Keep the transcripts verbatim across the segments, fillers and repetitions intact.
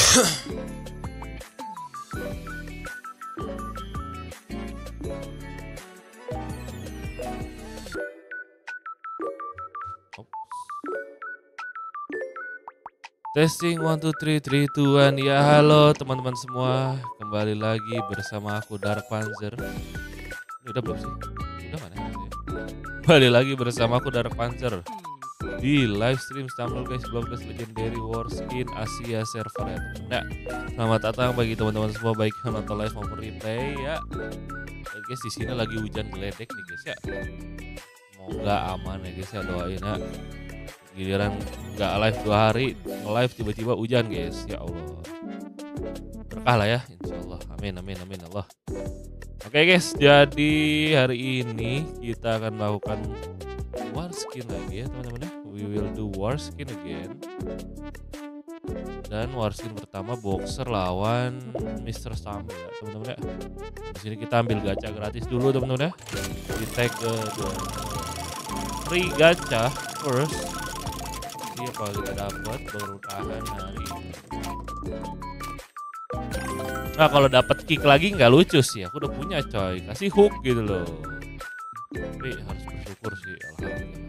Testing one two three three two one. Ya halo teman-teman semua, kembali lagi bersama aku Dark Panzer. Ini udah belum sih? Udah mana ya? Kembali lagi bersama aku Dark Panzer di live stream Stumble Guys Blockbuster Legendary Warskin Asia server ya teman. Nah, selamat datang bagi teman-teman semua baik yang nonton live maupun replay ya. Dan guys di sini lagi hujan geledek nih guys ya. Semoga aman ya guys ya, doain ya. Giliran nggak live dua hari, nge-live tiba-tiba hujan guys, ya Allah. Berkah lah ya, insya Allah. Amin, amin, amin Allah. Oke guys, jadi hari ini kita akan melakukan Warskin lagi ya teman-teman ya. We will do Warskin again. Dan Warskin pertama Boxer lawan mister Stumble ya teman-teman ya. Di sini kita ambil gacha gratis dulu teman-teman ya. Di tag ke uh, free gacha first. Apa kita dapat baru tahan hari ini. Nah kalau dapat kick lagi nggak lucu sih, aku udah punya coy, kasih hook gitu loh. Tapi harus bersyukur sih, alhamdulillah.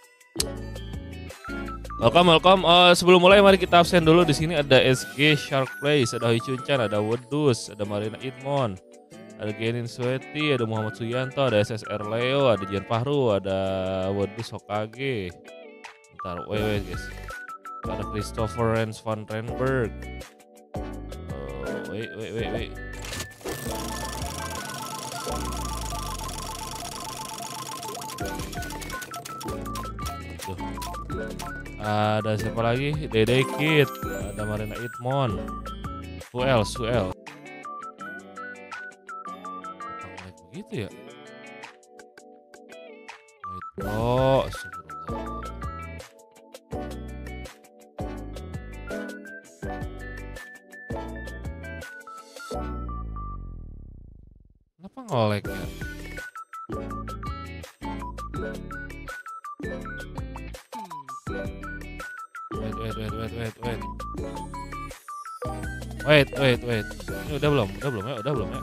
Welcome, welcome. Uh, sebelum mulai mari kita absen dulu. Di sini ada S G Shark Place, ada Hui Chunchan, ada Wedus, ada Marina Idmon, ada Genin Sweaty, ada Muhammad Suyanto, ada S S R Leo, ada Jian Fahru, ada Wedus Hokage. Bentar, wait, wait guys. Ada Christopher Rens van Renberg. Oh, wait, wait, wait, wait. Tuh. Ada siapa lagi? Dede Kid. Ada Marina Idmon. Who else? Who else? Kayak begitu ya? Wait, oh, astagfirullah. Kenapa nge-lag ya? Wait, wait, wait, wait, wait, wait. Wait, wait, wait. Ini udah belum? Udah belum ya? Udah belum ya?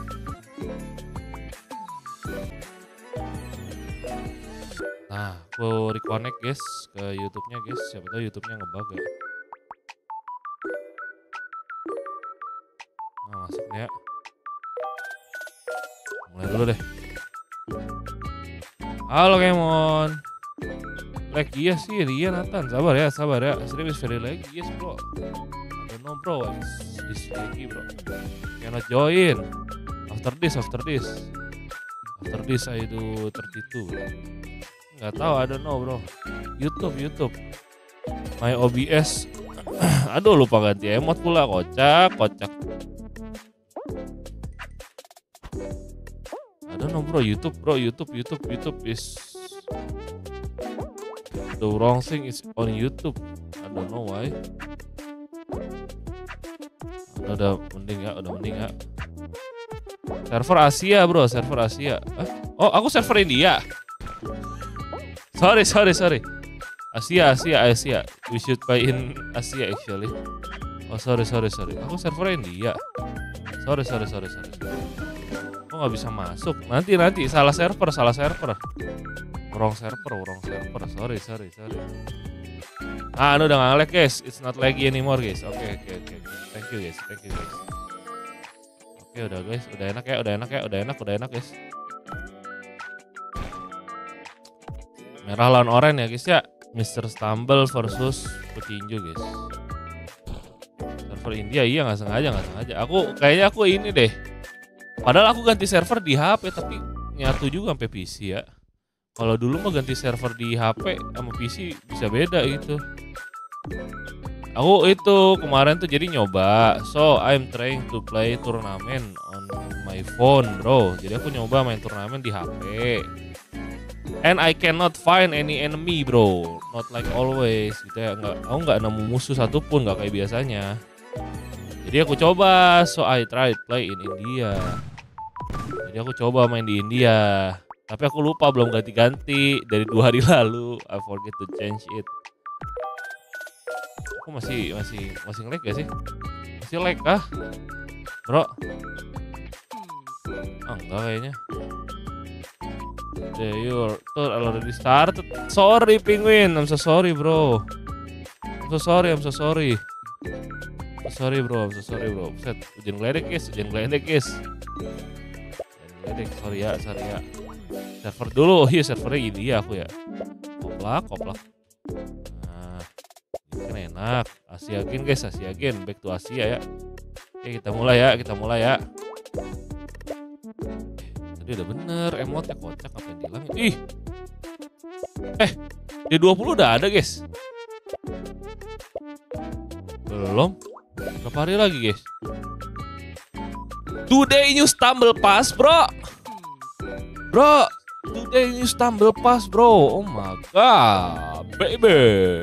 Nah, aku reconnect guys ke YouTube-nya guys. Siapa tahu YouTube-nya ngebug ya. Nah, masuk nih ya. Mulai dulu deh. Halo Kemon. Lag iya sih, Rian Nathan. Sabar ya, sabar ya. Stream is very lag, yes bro. I don't know bro, it's this laggy bro. Cannot join. After this, after this. After this I do thirty-two bro. Nggak tahu, I don't know bro. YouTube, YouTube. My O B S. Aduh lupa ganti emot pula, kocak, kocak. I don't know bro, YouTube bro, YouTube, YouTube, YouTube is the wrong thing is on YouTube. I don't know why. Udah, udah mending ya, udah mending ya. Server Asia bro, server Asia. Eh? Oh aku server India. Sorry, sorry, sorry. Asia, Asia, Asia. We should buy in Asia actually. Oh sorry, sorry, sorry. Aku server India. Sorry, sorry, sorry, sorry. Kok nggak bisa masuk? Nanti, nanti salah server, salah server. Wrong server, wrong server. Sorry, sorry, sorry. Ah, anu udah nggak lag guys. It's not laggy anymore guys. Oke, okay, oke, okay, oke. Okay. Thank you guys, thank you guys. Oke, okay, udah guys, udah enak ya, udah enak ya, udah enak, udah enak guys. Merah lawan oranye ya guys ya. mister Stumble versus petinju guys. Server India iya nggak sengaja, nggak sengaja. Aku kayaknya aku ini deh. Padahal aku ganti server di H P tapi nyatu juga sampai P C ya. Kalau dulu mah ganti server di H P sama P C bisa beda gitu. Aku itu kemarin tuh jadi nyoba. So I'm trying to play turnamen on my phone bro. Jadi aku nyoba main turnamen di H P. And I cannot find any enemy bro. Not like always gitu ya. Nggak, aku nggak nemu musuh satupun, nggak kayak biasanya. Jadi aku coba. So I tried play in India. Jadi aku coba main di India. Tapi aku lupa belum ganti-ganti dari dua hari lalu. I forget to change it. Aku masih masih masih nge-lag gak sih? Masih lag kah? Bro? Ah, enggak kayaknya. The your tour already started. Sorry Penguin, I'm so sorry bro. I'm so sorry, I'm so sorry. I'm so sorry bro, I'm so sorry bro. Set, hujan geledek guys, hujan geledek guys. Hujan geledek, sorry ya, sorry ya. Server dulu, oh iya servernya gini ya aku ya. Koplak, koplak. Nah, ini kan enak. Asia Gen guys, Asia Gen, back to Asia ya. Oke kita mulai ya, kita mulai ya. Tadi udah bener, emotnya kocak apa yang dihilangin. Ih, eh D dua puluh udah ada guys. Belum, berapa hari lagi guys? Today new stumble pass bro. Bro, today new stumble pass bro. Oh my god, baby.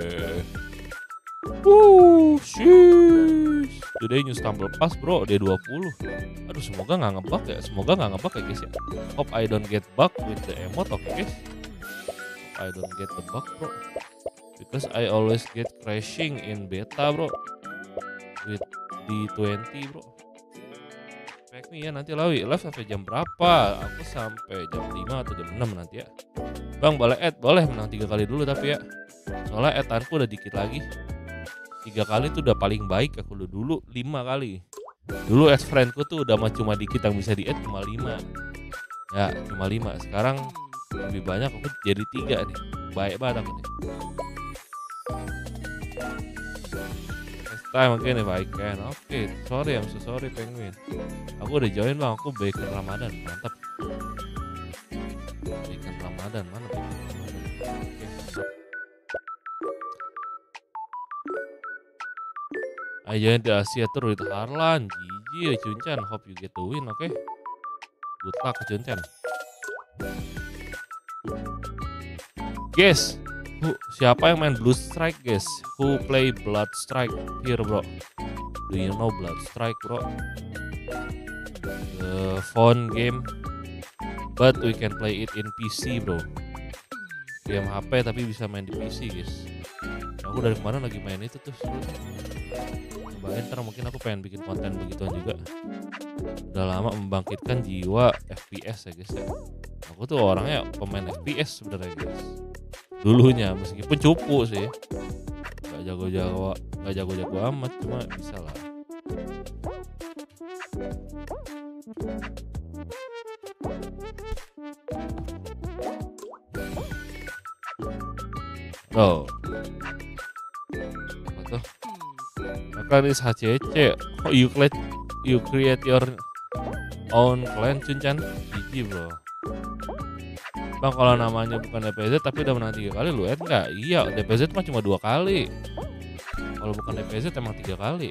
Wuh, sheesh. Today new stumble pass bro, D dua puluh. Aduh, semoga nggak ngebug ya. Semoga nggak ngebug ya guys ya. Hope I don't get bug with the emote, oke okay, guys. Hope I don't get the bug bro. Because I always get crashing in beta bro. With D dua puluh bro. Expect me ya nanti lawi live sampai jam berapa? Aku sampai jam lima atau jam enam nanti ya. Bang boleh add? Boleh, menang tiga kali dulu tapi ya. Soalnya add-anku udah dikit lagi. Tiga kali tuh udah paling baik, aku udah dulu lima kali. Dulu add friendku tuh udah cuma dikit yang bisa di add, cuma lima. Ya cuma lima, sekarang lebih banyak, aku jadi tiga nih. Baik banget aku nih. Next time again if I can. Oke, okay, sorry, I'm so sorry Penguin. Aku udah join bang, aku bacon Ramadan, mantap. Bacon Ramadan, mana bacon Ramadan? Oke, mantap. I joined the Asia Tour with Harlan. G G Cunchan, hope you get the win, oke? Okay? Good luck Cunchan. Guys, who, siapa yang main Blue Strike guys? Who play Blood Strike here bro? Do you know Blood Strike bro? The phone game, but we can play it in P C bro. Game H P tapi bisa main di P C guys. Aku dari kemarin lagi main itu tuh. Cobain ntar mungkin aku pengen bikin konten begituan juga. Udah lama membangkitkan jiwa F P S ya guys ya. Aku tuh orangnya pemain F P S sebenarnya guys. Dulunya meskipun cupu sih. Gak jago-jago, gak jago-jago amat, cuma bisa lah. Oh. Apa tuh? Maka is H C C. Oh, you create you create your own clan Cunchan. G G bro. Bang kalau namanya bukan D P Z tapi udah menang tiga kali lu add nggak? Iya, D P Z mah cuma dua kali. Kalau bukan D P Z emang tiga kali.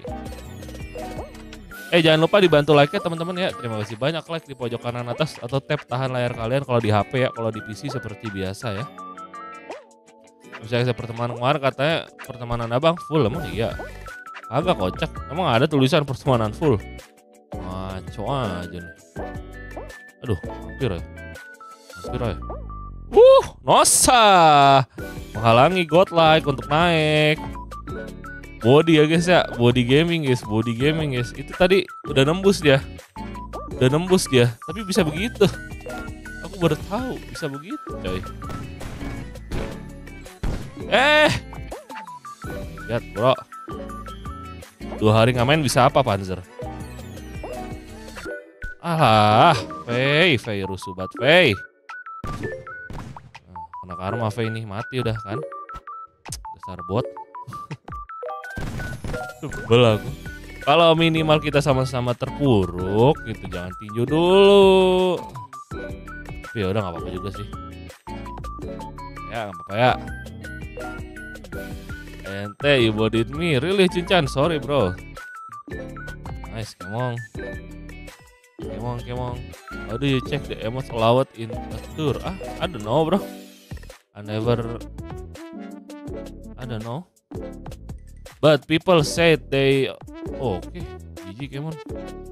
Eh jangan lupa dibantu like ya teman-teman ya. Terima kasih banyak, like di pojok kanan atas atau tap tahan layar kalian kalau di H P ya. Kalau di P C seperti biasa ya. Misalnya saya pertemanan kemarin katanya pertemanan abang full, emang iya? Agak kocak, emang ada tulisan pertemanan full? Ngaco aja nih. Aduh, hampir ya. Hampir ya. Wuh, Nosa menghalangi godlike untuk naik. Body ya guys ya, body gaming guys, body gaming guys. Itu tadi udah nembus dia. Udah nembus dia, tapi bisa begitu. Aku baru tahu bisa begitu, coy. Eh, lihat bro, dua hari nggak main bisa apa Panzer? Ah, Fei, Fei rusuh banget Fei. Nah, kena karma Fei nih, mati udah kan? Dasar bot. Sebel aku. Kalau minimal kita sama-sama terpuruk gitu, jangan tinju dulu. Tapi ya udah nggak apa-apa juga sih. Ya nggak apa-apa ya. Ente, you bodied me, really Cunchan, sorry bro. Nice, come on. Come on, come on. How do you check the emotes allowed in a tour? Ah, I don't know bro. I never, I don't know. But people said they, oh, oke, okay. G G, come on.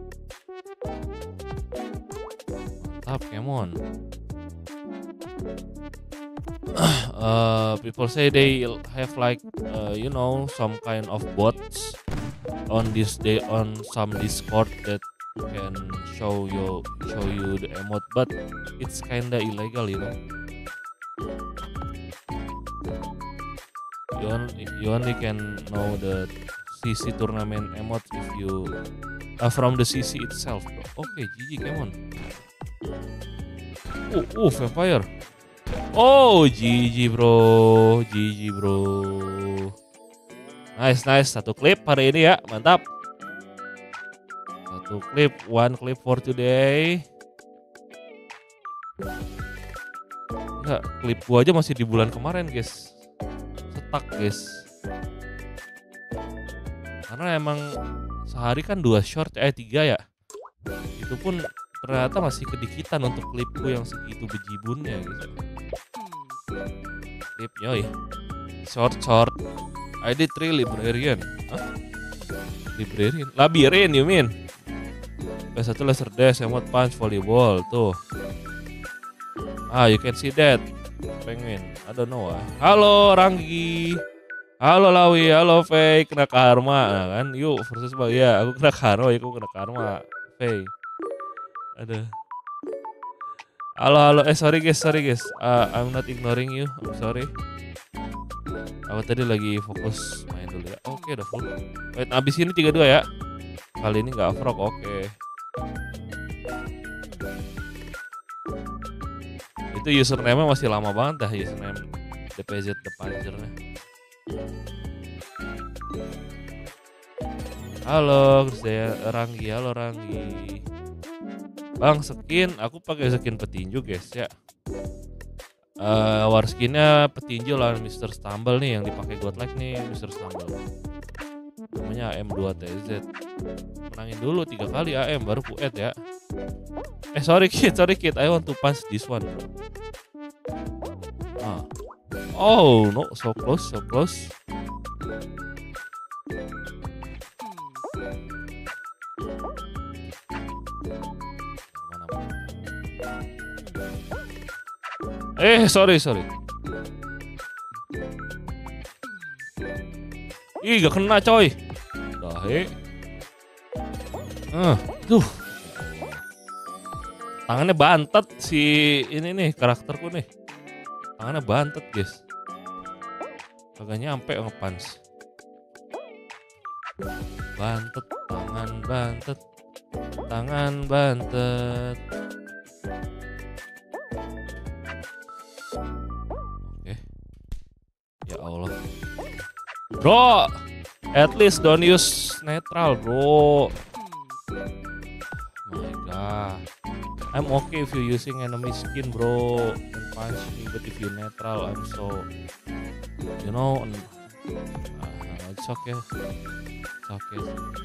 Mantap, come on. Uh, people say they have like uh, you know some kind of bots on this day on some Discord that can show you show you the emote, but it's kinda illegal, you know. You only, you only can know the C C tournament emote if you uh, from the C C itself, bro. Okay, G G, come on. Oh, oh, vampire. Oh, G G bro, G G bro. Nice, nice. Satu klip hari ini ya, mantap. Satu klip, one clip for today. Enggak, klip gua aja masih di bulan kemarin, guys. Setak, guys. Karena emang sehari kan dua short, eh tiga ya. Itu pun ternyata masih kedikitan untuk klipku yang segitu bejibunnya gitu. Klip yoi. Short short. I did three librarian. Hah? Librarian? Labirin you mean? P satu laser dash, emot punch, volleyball tuh. Ah, you can see that. Penguin. I don't know. Ah. Halo Ranggi. Halo Lawi, halo Faye, kena karma. Nah, kan, yuk versus bang. Ya, aku kena karma, ya, aku kena karma. Faye. Ada. Halo halo, eh sorry guys, sorry guys. Uh, I'm not ignoring you. I'm sorry. Aku tadi lagi fokus main dulu ya. Oke, udah full. Wait, abis ini tiga dua ya. Kali ini nggak frog, oke. Itu username-nya masih lama banget dah, username D P Z The Panzer-nya. Halo, Krisdayan Ranggi, halo Ranggi. Bang, skin, aku pakai skin petinju guys ya. Uh, war skinnya petinju lawan mister Stumble nih yang dipakai Godlike nih, mister Stumble. Namanya A M dua T Z. Menangin dulu tiga kali A M baru puet ya. Eh sorry kid, sorry kid, I want to punch this one. Ah. Oh no, so close, so close. Eh sorry sorry. Ih gak kena coy. Dahe. Uh, tuh. Tangannya bantet si ini nih karakterku nih. Tangannya bantet guys. Kagak nyampe nge-punch. Bantet, tangan bantet. Tangan bantet. Oke. Ya Allah. Bro, at least don't use neutral, bro. My God. I'm okay if you using enemy skin, bro, and punch me. But if you neutral, I'm so, you know, uh, it's okay. It's okay.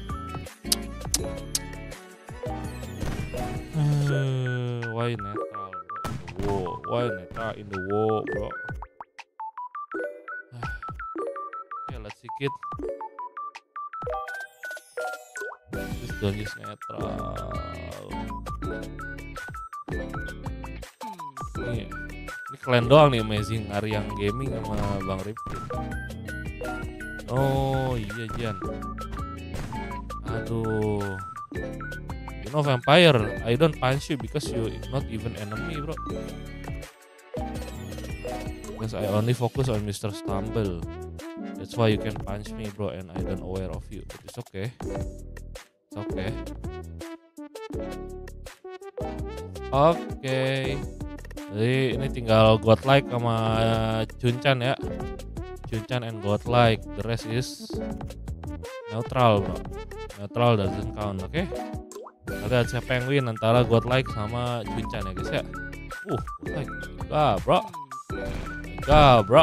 Uh, why neutral, bro? Whoa, why neutral in the war, bro? Okay, let's see it. Just don't use neutral. Ini, ini kalian doang nih Amazing Aryang Gaming sama Bang Rifki. Oh iya Jan. Aduh. You know vampire, I don't punch you because you not even enemy, bro. Because I only focus on mister Stumble. That's why you can punch me, bro, and I don't aware of you. But it's okay. It's okay. Oke. Okay. Jadi ini tinggal Godlike sama Chun-Chan ya. Chun-Chan and Godlike. The rest is neutral, bro. Neutral doesn't count, oke? Okay? Lihat siapa yang win antara Godlike sama Chun-Chan ya guys ya. Uh, Godlike. Gak, bro. Gak, bro.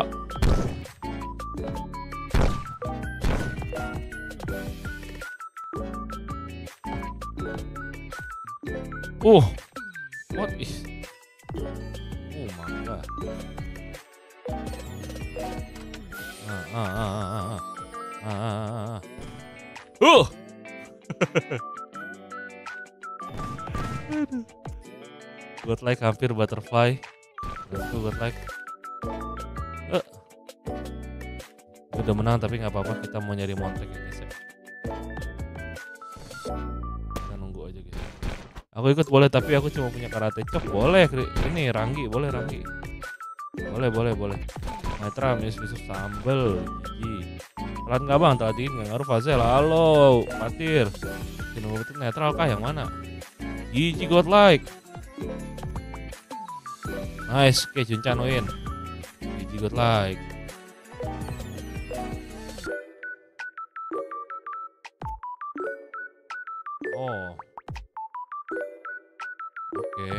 Uh, what is? Oh my God. Ah ah ah ah ah ah ah ah. Uh. Godlike hampir butterfly. Itu Godlike. Uh. Udah menang tapi nggak apa-apa, kita mau nyari montek ya guys ya. Kita nunggu aja guys. Aku ikut boleh, tapi aku cuma punya karate chop. Boleh ini Ranggi, boleh Ranggi. Boleh boleh boleh. Matra mis besok sambel. Gigi. Pelan nggak bang? Tadi nggak ngaruh Fazel. Halo Fatir. Kino betul netral kah yang mana? Gigi godlike. Nice, oke Juncan win. Gigi godlike. Oh. Oke.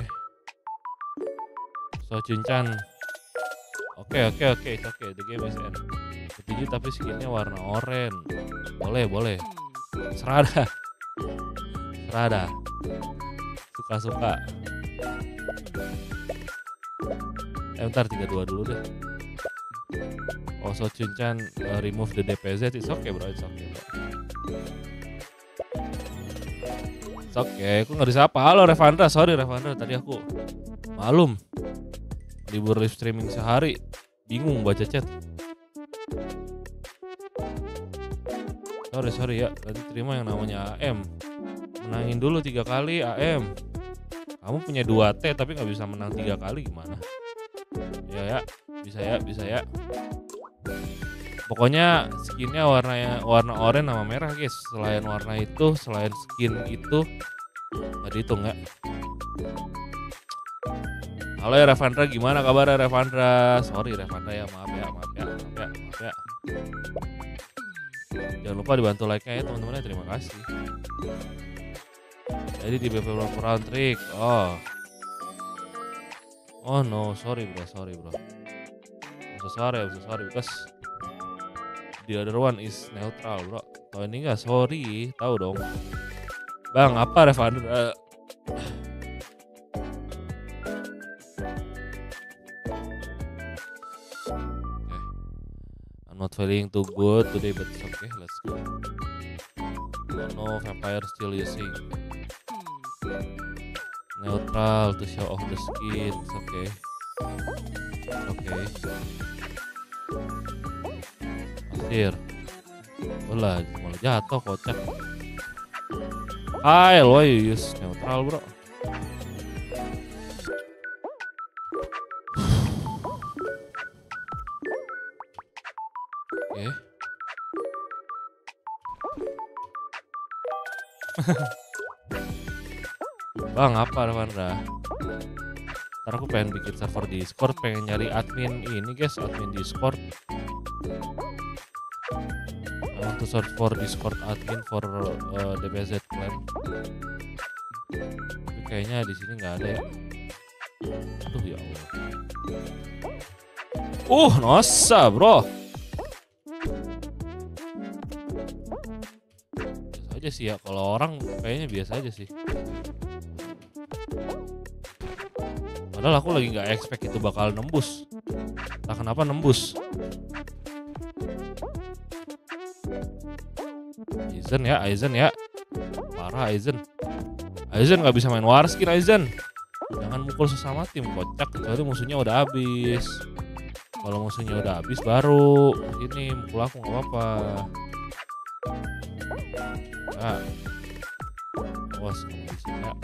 So Juncan. Oke oke oke oke okay. The game is end. Setuju tapi skinnya warna oranye. Boleh boleh. Serada. Serada. Suka-suka. Eh bentar tiga dua dulu deh. Oh So Chun-chan uh, remove the D P Z. It's okay bro, it's okay bro. It's okay, aku nggak disapa. Halo Revandra, sorry Revandra tadi aku malum. Libur live streaming sehari, bingung baca chat. Sorry sorry ya, tadi terima yang namanya A M. Menangin dulu tiga kali A M. Kamu punya dua T tapi nggak bisa menang tiga kali gimana? Ya ya, bisa ya, bisa ya. Pokoknya skinnya warna warna oranye sama merah guys. Selain warna itu, selain skin itu nggak dihitung ya. Halo ya Revandra, gimana kabar Revandra? Sorry Revandra ya, maaf ya, maaf ya, maaf ya, maaf ya. Jangan lupa dibantu like-nya ya teman-teman ya, terima kasih. Jadi di B P round trick. Oh. Oh no, sorry bro, sorry bro. I'm so sorry, I'm so sorry because the other one is neutral bro. Kalau ini enggak sorry, tahu dong. Bang, apa Revandra? Not feeling too good today, but it's okay. Let's go. Oh no, vampire still using neutral to show off the skin. It's okay. It's okay. Pasir. Ulah, malah jatuh kocak. Kyle, why you use neutral bro? Oke. Bang, apa Revandra? Ntar aku pengen bikin server Discord, pengen nyari admin ini guys, admin Discord. I want to search for Discord admin for uh, D P Z clan. Tapi kayaknya di sini nggak ada ya. Aduh ya Allah. Uh, nossa bro. Biasa aja sih ya, kalau orang kayaknya biasa aja sih. Padahal aku lagi nggak expect itu bakal nembus. Entah kenapa nembus. Aizen ya, Aizen ya. Parah Aizen. Aizen nggak bisa main Warskin Aizen. Jangan mukul sesama tim, kocak. Kecuali musuhnya udah habis. Kalau musuhnya udah habis baru ini mukul aku nggak apa-apa. Nah. Awas kamu di sini ya.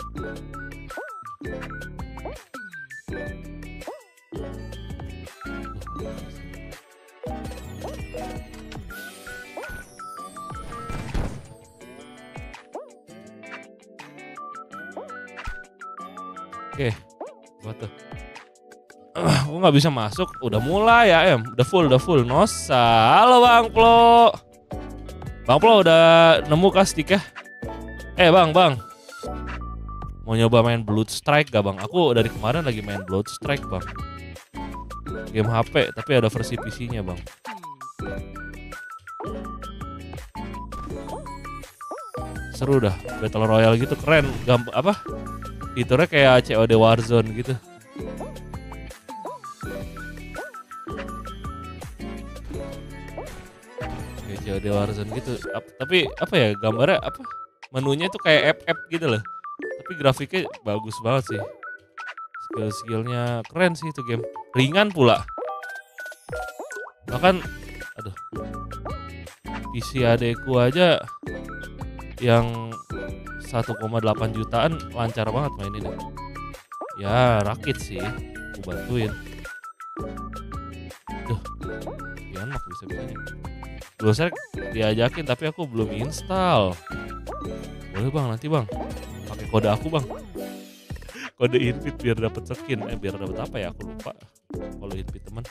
Oke, buat tuh. Aku nggak bisa masuk, udah mulai ya em, udah full, udah full. Nosa, halo Bang Plo. Bang Plo udah nemu kah stick ya? Eh bang, bang. Mau nyoba main Blood Strike gak bang? Aku dari kemarin lagi main Blood Strike bang. Game H P tapi ada versi P C-nya bang. Seru dah, Battle Royale gitu keren. Gamp apa? Fiturnya kayak C O D Warzone gitu. Kayak C O D Warzone gitu. Ap tapi apa ya gambarnya apa? Menunya tuh kayak app-app gitu loh. Tapi grafiknya bagus banget sih. Skill-skillnya keren sih itu game. Ringan pula. Bahkan, aduh, P C adekku aja yang satu koma delapan jutaan lancar banget maininnya. Ya rakit sih, aku bantuin. Duh, Yanmak bisa-bisanya. Glossack diajakin tapi aku belum install. Boleh bang, nanti bang, pakai kode aku bang. Kode invite biar dapat skin, eh biar dapat apa ya? Aku lupa. Kalau invite teman.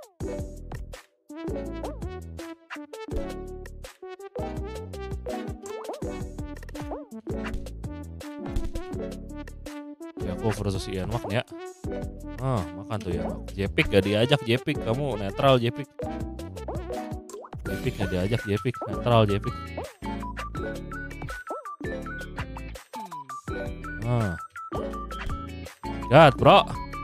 Ya aku versus Yanmak ya. Ah, makan tuh Yanmak. Jepik gak diajak Jepik, kamu netral Jepik. Jepik gak diajak Jepik, netral Jepik. Ah. Gat, bro.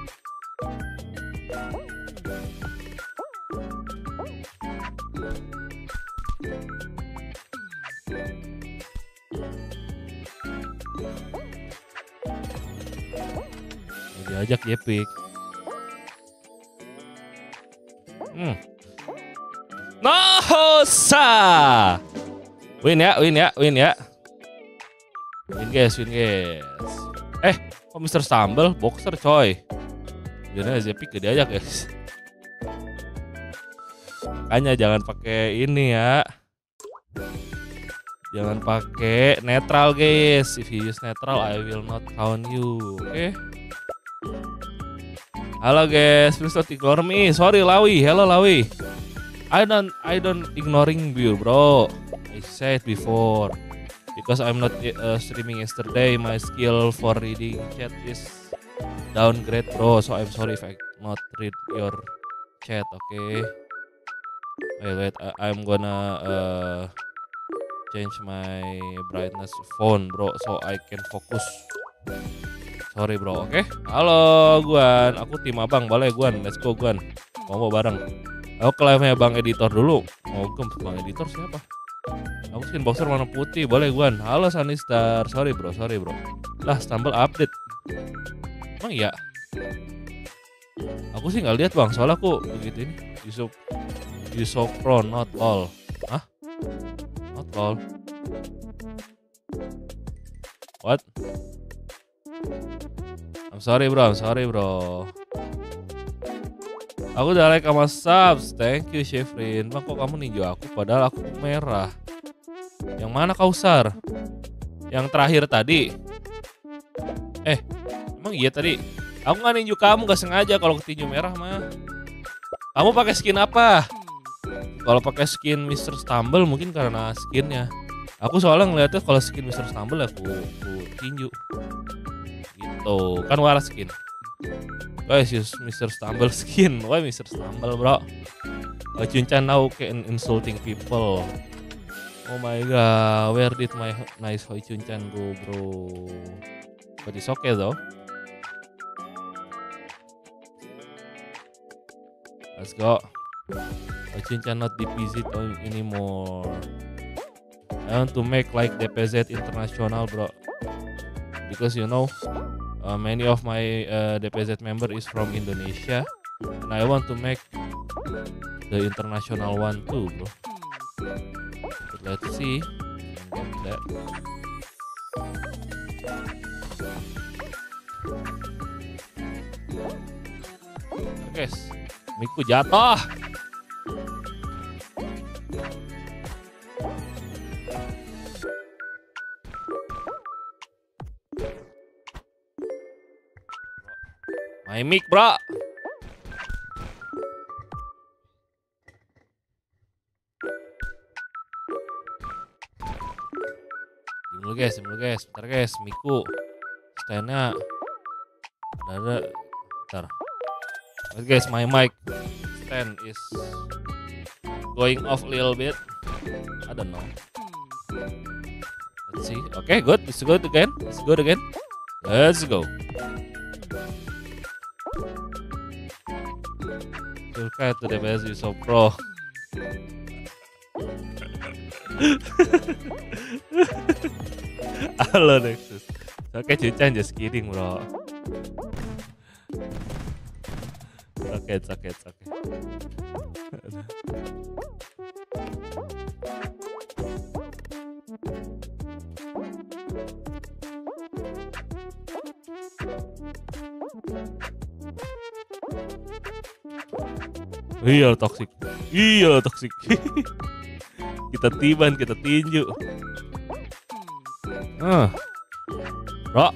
Diajak Jepik. Hmm. Nosa. Win ya, win ya, win ya. Win guys, win guys. Eh, kok mister Stumble boxer coy. Jadi Jepik gak diajak guys. Makanya jangan pakai ini ya. Jangan pakai netral guys. If you use netral, I will not count you. Oke. Okay? Halo guys, please don't ignore me. Sorry Lawi, hello Lawi. I don't, I don't ignoring you bro. I said before. Because I'm not uh, streaming yesterday, my skill for reading chat is downgrade bro. So I'm sorry if I not read your chat. Okay. Wait, wait. I, I'm gonna uh, change my brightness phone bro, so I can focus. Sorry bro, oke? Okay? Halo Guan, aku tim abang, boleh Guan, let's go Guan. Mau mau bareng. Aku ke live-nya Bang Editor dulu. Mau ke Bang Editor siapa? Aku skin boxer warna putih, boleh Guan. Halo Sunnystar, sorry bro, sorry bro. Lah, Stumble update. Emang iya? Aku sih nggak lihat Bang, soalnya aku begitu ini. Yusuf, Yusuf Pro, not all. Hah? Not all. What? I'm sorry bro, I'm sorry bro. Aku udah like sama subs, thank you Shefrin. Bang kok kamu ninja aku padahal aku merah. Yang mana Kausar? Yang terakhir tadi. Eh, emang iya tadi? Aku nggak ninju kamu, gak sengaja kalau ketinju merah mah. Kamu pakai skin apa? Kalau pakai skin mister Stumble mungkin karena skinnya. Aku soalnya ngeliatnya kalau skin mister Stumble aku, aku tinju. Gitu, kan waras skin. Guys, use mister Stumble skin. Why mister Stumble bro? Oh, Chun-chan now can insulting people. Oh my god, where did my nice Hoi Chun-chan go bro? But it's okay though. Let's go. Hoi Chun-chan not D P Z anymore. I want to make like D P Z international bro. Because you know uh, many of my uh, D P Z member is from Indonesia, and I want to make the international one too, bro. But let's see. Get that. Guys, miku jatuh. My mic bro. Diam dulu guys, diam dulu guys. Bentar guys, miku standnya ada. Bentar. But guys, my mic stand is going off a little bit. I don't know. Let's see. Okay, good. Let's go again. Let's go again. Let's go. Kayak tuh D P S Yusuf Pro. Halo Nexus. Oke Chun-chan just kidding bro. Oke, oke, oke. Iya toxic. Iya toxic. Kita tiban, kita tinju. Ah. Bro.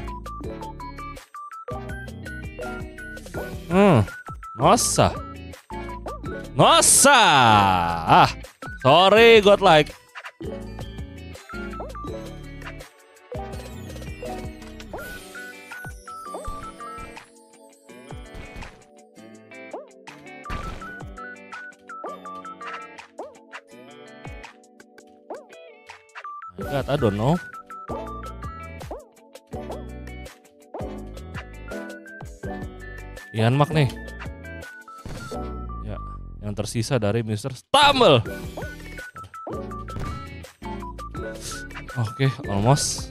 Hmm. Nossa. Nossa. Ah. Sorry godlike. My God, I don't know. Ian Mak nih. Ya, yang tersisa dari mister Stumble. Oke, okay, almost.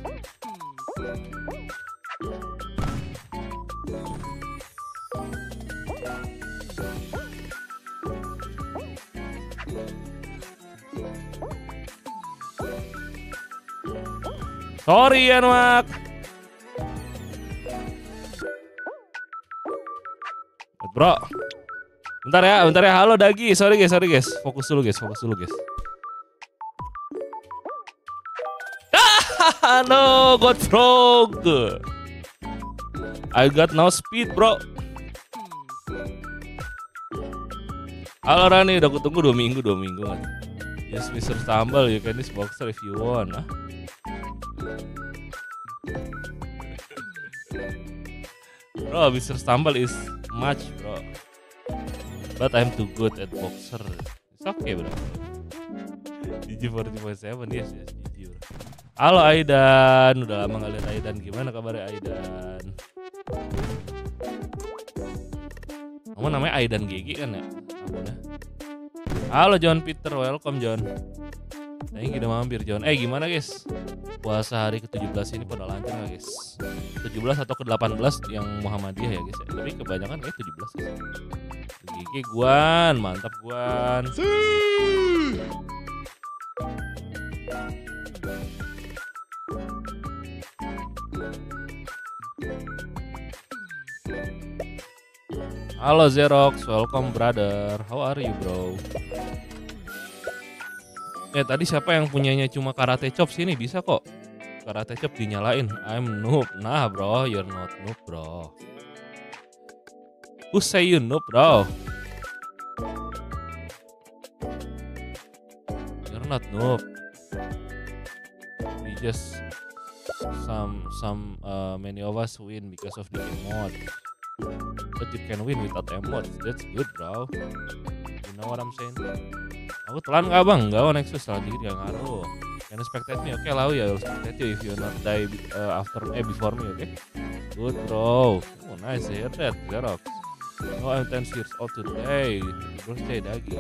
Sorry Ian Mak. Bro, bentar ya, bentar ya. Halo Dagi, sorry guys, sorry guys. Fokus dulu guys, fokus dulu guys. Ah, no, got frog. I got no speed, bro. Halo Rani, udah kutunggu dua minggu, dua minggu kan. Yes, mister Stumble, you can use boxer if you want. Ah. Bro, mister Stumble is much, bro. But I'm too good at boxer. It's okay, bro. G G empat puluh tujuh, yes, yes, G G, bro. Halo Aidan, udah lama gak lihat Aidan. Gimana kabarnya Aidan? Kamu namanya Aidan G G kan ya? Halo John Peter, welcome John. Thank you udah mampir John. Eh gimana guys? Puasa hari ke tujuh belas ini pada lancar gak guys? tujuh belas atau ke delapan belas yang Muhammadiyah ya guys ya? Tapi kebanyakan kayak tujuh belas guys. Gigi Guan, mantap Guan. Halo Xerox, welcome brother. How are you bro? Eh tadi siapa yang punyanya cuma karate chop sini bisa kok. Karate chop dinyalain. I'm noob. Nah bro, you're not noob bro. Who say you noob bro? You're not noob. We just some some uh, many of us win because of the emote. But you can win without emote. That's good bro. You know what I'm saying? Aku telan gak bang? Enggak, oh Nexus telan dikit gak ngaruh. Can you spectate me? Oke okay, lah ya, I'll spectate you if you not die uh, after eh before me, oke? Okay? Good bro. Oh nice, hear that, Xerox. Oh I'm ten years old today. Birthday Dagi.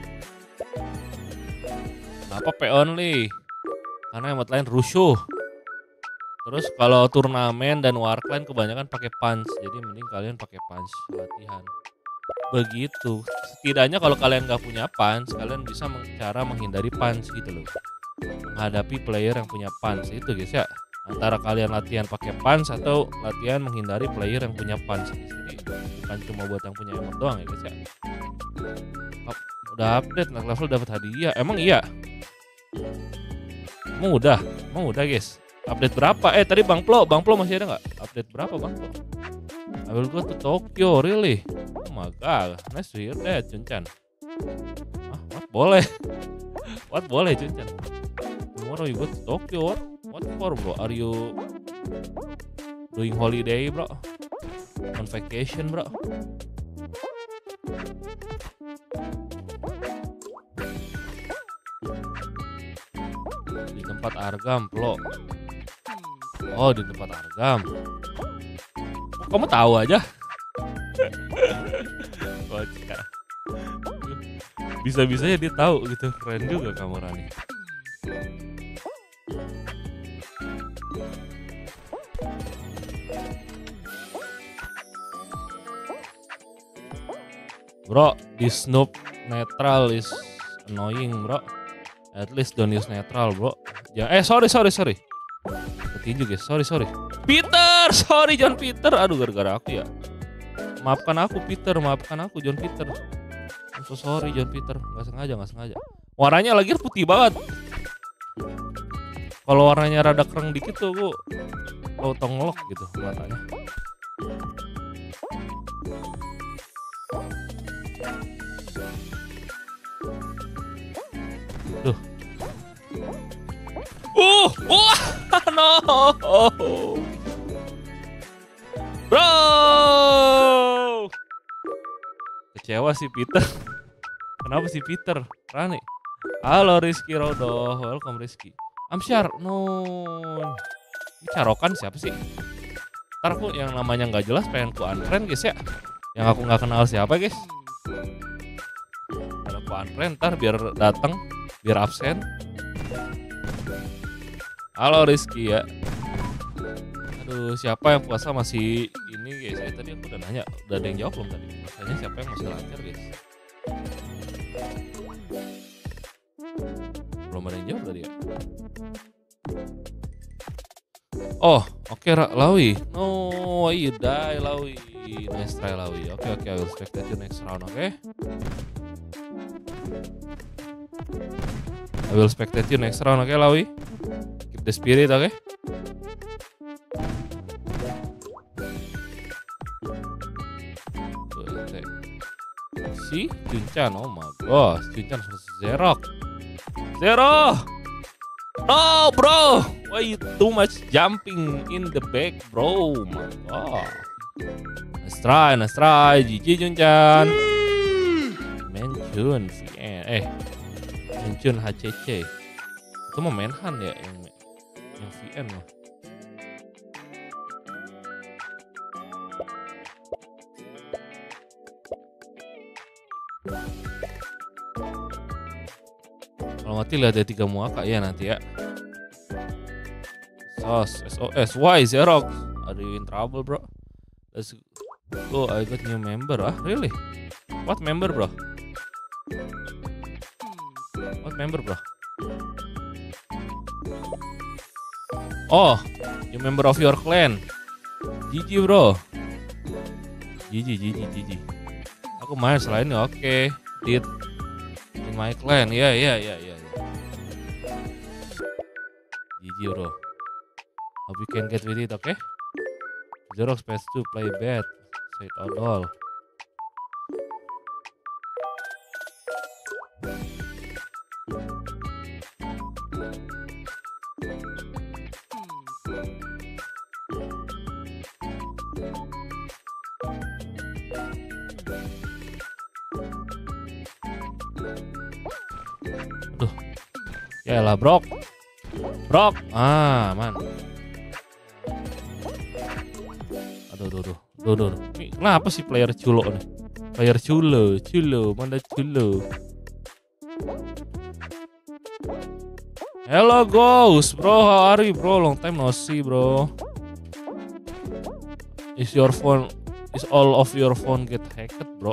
Kenapa P only? Karena emot lain rusuh. Terus kalau turnamen dan warclan kebanyakan pakai punch, jadi mending kalian pakai punch latihan. Begitu. Setidaknya kalau kalian nggak punya punch, kalian bisa cara menghindari punch gitu loh. Menghadapi player yang punya punch itu guys ya. Antara kalian latihan pakai punch atau latihan menghindari player yang punya punch. Jadi bukan cuma buat yang punya emot doang ya guys ya. Udah update, naik level dapat hadiah. Emang iya? Emang udah? Emang udah guys? Update berapa? Eh tadi Bang Plo, Bang Plo masih ada nggak? Update berapa Bang Plo? I will go to Tokyo, really? Oh my god, nice to hear that, Cunchan. Ah, what boleh? What boleh, Cunchan? Tomorrow you go to Tokyo, what? What for, bro? Are you doing holiday, bro? On vacation, bro? Di tempat Argam, Plo. Oh, di tempat Argam. Kamu tahu aja. Bisa-bisanya dia tahu gitu. Keren juga kamu Rani. Bro, this noob netral is annoying bro. At least don't use netral bro. Ya, eh sorry sorry sorry. Ketinju guys, sorry sorry. Peter, sorry John Peter. Aduh gara-gara aku ya. Maafkan aku Peter, maafkan aku John Peter. I'm so sorry John Peter, nggak sengaja nggak sengaja. Warnanya lagi putih banget. Kalau warnanya rada kereng dikit tuh aku auto ngelok gitu matanya. Duh. Uh, wah, no. Bro. Kecewa sih Peter. Kenapa sih Peter? Rani. Halo Rizky Rodo, welcome Rizky. Amsyar, no. Ini carokan siapa sih? Ntar aku yang namanya nggak jelas pengen ku unfriend guys ya. Yang aku nggak kenal siapa guys. Kalau ku unfriend ntar biar datang, biar absen. Halo Rizky ya. Aduh siapa yang puasa masih ini guys? Eh, tadi aku udah nanya, udah ada yang jawab belum tadi? Rasanya siapa yang masih lancar guys? Belum ada yang jawab tadi ya. Oh, oke okay, Lawi. No, you die Lawi. Nice try Lawi. Oke okay, oke, okay, I will expect that you next round, oke? Okay? I will expect that you next round, oke okay, Lawi? Keep the spirit, oke? Okay? Si Junchan, oh my gosh, Junchan versus Zerok. Zero! No bro! Why you too much jumping in the back bro? Oh my god. Nice try, nice try. G G Junchan. Menchun V N. Eh, Menchun H C C. Itu mau Menhan ya yang, yang V N loh. Kalau mati lihat ada tiga muaka ya nanti ya. Sos, S O S, why Xerox? Are you in trouble bro? Let's go, I got new member. Ah really? What member bro? What member bro? Oh, you member of your clan. G G bro. G G, G G, G G. Aku main selain ini oke. Okay. Did in my clan, ya ya ya ya. G G bro. Hope you can get with it, oke? Okay? Xerox P S two play bad. Said Odol. Aduh. Yaelah, Brok. Brok. Ah, man. Aduh, aduh, aduh. Aduh, aduh, aduh. Ini kenapa sih player culo nih? Player culo, culo, mana culo? Hello, Ghost, bro. How are you, bro? Long time no see, bro. Is your phone, is all of your phone get hacked, bro?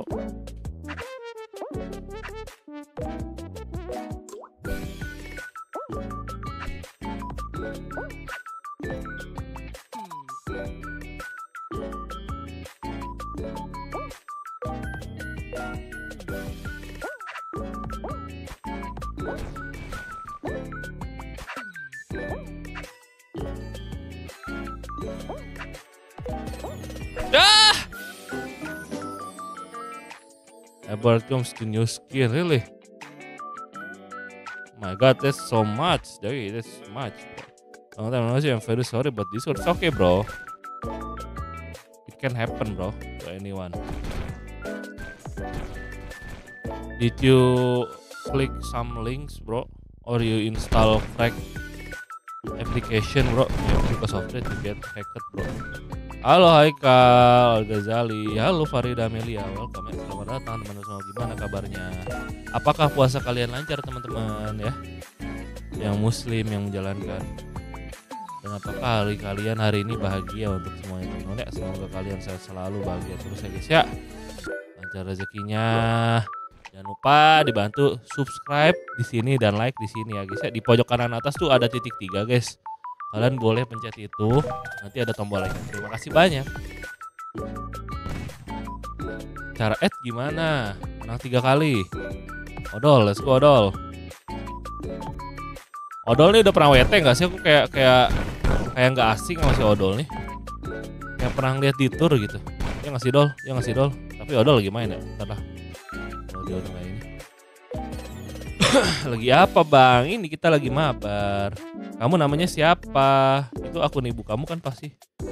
Ah! Ever comes to new skill, really? My God, that's so much, Dari. That's much, bro. Long time no see. I'm very sorry, but this was okay, bro. It can happen, bro, to anyone. Did you click some links, bro, or you install crack application, bro? Yeah, because of that you get hacked, bro. Halo Haikal Al-Ghazali, halo Farida Amelia, welcome ya. Selamat datang teman-teman semua, gimana kabarnya? Apakah puasa kalian lancar teman-teman ya? Yang muslim yang menjalankan. Dan apakah hari kalian hari ini bahagia untuk semuanya teman-teman ya? Semoga kalian sehat selalu, bahagia terus ya guys ya. Lancar rezekinya. Jangan lupa dibantu subscribe di sini dan like di sini ya guys ya. Di pojok kanan atas tuh ada titik tiga guys. Kalian boleh pencet itu, nanti ada tombol like. Terima kasih banyak. Cara add gimana? Menang tiga kali. Odol, let's go Odol. Odol nih udah pernah W T nggak sih? Aku kayak kayak kayak nggak asing sama si Odol nih. Kayak pernah lihat di tour gitu. Ya nggak sih Dol? Ya nggak sih Dol? Tapi Odol lagi main ya? Ntar lah. Kalau dia udah main. Lagi apa bang? Ini kita lagi mabar. Kamu namanya siapa? Itu akun ibu kamu kan pasti.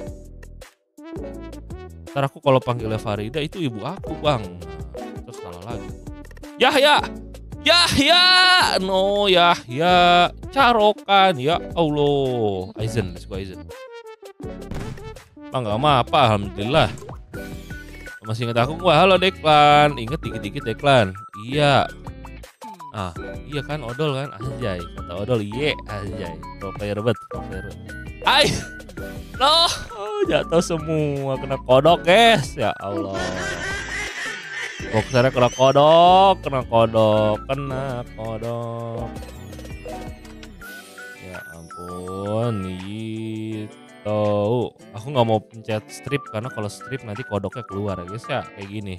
Ntar aku kalau panggilnya Farida itu ibu aku bang. Terus salah lagi. Yahya, Yahya, no Yahya, Carokan ya Allah. Aizen, let's go Aizen. Bang gak apa, alhamdulillah. Masih inget aku gua? Halo Deklan, inget dikit-dikit Deklan. Iya. Ah, iya kan Odol kan, anjay. Kata Odol, iye, anjay. Pro player bet, pro player. Ay, no, jatuh semua, kena kodok guys, ya Allah. Boxernya kena kodok, kena kodok, kena kodok. Ya ampun, gitu. Aku nggak mau pencet strip karena kalau strip nanti kodoknya keluar ya guys ya, kayak gini.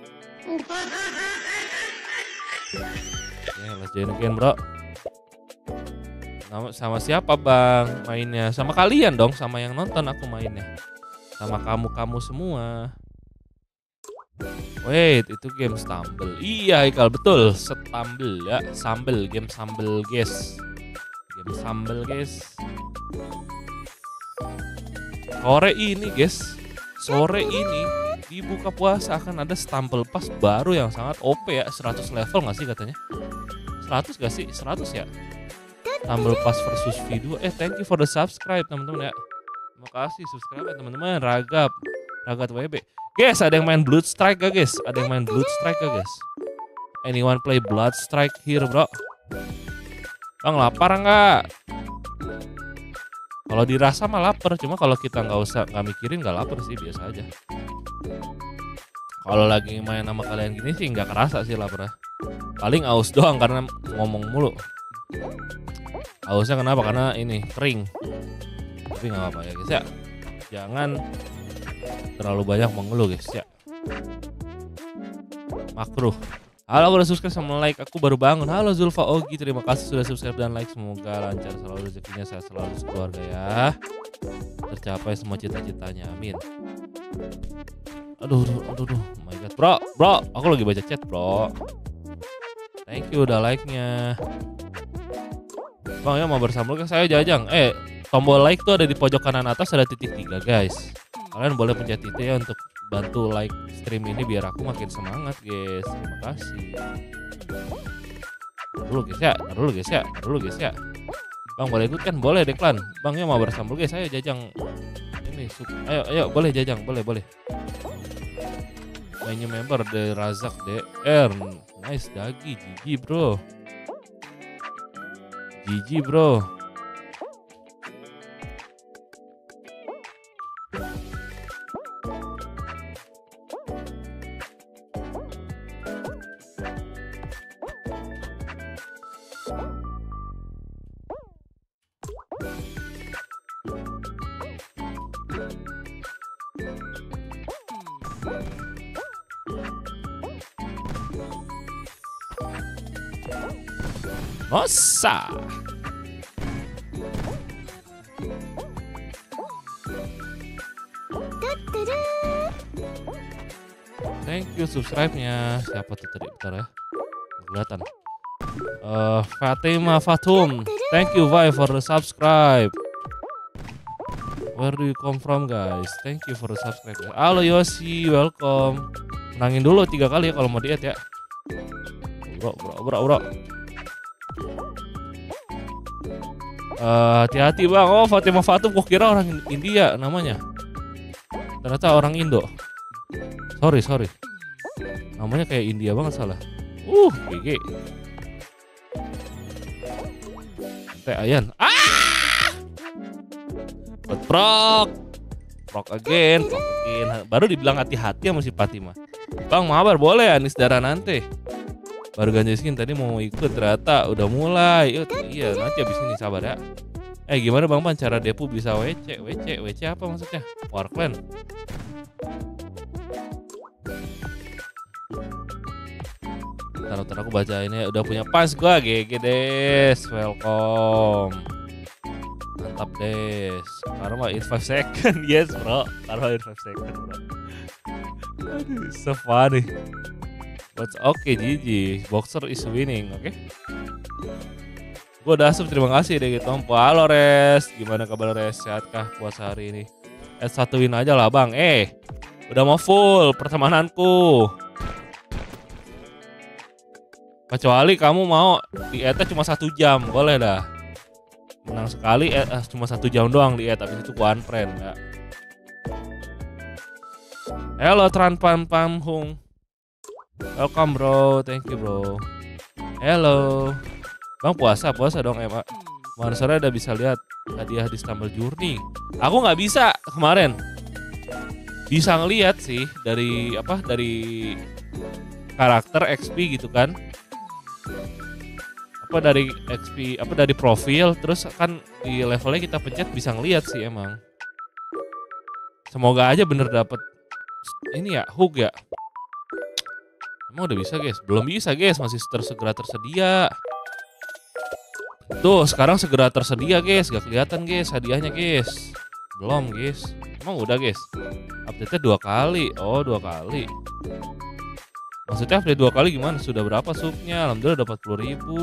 Ya, let's join again bro. Sama, sama siapa bang mainnya? Sama kalian dong, sama yang nonton aku mainnya. Sama kamu-kamu semua. Wait, itu game Stumble. Iya Ikal, betul, Stumble ya. Sambel, game Sambel guys. Game Sambel guys. Sore ini guys, sore ini di buka puasa akan ada Stumble Pass baru yang sangat O P ya. Seratus level gak sih katanya? Seratus gak sih? Seratus ya? Stumble Pass versus V dua. Eh thank you for the subscribe teman-teman ya. Terima kasih subscribe ya teman-teman. Ragap, Ragat W B. Guys, ada yang main Blood Strike gak guys? Ada yang main Blood Strike gak guys? Anyone play Blood Strike here bro? Bang lapar nggak? Kalau dirasa mah lapar, cuma kalau kita nggak usah nggak mikirin nggak lapar sih, biasa aja. Kalau lagi main sama kalian gini sih nggak kerasa sih lapar. Paling aus doang karena ngomong mulu. Ausnya kenapa? Karena ini kering. Tapi nggak apa-apa ya guys ya. Jangan terlalu banyak mengeluh guys ya. Makruh. Halo, aku udah subscribe sama like, aku baru bangun. Halo Zulfa Ogi, terima kasih sudah subscribe dan like. Semoga lancar selalu rezekinya, saya selalu sekeluarga ya. Tercapai semua cita-citanya, amin. Aduh, aduh, aduh, aduh, oh my god. Bro, bro, aku lagi baca chat bro. Thank you udah like-nya. Bang ya mau bersambung ke saya Jajang. Eh, tombol like tuh ada di pojok kanan atas, ada titik tiga guys. Kalian boleh pencet itu ya untuk bantu like stream ini biar aku makin semangat guys. Terima kasih. Taruh dulu guys ya, taruh dulu guys ya, taruh dulu guys ya. Bang boleh ikut kan? Boleh Deklan. Bang ya mau bersambung guys, ayo Jajang. Ini ayo ayo boleh Jajang, boleh boleh. Main new member The Razak D R. Nice Dagi, G G bro. G G bro. Nossa. Thank you subscribe-nya. Siapa tuh tadi? Bentar ya. Kelihatan. Uh, Fatima Fatum. Thank you Vi for the subscribe. Where do you come from guys? Thank you for the subscribe. Halo Yosi, welcome. Menangin dulu tiga kali ya kalau mau diet ya. Bro, bro, bro, bro. Uh, hati-hati bang. Oh Fatima Fatum, kok kira orang India namanya. Ternyata orang Indo. Sorry sorry. Namanya kayak India banget salah. Uh G G. Santai Ayan. Ah! Prok. Prok again, prok again. Baru dibilang hati-hati sama si Fatima. Bang mabar boleh Anis Daranante. Baru ganti skin tadi mau ikut ternyata udah mulai. Yuk, iya nanti abis ini sabar ya. Eh gimana Bang Pan cara Depu bisa W C? W C, W C apa maksudnya? Warclan. Ntar aku baca ini udah punya pas gua G G Des, welcome. Mantap Des. Karma in five second, yes bro. Karma in five second bro. Aduh, so funny. But okay G G, boxer is winning, oke? Okay? Gue udah asup, terima kasih deh gitu. Halo Res, gimana kabar Res? Sehatkah puasa hari ini? Eh satuin aja lah bang. Eh, udah mau full pertemananku. Kecuali kamu mau dietnya cuma satu jam, boleh dah. Menang sekali, eh, cuma satu jam doang diet, habis itu ku unfriend ya. Halo Tran Pam Pam Hung. Welcome bro, thank you bro. Halo. Bang puasa, puasa dong Emma. Kemarin sore udah bisa lihat hadiah di Stumble Journey. Aku nggak bisa kemarin. Bisa ngelihat sih dari apa dari karakter X P gitu kan. Apa dari X P, apa dari profil, terus kan di levelnya kita pencet bisa ngelihat sih emang. Semoga aja bener dapet ini ya, hook ya. Emang udah bisa guys? Belum bisa guys, masih tersegera tersedia. Tuh sekarang segera tersedia guys, gak kelihatan guys hadiahnya guys. Belum guys, emang udah guys. Update-nya dua kali, oh dua kali. Maksudnya update dua kali gimana? Sudah berapa subnya? Alhamdulillah udah empat puluh ribu.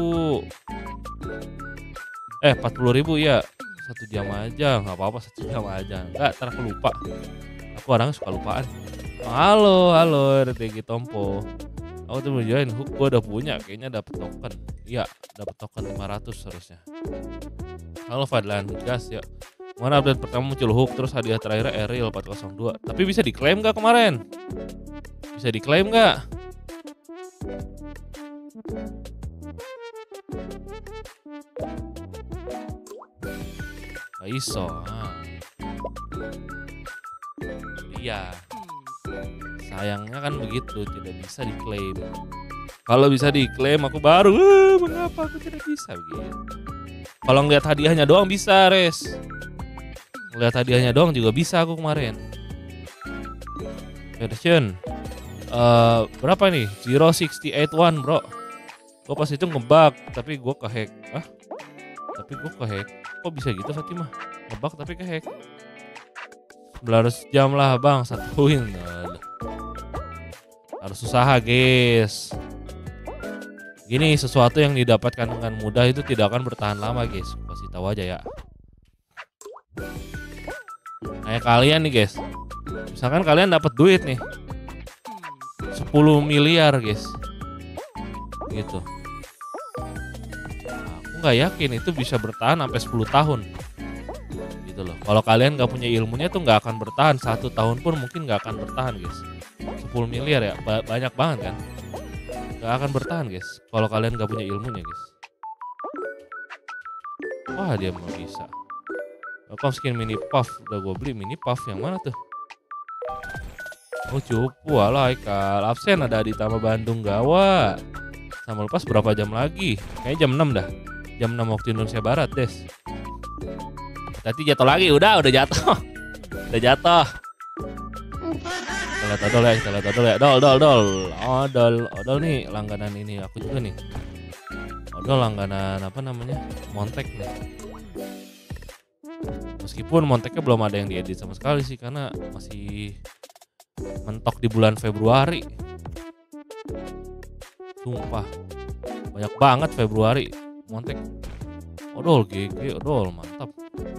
Eh empat puluh ribu ya. Satu jam aja, gak apa-apa satu jam aja. Enggak, ntar aku lupa. Aku orangnya suka lupaan. Halo, halo R T G Tompo. Aku tuh mau join hook, gue udah punya. Kayaknya dapet token. Iya, dapet token lima ratus harusnya. Halo Fadlan, gas ya. Kemarin update pertama muncul hook, terus hadiah terakhirnya Ariel empat nol dua. Tapi bisa diklaim gak kemarin? Bisa diklaim gak? Gak iso. Nah. Iya. Sayangnya kan begitu, tidak bisa diklaim. Kalau bisa diklaim aku baru, eh, mengapa aku tidak bisa begitu. Kalau ngeliat hadiahnya doang bisa, Res. Ngeliat hadiahnya doang juga bisa aku kemarin. Version uh, berapa nih? zero six eight one bro. Gue pas itu ngebug, tapi gue kehack. Ah? Tapi gue kehack. Kok bisa gitu Fatimah? Ngebug tapi kehack. sembilan ratus jam lah bang, satuin. Nah, harus usaha guys. Gini, sesuatu yang didapatkan dengan mudah itu tidak akan bertahan lama guys. Kasih tahu aja ya. Kayak kalian nih guys. Misalkan kalian dapat duit nih sepuluh miliar guys. Gitu. Nah, aku nggak yakin itu bisa bertahan sampai sepuluh tahun. Gitu loh. Kalau kalian nggak punya ilmunya tuh nggak akan bertahan. Satu tahun pun mungkin nggak akan bertahan guys. sepuluh miliar ya, banyak banget kan. Nggak akan bertahan guys. Kalau kalian nggak punya ilmunya guys. Wah dia mau bisa. Welcome skin mini puff. Udah gue beli mini puff yang mana tuh? Oh cupu ala Haikal. Absen ada di Tama Bandung gawa. Sama lepas berapa jam lagi? Kayaknya jam enam dah. Jam enam waktu Indonesia Barat des. Tadi jatuh lagi. Udah udah jatuh. Udah jatuh. Kita lihat odol ya. Kita lihat odol ya. Dol dol dol. Odol. Odol nih langganan ini. Aku juga nih. Odol langganan apa namanya? Montek nih. Meskipun Monteknya belum ada yang diedit sama sekali sih. Karena masih mentok di bulan Februari. Sumpah. Banyak banget Februari. Montek. Odol G G. Odol mantap.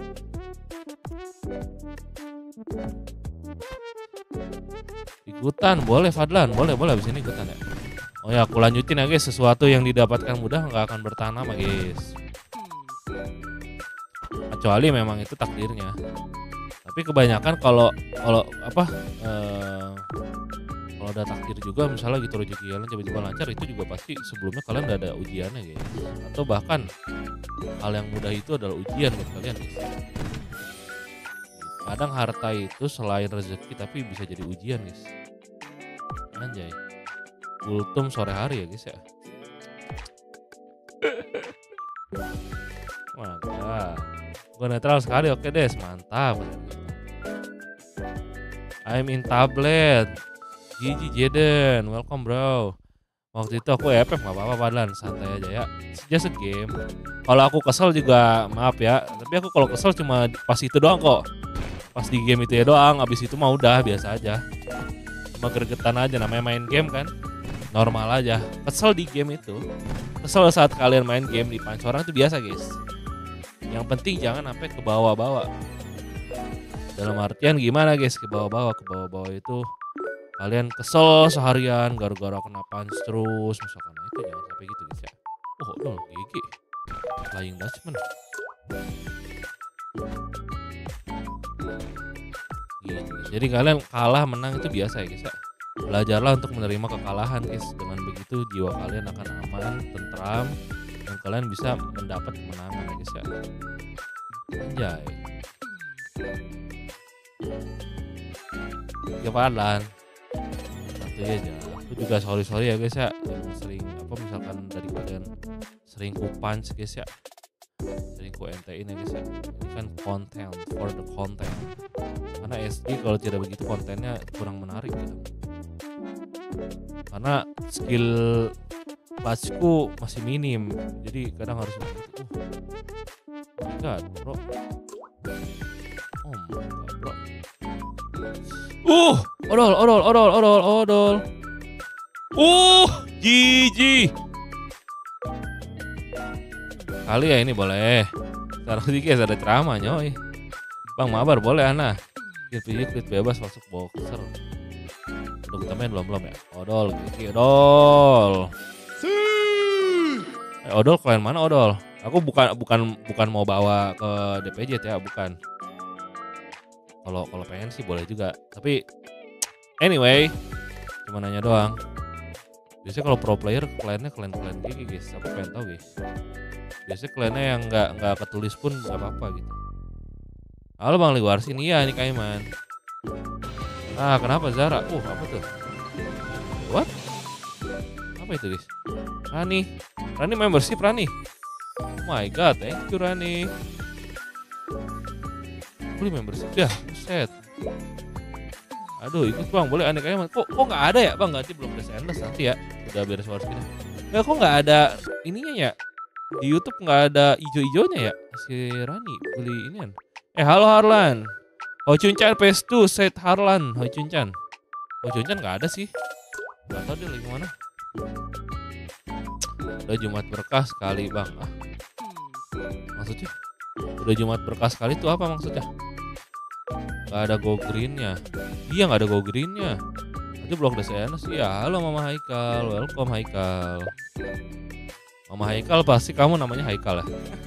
Ikutan boleh Fadlan. Boleh boleh abis ini ikutan ya. Oh ya aku lanjutin ya guys. Sesuatu yang didapatkan mudah gak akan bertahan lama guys. Kecuali memang itu takdirnya. Tapi kebanyakan kalau kalau apa eh, kalau ada takdir juga misalnya gitu rezeki kalian tiba-tiba lancar itu juga pasti sebelumnya kalian udah ada ujiannya guys. Atau bahkan hal yang mudah itu adalah ujian buat kalian guys. Kadang harta itu selain rezeki tapi bisa jadi ujian guys. Anjay. Ultum sore hari ya guys ya. Mantap. Gua netral sekali, oke Des, mantap. I'm in tablet. G G Jaden, welcome bro. Waktu itu aku F F gak apa-apa Padlan, santai aja ya. Just a game. Kalau aku kesel juga maaf ya. Tapi aku kalau kesel cuma pas itu doang kok. Pas di game itu ya doang, abis itu mah udah biasa aja. Cuma gregetan aja, namanya main game kan. Normal aja. Kesel di game itu. Kesel saat kalian main game di pancu orang itu biasa guys. Yang penting jangan sampai ke bawah-bawah. Dalam artian gimana guys, ke bawah-bawah, ke bawah-bawah itu kalian kesel seharian gara-gara kena punch terus misalkan, nah itu jangan sampai gitu guys ya. Oh no, G G Flying Dutchman gitu. Jadi kalian kalah menang itu biasa ya guys ya. Belajarlah untuk menerima kekalahan guys. Dengan begitu jiwa kalian akan aman, tentram, dan kalian bisa mendapat kemenangan ya guys ya. Anjay. Ya Padlan. Santai aja. Aku juga sorry sorry ya guys ya. Yang sering apa misalkan dari kalian sering ku punch guys ya. Sering ku N T-in ya guys ya. Ini kan content for the content. Karena S G kalau tidak begitu kontennya kurang menarik gitu. Karena skill punchku masih minim. Jadi kadang harus begitu. Oh my god, bro. Oh my god, bro. Uh, odol, odol, odol, odol, odol. Uh, G G. Kali ya ini boleh. Taruh dikit ada ceramah nyoy. Bang Mabar boleh ana. Gitu gitu bebas masuk boxer. Udah kita main belum belum ya? Odol, G G, odol. Eh, odol kalian mana odol? Aku bukan bukan bukan mau bawa ke D P J ya, bukan. Kalau kalau pengen sih boleh juga. Tapi anyway, cuma nanya doang. Biasanya kalau pro player kliennya klien-klien gigi guys. Aku pengen tahu guys. Biasanya kliennya yang nggak nggak ketulis pun nggak apa-apa gitu. Halo Bang Liwarsin, iya nih Kaiman. Ah kenapa Zara? Uh apa tuh? What? Apa itu guys? Rani, Rani membership Rani. Oh my god, thank you Rani. Beli membership dah, buset. Aduh ikut bang, boleh aneh kayak kok kok nggak ada ya bang? Nanti belum ada endless nanti ya, udah beres warus kita. Ya kok nggak ada ininya ya? Di YouTube nggak ada ijo-ijonya ya? Si Rani beli inian. Eh halo Harlan, Ho Chun-chan P S dua set Harlan, Ho Chun-chan. Ho Chun-chan nggak ada sih, nggak tahu dia lagi mana. Udah Jumat berkah sekali bang. Ah. Maksudnya? Udah Jumat berkah sekali itu apa maksudnya? Gak ada go greennya. Iya gak ada go greennya. Nanti blok D S N sih ya. Halo Mama Haikal, welcome Haikal. Mama Haikal pasti kamu namanya Haikal ya.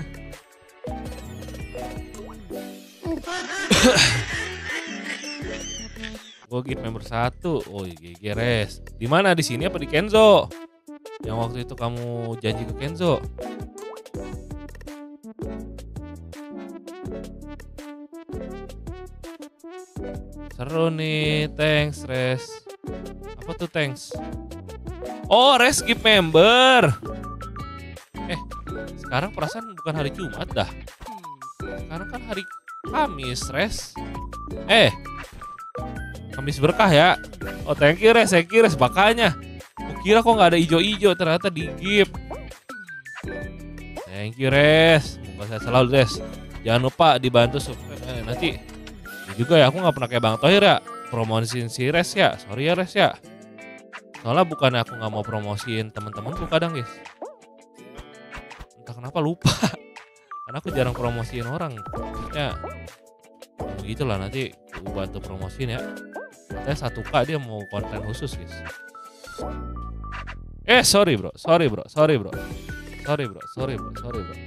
Gue gift member satu. Oh G G res. Di mana, di sini apa di Kenzo? Yang waktu itu kamu janji ke Kenzo. Seru nih, thanks Res. Apa tuh thanks? Oh, Res gift member. Eh, sekarang perasaan bukan hari Jumat dah. Sekarang kan hari Kamis, Res. Eh, Kamis berkah ya. Oh, thank you Res, thank you Res. Makanya, aku kira kok nggak ada ijo-ijo, ternyata di gift. Thank you Res. Semoga saya selalu Res. Jangan lupa dibantu subscribe eh, nanti. Juga ya aku nggak pernah kayak Bang Tohir ya promosiin si Res ya, sorry ya Res ya. Soalnya bukan aku nggak mau promosiin teman-temanku kadang guys. Entah kenapa lupa. Karena aku jarang promosiin orang. Maksudnya begitulah nanti aku bantu promosiin ya. Saya satu K dia mau konten khusus guys. Eh sorry bro, sorry bro, sorry bro, sorry bro, sorry bro, sorry bro.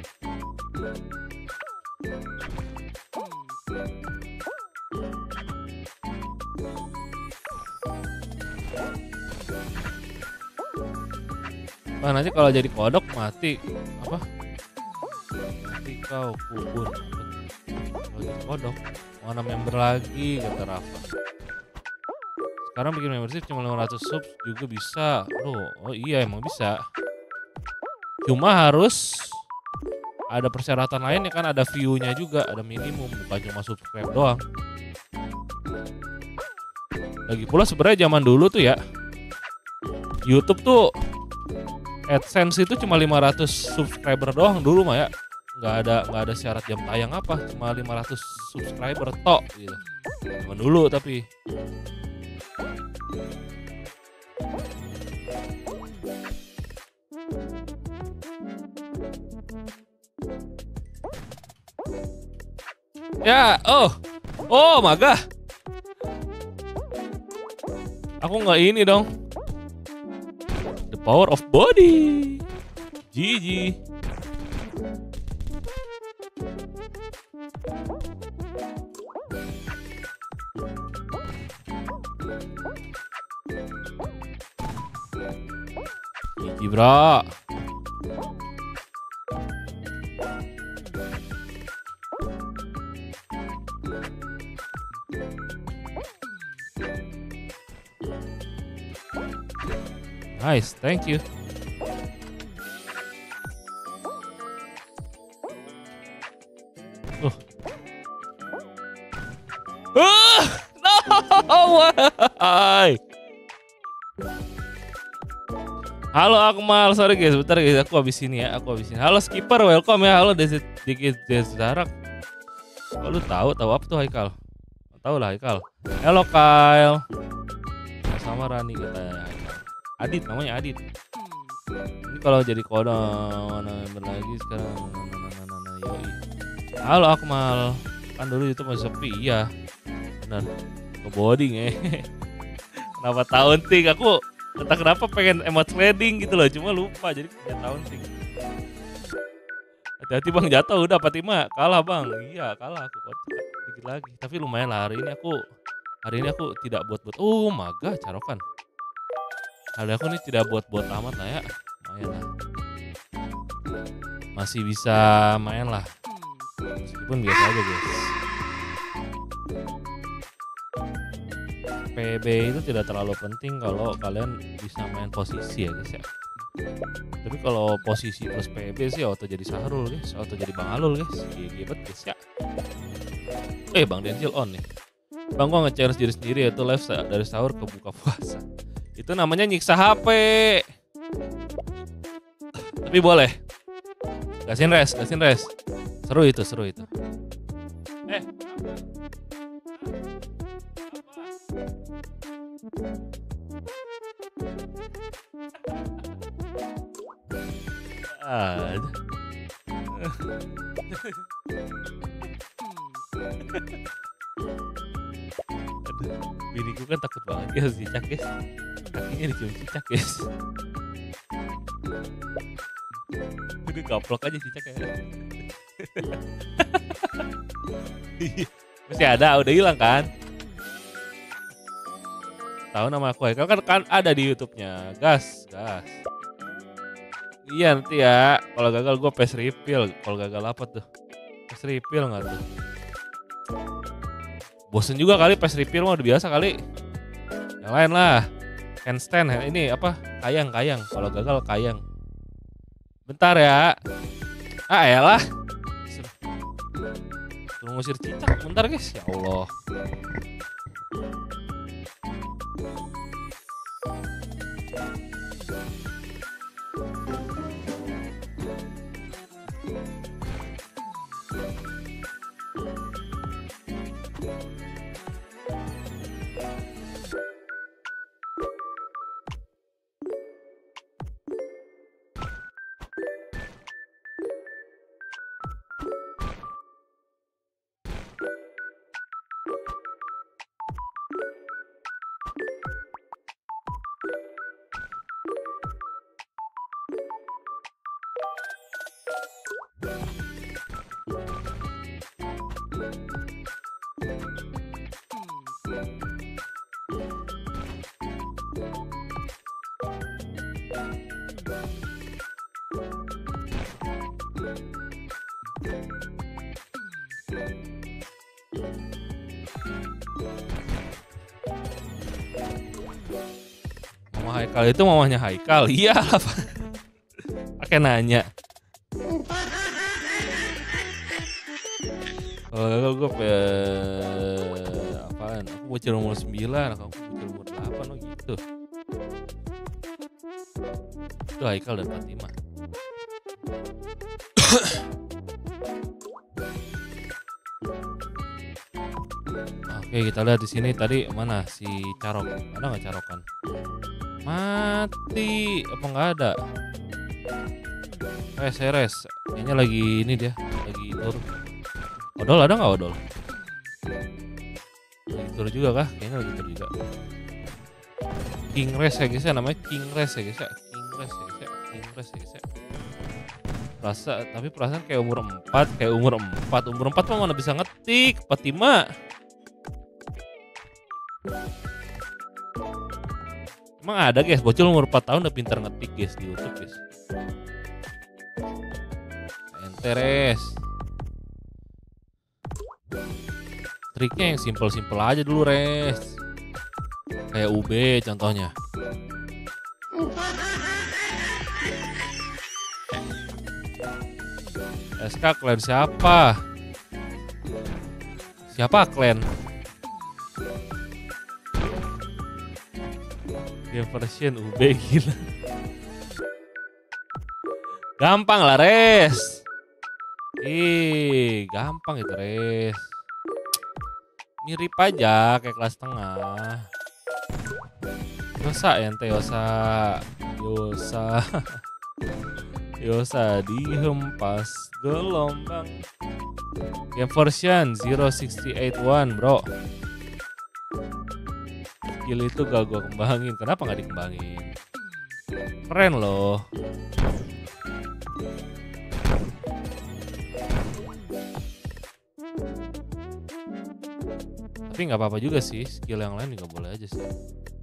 Nah, nanti kalau jadi kodok mati apa? Mati kau kubur. Kalau jadi kodok mana member lagi kata Rafa. Sekarang bikin membership cuma lima ratus subs juga bisa. Loh, oh iya emang bisa. Cuma harus ada persyaratan lainnya kan, ada view-nya juga, ada minimum, bukan cuma subscribe doang. Lagi pula sebenarnya zaman dulu tuh ya, YouTube tuh AdSense itu cuma lima ratus subscriber doang dulu mah ya. Nggak ada nggak ada syarat jam tayang apa, cuma lima ratus subscriber tok gitu. Zaman dulu tapi. Ya, oh, oh, maga. Aku nggak ini dong. The power of body. G G. G G bro. Nice, thank you. Uh. Ah, no, why? Halo Akmal, sorry guys, bentar guys, aku habis ini ya, aku habis ini. Halo Skipper, welcome ya. Halo Desi dikit Desarak. Oh, lu tahu tahu apa tuh Haikal? Tahu lah Haikal. Halo Kyle. Sama Rani katanya. Adit namanya Adit. Ini kalau jadi kode member lagi sekarang. Yoi. Halo Akmal. Kan dulu itu masih sepi, iya. Benar. Ke boarding ya. Kenapa taunting? Aku entah kenapa pengen emot sliding gitu loh, cuma lupa jadi kayak taunting. Hati-hati Bang, jatuh udah Fatima. Kalah Bang. Iya, kalah aku dikit lagi. Tapi lumayan lah hari ini aku hari ini aku tidak buat-buat. Oh, maga carokan. Hari aku nih tidak buat-buat amat lah ya. Lumayan lah. Masih bisa main lah. Meskipun biasa aja guys. P B itu tidak terlalu penting kalau kalian bisa main posisi ya guys ya. Tapi kalau posisi plus P B sih auto jadi Sahrul guys, auto jadi Bang Alul guys. Gigi bet guys ya. Eh Bang Denzil on nih. Bang gua nge-challenge diri sendiri yaitu live dari sahur ke buka puasa. Itu namanya nyiksa H P. Tapi boleh. Gasin res, gasin res. Seru itu, seru itu. Eh. Ada. Biniku kan takut banget ya cicak guys. Kakinya dicium cicak guys. Udah gaplok aja cicak ya. Masih ada, udah hilang kan? Tahu nama aku Haikal kan, kan ada di YouTube-nya. Gas, gas. Iya nanti ya. Kalau gagal gue face reveal. Kalau gagal apa tuh? Face reveal nggak tuh? Bosen juga kali face reveal mah udah biasa kali. Yang lain lah. Handstand ini apa? Kayang, kayang. Kalau gagal kayang. Bentar ya. Ah elah. Suruh ngusir cicak. Bentar guys. Ya Allah. Mama Haikal itu mamanya Haikal. Iya. Pakai nanya. Kalau gue pe apaan? Aku bocil umur sembilan, aku bocil umur delapan oh gitu. Itu Haikal dan Fatima. Oke, kita lihat di sini tadi mana si Carok? Ada nggak Carokan? Mati apa nggak ada? Res, res. Kayaknya lagi ini dia, lagi tur. Odol ada nggak odol? Lagi tur juga kah? Kayaknya lagi tur juga. King Res ya guys ya, namanya King Res ya guys ya. King Res ya guys ya. King Res ya guys ya. Perasa, tapi perasaan kayak umur empat, kayak umur empat. Umur empat mah mana bisa ngetik, Fatima. Emang ada guys, bocil umur empat tahun udah pintar ngetik guys di YouTube guys. Ente res. Triknya yang simpel-simpel aja dulu res. Kayak U B contohnya. S K klan siapa? Siapa klan? Game version U B gila. Gampang lah res. Ih, gampang itu res. Mirip aja kayak kelas tengah. Yosa ente Yosa. Yosa. Yosa dihempas gelombang. Game version zero six eight one bro. Skill itu gak gue kembangin. Kenapa gak dikembangin? Keren loh. Tapi gak apa-apa juga sih. Skill yang lain juga boleh aja sih.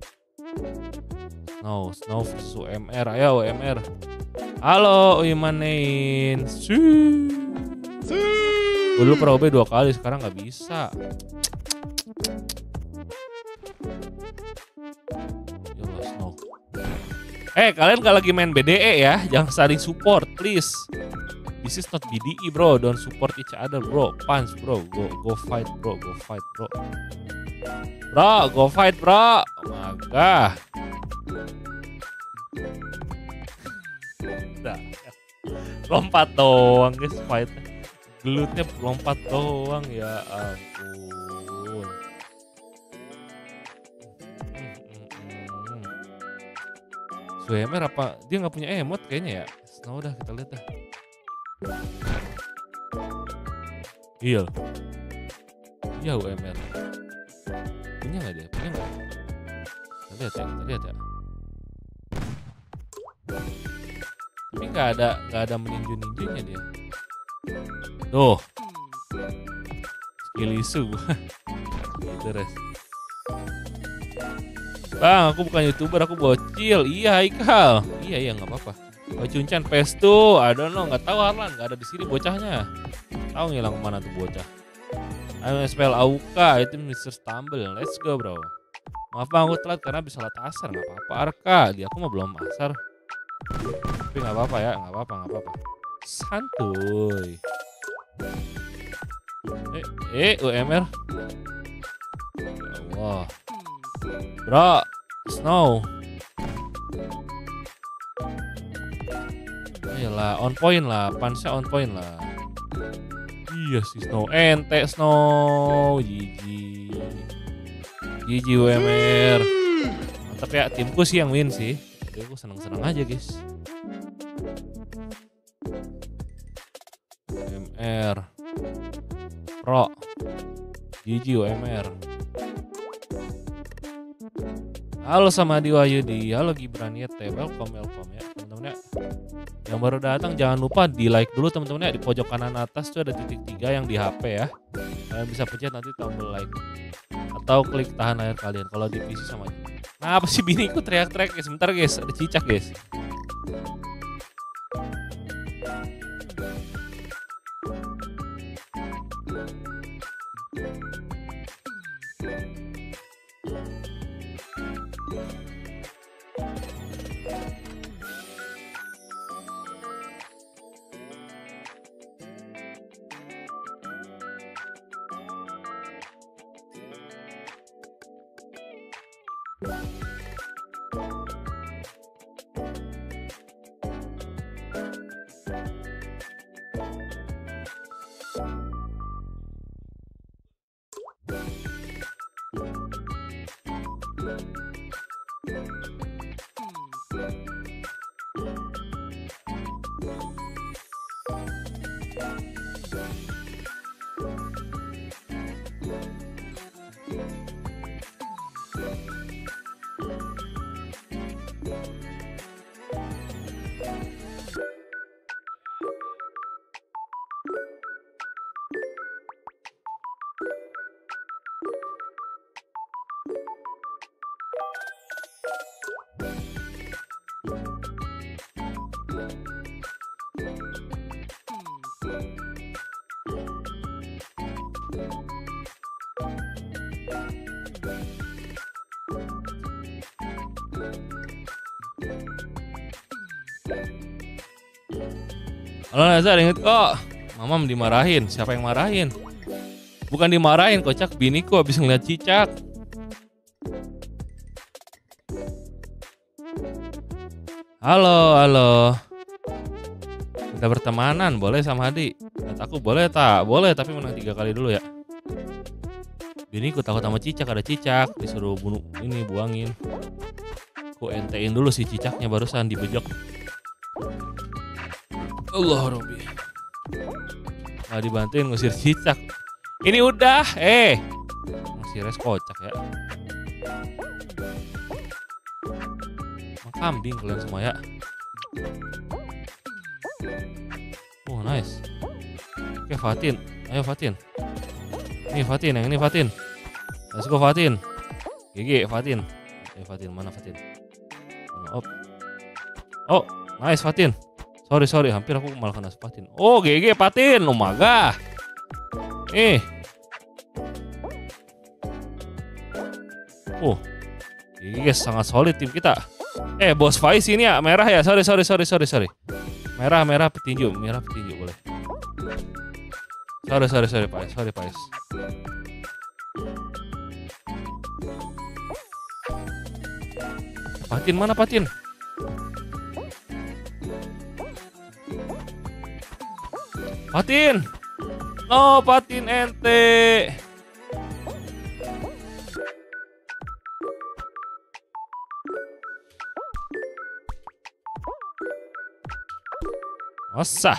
Snow, Snow versus U M R. Ayo U M R. Halo Uimanein. Gue dulu pernah O B dua kali. Sekarang gak bisa. Eh kalian gak lagi main B D E ya, jangan saling support please. This is not B D E bro, don't support each other bro. Punch bro, go go fight bro, go fight bro. Bro, go fight bro. Maka. Nah, lompat doang guys fight. Gelutnya lompat doang ya ampun. U M R apa? Dia nggak punya emot kayaknya ya. Nah udah kita lihat dah. Iya. Iya U M R. Punya nggak dia? Punya nggak? Kita lihat ya. Kita lihat ya. Tapi nggak ada nggak ada meninju-ninjunya dia. Tuh. Skill isu. Gitu res. Bang, aku bukan YouTuber, aku bocil. Iya, Haikal. Iya, iya, nggak apa-apa. Oh, Cuncan P E S tuh, I don't know, nggak tahu Harlan, nggak ada di sini bocahnya. Tahu ngilang kemana tuh bocah? I'm spell Auka, itu mister Stumble. Let's go, bro. Maaf bang, aku telat karena bisa lat asar, nggak apa-apa. Arka, dia aku mah belum asar. Tapi nggak apa-apa ya, nggak apa-apa, nggak apa-apa. Santuy. Eh, eh, U M R. Ya Allah. Bro, Snow. Ayolah, on point lah, punch-nya on point lah. Iya sih Snow, ente Snow, G G. G G U M R. Mantap ya, timku sih yang win sih. Jadi aku seneng-seneng aja guys. U M R Pro, G G U M R. Halo sama Adi Wahyudi, halo Gibran Yete, welcome welcome ya teman-teman ya. Yang baru datang jangan lupa di like dulu teman-teman ya, di pojok kanan atas tuh ada titik tiga yang di H P ya. Kalian bisa pencet nanti tombol like atau klik tahan layar kalian kalau di P C sama aja. Nah apa sih biniku teriak-teriak guys, sebentar guys, ada cicak guys. Halo Nazar, inget kok. Mamam dimarahin. Siapa yang marahin? Bukan dimarahin, kocak. Biniku habis ngeliat cicak. Halo, halo. Kita bertemanan, boleh sama Hadi? Kata aku boleh tak? Boleh, tapi menang tiga kali dulu ya. Biniku takut sama cicak, ada cicak. Disuruh bunuh ini, buangin. Ku entein dulu si cicaknya barusan dibejok. Allah Robbi. Nah, dibantuin ngusir cicak. Ini udah, eh. Masih res kocak ya. Kambing kalian semua ya. Oh nice. Oke Fatin, ayo Fatin. Ini Fatin, yang ini Fatin. Let's go Fatin. G G Fatin. Ayo Fatin, mana Fatin? Mana op? Oh nice Fatin. Sorry sorry, hampir aku malah kena Fatin. Oh G G Fatin, oh maga. Eh. Oh, G G sangat solid tim kita. Eh bos Faiz ini ya merah ya, sorry sorry sorry sorry sorry. Merah merah petinju, merah petinju boleh. Sorry sorry sorry Faiz, sorry Faiz. Fatin mana Fatin? Fatin, no Fatin ente. Osah.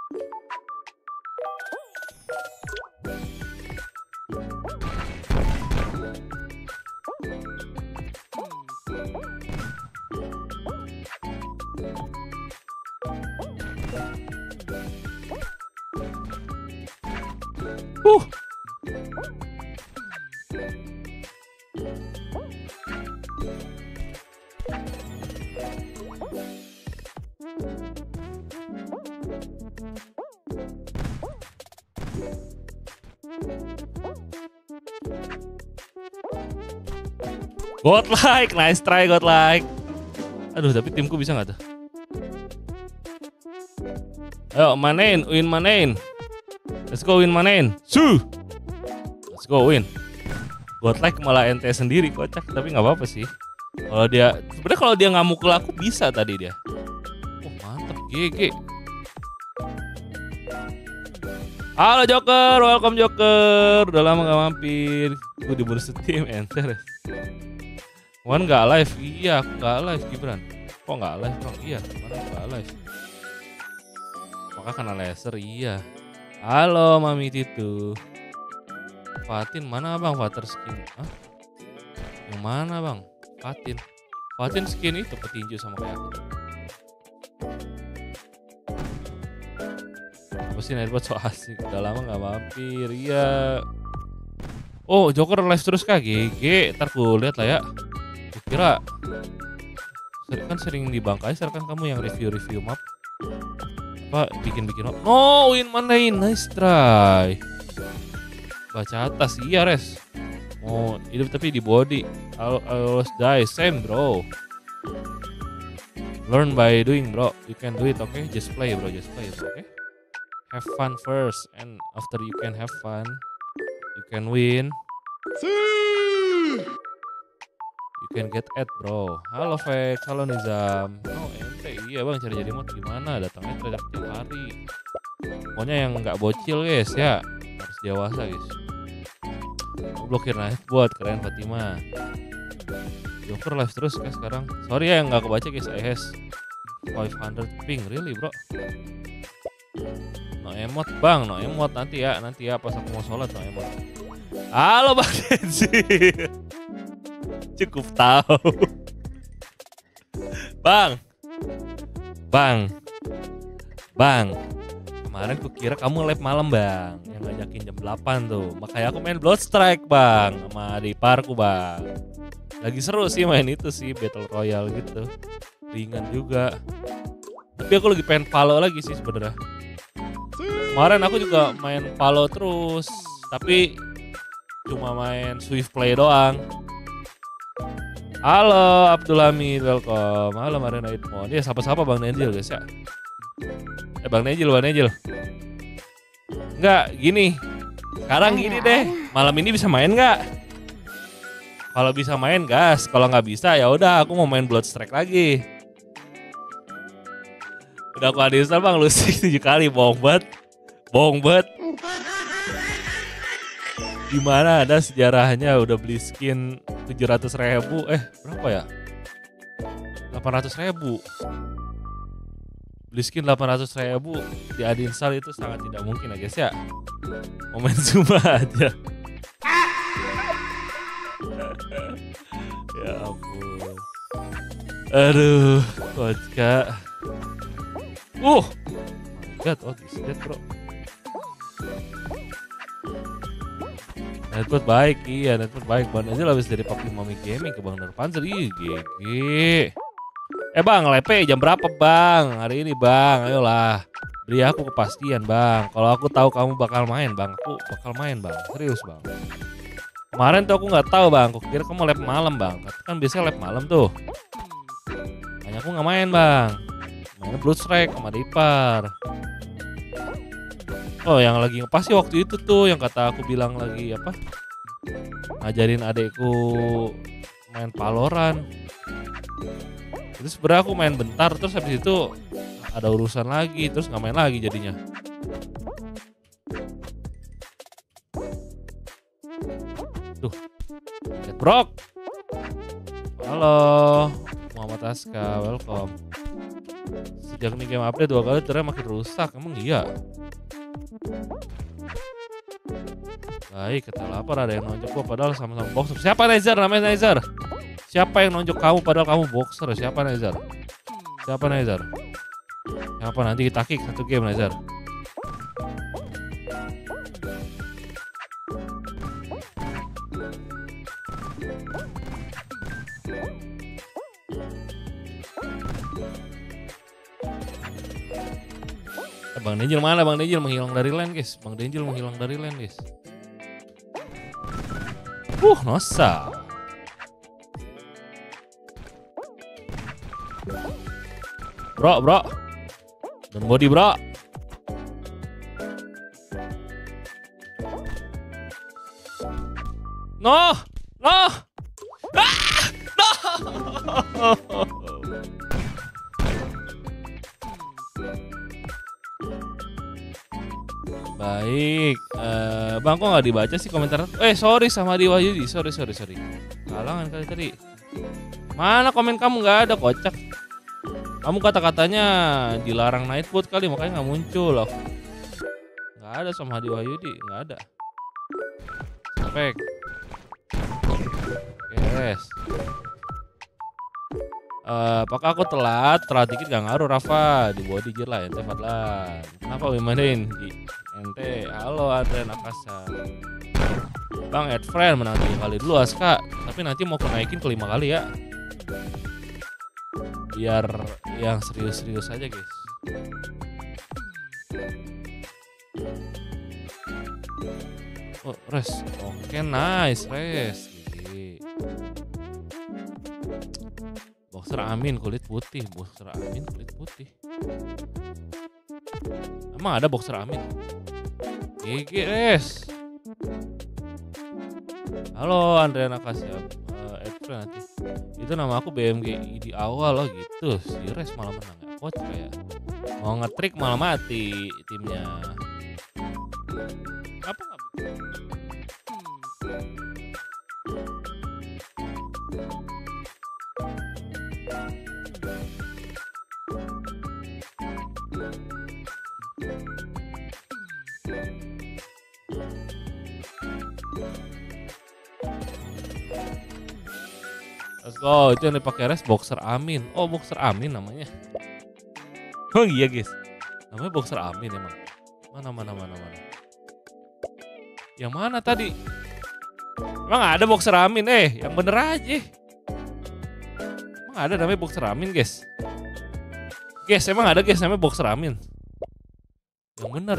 Uh. Godlike, nice try Godlike. Aduh, tapi timku bisa nggak tuh? Ayo, manein, win manein. Let's go win manein. Su. Let's go win. Godlike malah ente sendiri kocak, tapi nggak apa-apa sih. Kalau dia, sebenarnya kalau dia nggak mukul aku bisa tadi dia. Oh mantep, G G. Halo Joker, welcome Joker. Udah lama gak mampir. Gue dibunuh setim, enter. Wan gak live? Iya, aku gak live Gibran. Kok gak live bang? Iya, mana gak live? Maka kena laser, iya. Halo Mami Titu. Fatin mana bang? Water skin? Hah? Yang mana bang? Fatin. Fatin skin itu petinju sama kayak aku. Apa sih Nightbot so asik? Udah lama gak mampir, iya. Oh Joker live terus kah? G G, ntar ku lihat lah ya. Kira kan sering di Bang Kaiser kan kamu yang review-review map apa bikin-bikin map. No win manein, nice try. Baca atas, iya res. Mau hidup tapi di body. I always die, same bro. Learn by doing bro. You can do it, okay? Just play bro, just play bro, okay? Have fun first and after you can have fun, you can win. You can get at bro. Halo Vex, halo Nizam. Oh ente, iya bang cari jadi mod gimana? Datangnya tiap tiap hari. Pokoknya yang nggak bocil guys ya, harus dewasa guys. Blokir night buat keren Fatima. Joker live terus guys sekarang. Sorry ya yang nggak kebaca guys. I has five hundred ping really bro. No emot bang, no emot nanti ya, nanti ya pas aku mau sholat no emot. Halo Bang Denzi. Cukup tahu. Bang, bang, bang. Kemarin ku kira kamu live malam bang, yang ngajakin jam delapan tuh. Makanya aku main Bloodstrike bang, sama di parku bang. Lagi seru sih main itu sih, Battle Royale gitu. Ringan juga. Tapi aku lagi pengen follow lagi sih sebenarnya. Kemarin aku juga main follow terus, tapi cuma main Swift Play doang. Halo Abdul Hamid, welcome. Halo Marina Itmon. Ya sapa-sapa Bang Nenjil guys ya. Eh Bang Nenjil, Bang Nenjil. Enggak, gini. Sekarang gini deh, malam ini bisa main nggak? Kalau bisa main gas, kalau nggak bisa ya udah aku mau main Bloodstrike lagi. Udah aku uninstall Bang, lusik tujuh kali, bohong banget. Bohong banget. Gimana ada sejarahnya udah beli skin tujuh ratus ribu, eh berapa ya? delapan ratus ribu. Beli skin delapan ratus ribu di uninstall itu sangat tidak mungkin ya guys ya. Momen cuma aja. Ya ampun. Aduh, kocak. Uh, oh my god, oh this dead bro. Network baik, iya network baik. Bang Nezil habis dari Papi Mami Gaming ke Bang Darpanzer, ih G G. Eh bang, lepe jam berapa bang? Hari ini bang, ayolah. Beri aku kepastian bang. Kalau aku tahu kamu bakal main bang, aku bakal main bang. Serius bang. Kemarin tuh aku nggak tahu bang, aku kira kamu lab malam bang. Kan biasanya lab malam tuh. Makanya aku nggak main bang. Mainnya Bloodstrike sama Dipar. Oh yang lagi ngepas sih waktu itu tuh yang kata aku bilang lagi apa, ngajarin adekku main Valorant. Terus sebenernya aku main bentar terus habis itu ada urusan lagi terus nggak main lagi jadinya. Tuh, Cat Brock. Halo Muhammad Aska, welcome. Sejak nih game update dua kali ternyata makin rusak, emang iya? Baik, kita lapar ada yang nonjok gua padahal sama-sama boxer. Siapa Nezar? Namanya Nezar. Siapa yang nonjok kamu padahal kamu boxer? Siapa Nezar? Siapa Nezar? Siapa nanti kita kick satu game Nezar? Bang Denjil mana? Bang Denjil menghilang dari lane guys. Bang Denjil menghilang dari lane guys. Uh, nosa. Bro, bro. Dan body bro. No, no. Ah! No. Baik, uh, bang kok nggak dibaca sih komentar? Eh sorry sama di Wahyudi, sorry sorry sorry. Kalangan kali tadi. Mana komen kamu nggak ada kocak? Kamu kata-katanya dilarang Nightbot kali makanya nggak muncul loh. Nggak ada sama di Wahyudi, nggak ada. Spek. Yes. Uh, apakah aku telat? Telat dikit gak ngaruh Rafa. Di body jir lah ente Fadlan. Kenapa gimanain? Ente, halo Adrian Akasa. Bang add friend menang tiga kali dulu Aska. Tapi nanti mau aku naikin ke lima kali ya. Biar yang serius-serius aja guys. Oh res, oke nice res. Gini. Boxer Amin kulit putih, boxer Amin kulit putih. Emang ada boxer Amin? G G res. Halo Andrea Nakasia, uh, add explain nanti. Itu nama aku B M G I di awal loh gitu. Si Res malah menang ya. Coach kayak mau ngetrik malah mati timnya. Apa nggak bisa? Let's go, itu yang dipakai Res Boxer Amin. Oh, Boxer Amin namanya. Oh iya guys, namanya Boxer Amin emang. Mana mana mana mana. Yang mana tadi? Emang ada Boxer Amin eh, yang bener aja. Emang ada namanya Boxer Amin guys. Guys, emang ada guys namanya Boxer Amin. Yang bener.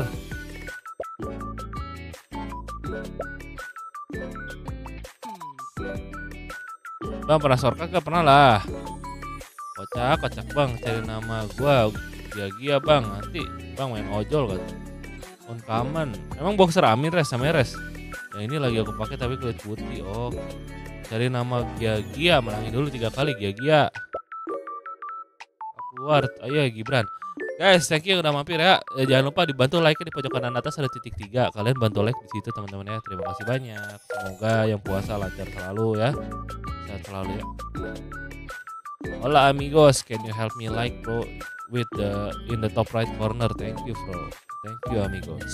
Bang pernah shortcut gak? Pernah lah. Kocak, kocak bang, cari nama gua Gia-Gia bang, nanti bang main ojol kan. Uncommon. Emang Boxer Amin Res sama Res. Yang ini lagi aku pakai tapi kulit putih. Oh, cari nama Gia-Gia, menangin dulu tiga kali Gia-Gia. Keluar, ayo Gibran. Guys, thank you udah mampir ya. Ya jangan lupa dibantu like di pojok kanan atas ada titik tiga. Kalian bantu like di situ teman-teman ya. Terima kasih banyak. Semoga yang puasa lancar selalu ya. Sehat selalu ya. Hola amigos, can you help me like bro with the in the top right corner? Thank you bro. Thank you amigos.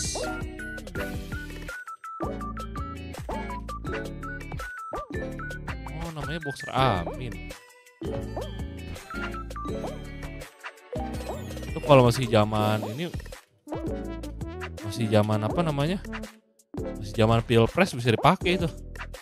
Oh namanya Boxer Amin. Itu kalau masih zaman ini masih zaman apa namanya? Masih zaman Pilpres bisa dipakai itu.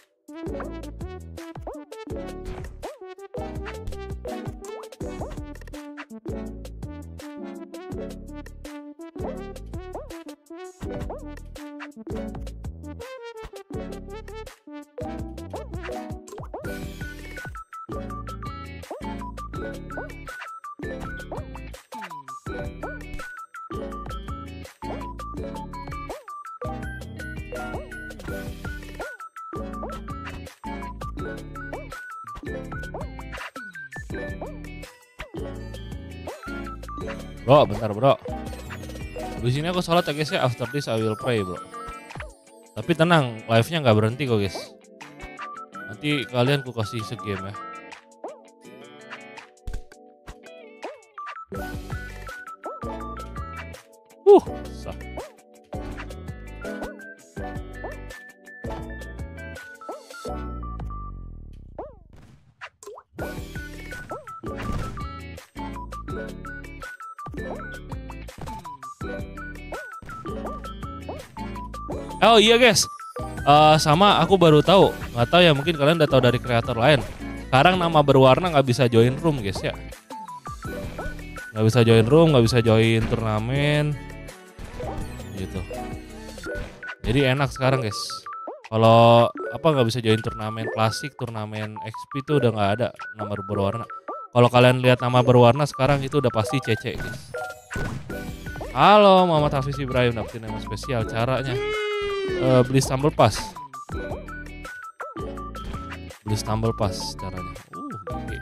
Bro, bentar bro. Di sini aku sholat ya guys ya. After this I will pray bro. Tapi tenang, live-nya nggak berhenti kok guys. Nanti kalian ku kasih segame ya. Uh, sah. Oh iya guys, uh, sama aku baru tahu, nggak tahu ya mungkin kalian udah tahu dari kreator lain. Sekarang nama berwarna nggak bisa join room guys ya, nggak bisa join room, nggak bisa join turnamen, gitu. Jadi enak sekarang guys. Kalau apa nggak bisa join turnamen klasik, turnamen X P itu udah nggak ada nama berwarna. Kalau kalian lihat nama berwarna sekarang itu udah pasti C C guys. Halo Muhammad Hafiz Ibrahim, dapetin nama spesial. Caranya uh, beli stumble pass. Beli stumble pass caranya. Uh, oke.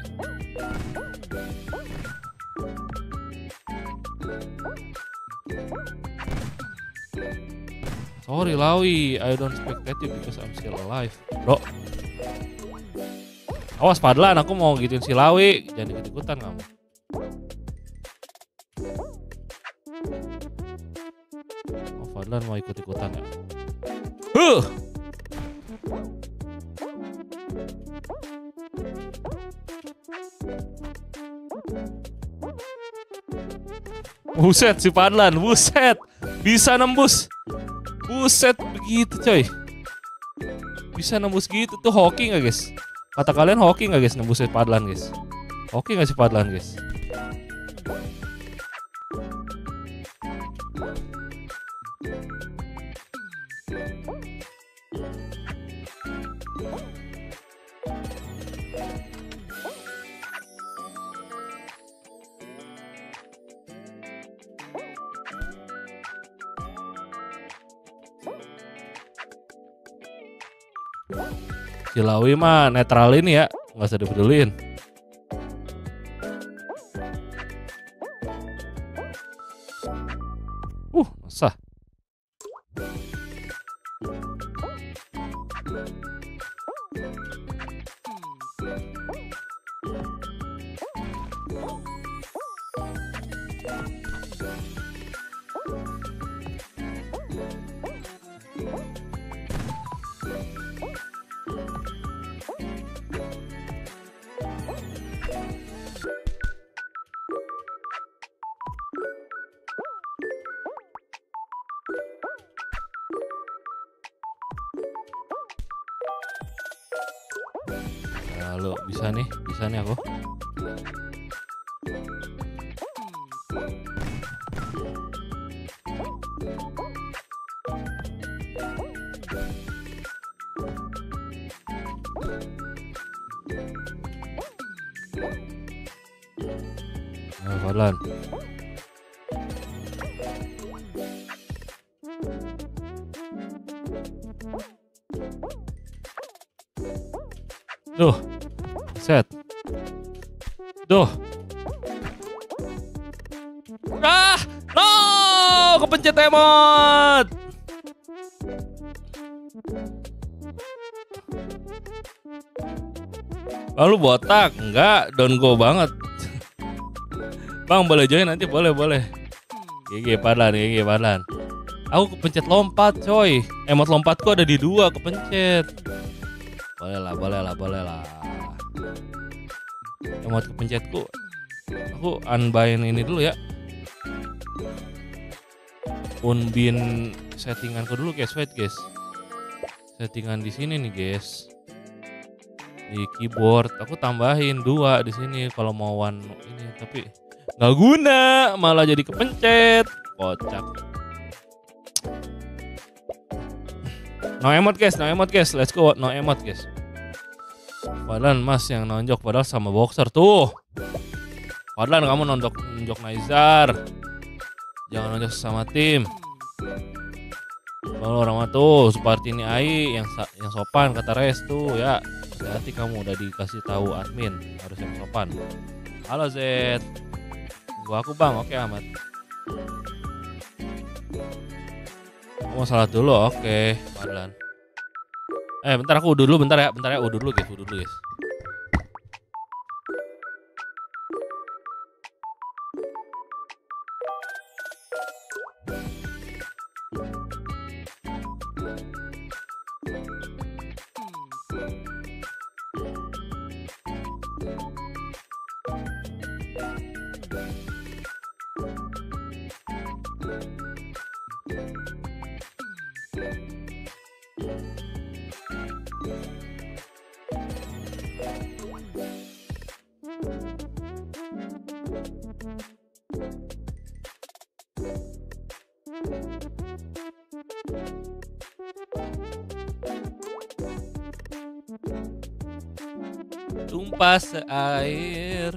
Sorry Lawi, I don't expect you because I'm still alive, bro. Awas Padlan, aku mau gituin si Lawi, jangan ikut-ikutan kamu. Oh, Padlan mau ikut-ikutan ya. Huh. Buset si Padlan, buset. Bisa nembus. Buset begitu coy. Bisa nembus gitu tuh hoki gak guys? Kata kalian hoki gak guys nembus si Padlan guys? Hoki gak si Padlan guys? Cilawi mah netral ini ya, nggak usah dipedulin. Uh, sah. Lalu bisa nih, bisa nih aku. Nah, Fadlan. Duh. Set. Duh. Ah, no, kepencet emot. Lalu botak, enggak, don't go banget. Bang, boleh join nanti, boleh, boleh. G G Padlan, G G Padlan. Aku kepencet lompat, coy. Emot lompatku ada di dua, kepencet. Boleh lah, boleh lah, boleh lah. Emot kepencetku. Aku unbind ini dulu ya. Unbind settinganku dulu guys, wait guys. Settingan di sini nih guys. Di keyboard aku tambahin dua di sini kalau mau one ini, tapi nggak guna, malah jadi kepencet. Kocak. No emot guys, no emot guys, let's go, no emot guys. Padahal Mas yang nonjok padahal sama boxer tuh. Padahal kamu nonjok nonjok Naizar. Jangan nonjok sama tim. Kalau orang tuh seperti ini Ai yang yang sopan kata Res tuh ya. Hati-hati kamu udah dikasih tahu admin harus yang sopan. Halo Z. Gua aku Bang, oke amat. Kamu salat dulu, oke, Padlan. Eh bentar aku udah dulu bentar ya, bentar ya udah dulu guys, udah dulu guys. Tumpah seair.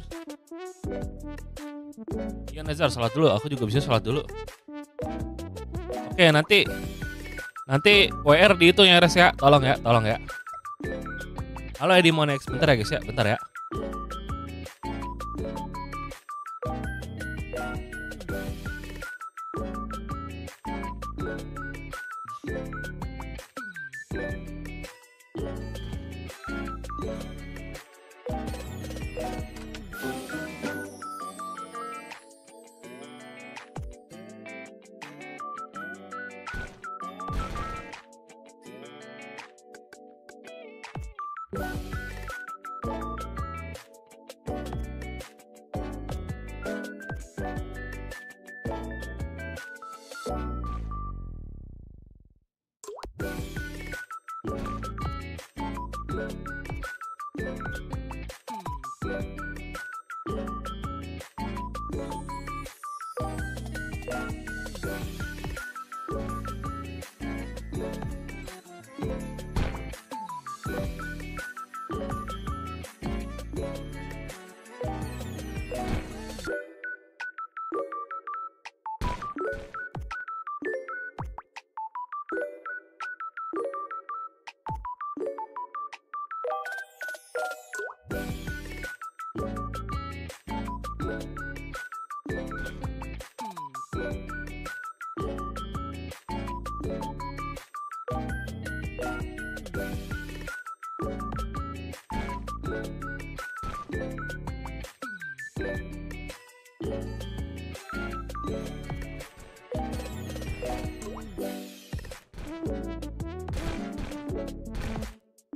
Iya Nazar, salat dulu. Aku juga bisa salat dulu. Oke, nanti nanti W R dihitung ya Res ya. Tolong ya, tolong ya. Halo Edi Monex, bentar ya guys ya, bentar ya.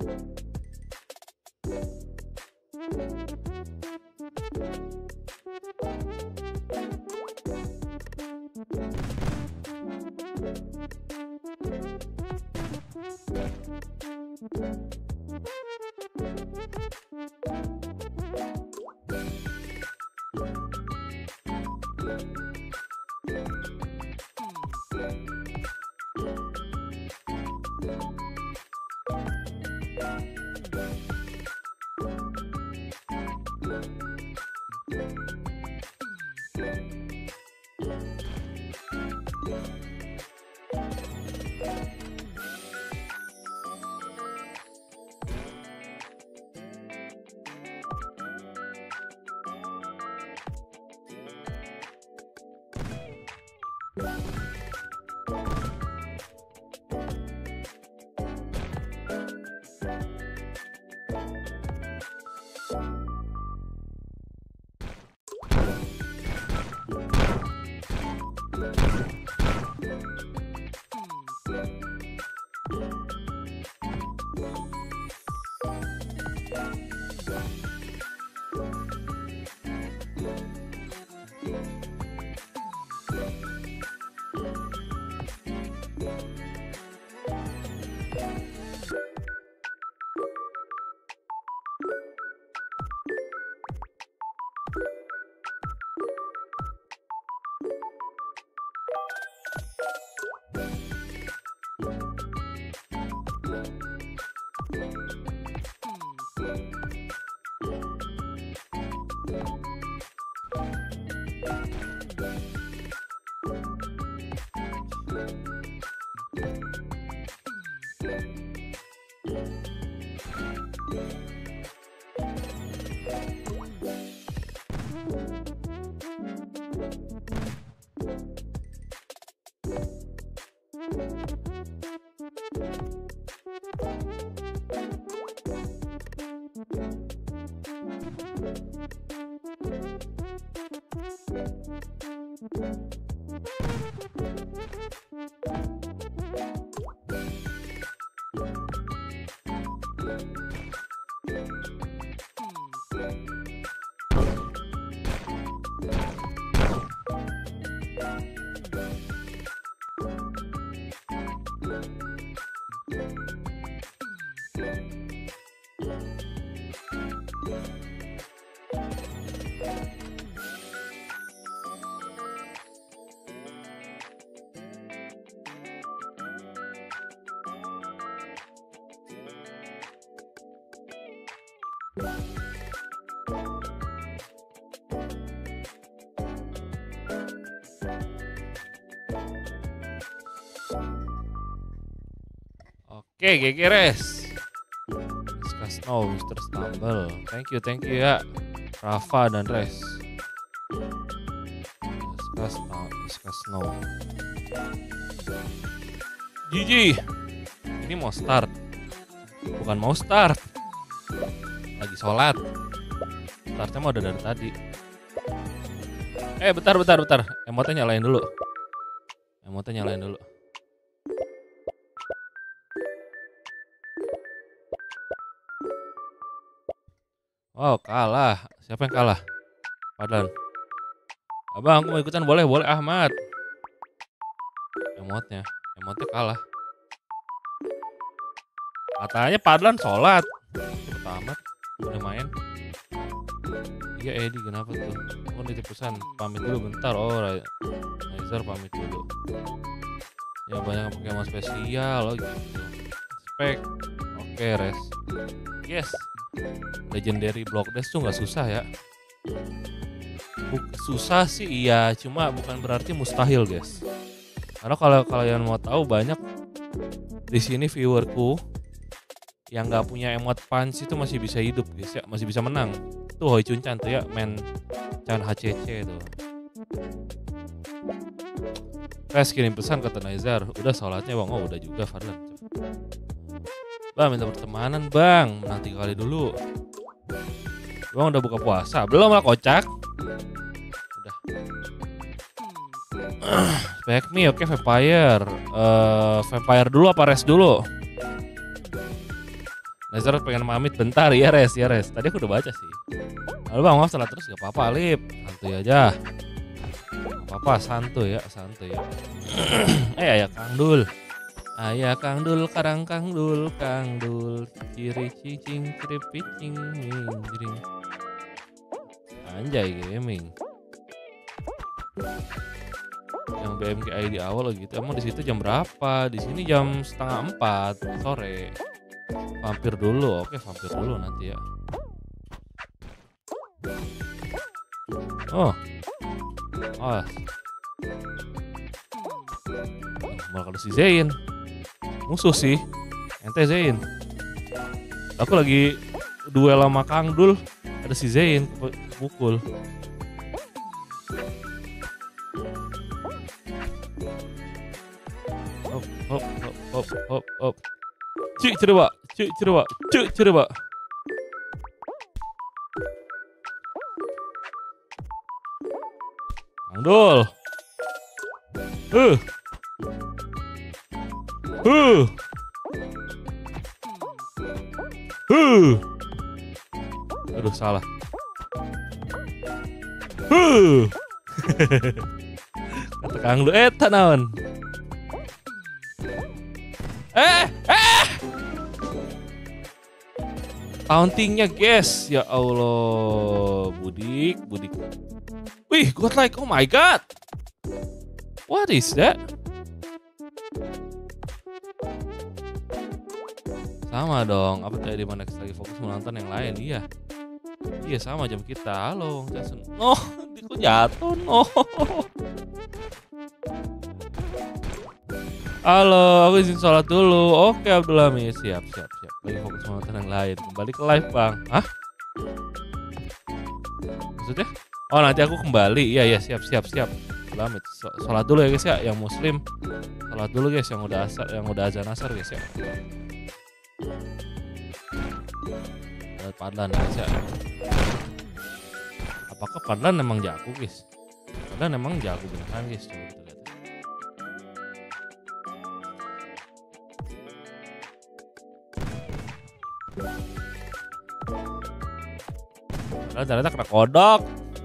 Oke, G G Res. Miska Snow, mister Stumble. Thank you, thank you ya. Rafa dan Res. Miska Snow, Miska Snow. G G. Ini mau start. Bukan mau start. Lagi sholat. Startnya mau udah dari tadi. Eh, bentar, bentar, bentar. Emotnya nyalain dulu. Emotnya nyalain dulu. Oh, kalah. Siapa yang kalah? Padahal. Abang, aku mau ikutan boleh? Boleh, Ahmad. Emotnya. Emotnya kalah. Katanya Padlan sholat. Cepet amat. Udah main. Iya, Edi, kenapa tuh? Oh, nitip pesan. Pamit dulu bentar. Oh, Razer pamit dulu. Ya, banyak pakai mas spesial. Oh, gitu. Spek. Oke, Res. Yes. Legendary Block Dash tuh nggak susah ya. Buk, susah sih iya, cuma bukan berarti mustahil guys. Karena kalau kalian mau tahu banyak di sini viewerku yang nggak punya emot punch itu masih bisa hidup guys ya, masih bisa menang. Tuh Hoi Chun Chan tuh ya, main Chan H C C tuh. Res kirim pesan ke Tenaizer, udah sholatnya bang, oh udah juga Fadlan. Bang minta pertemanan bang, nanti kali dulu. Bang udah buka puasa, belum lah kocak. Udah. Back me, oke okay, Vampire. Uh, Vampire dulu apa Res dulu? Lazar pengen pamit bentar ya res ya res. Tadi aku udah baca sih. Lalu bang maaf salah terus gak apa-apa Lip. Santuy aja. Gak apa-apa santuy ya santuy ya. eh ayah Kang Dul. Ayah Kang Dul karang Kang Dul Kang Dul. Ciri cicing ciri picing jering. Anjay gaming. Yang B M K I di awal gitu. Emang di situ jam berapa? Di sini jam setengah empat sore. Vampir dulu, oke vampir dulu nanti ya. Oh, oh, malah ada si Zain, musuh sih, ente Zain. Aku lagi duel sama Kang Dul, ada si Zain pukul. Hop, hop, hop, hop, hop, hop. Cik coba, cik coba, cik coba. Kang Dul. Uh. Uh. Uh. Aduh salah. Uh. Kata Kang Dul, eh tanawan. Eh, eh. Tauntingnya guys, ya Allah, budik, budik. Wih, godlike, oh my god. What is that? Sama dong, apa tadi di mana lagi fokus menonton yang lain, iya. Iya sama jam kita, halo Wong Jason. No, aku jatuh, no. Halo, aku izin sholat dulu. Oke Abdul Hamid, siap, siap, siap. Lagi fokus menonton yang lain. Kembali ke live bang. Hah? Maksudnya? Oh nanti aku kembali. Iya, iya, siap, siap, siap. Abdul Hamid, sholat dulu ya guys ya. Yang muslim, sholat dulu guys. Yang udah asar, yang udah azan asar guys ya. Lihat Padlan guys ya. Apakah Padlan emang jago guys? Padlan emang jago beneran guys. Coba kita lihat. Ternyata kena kodok.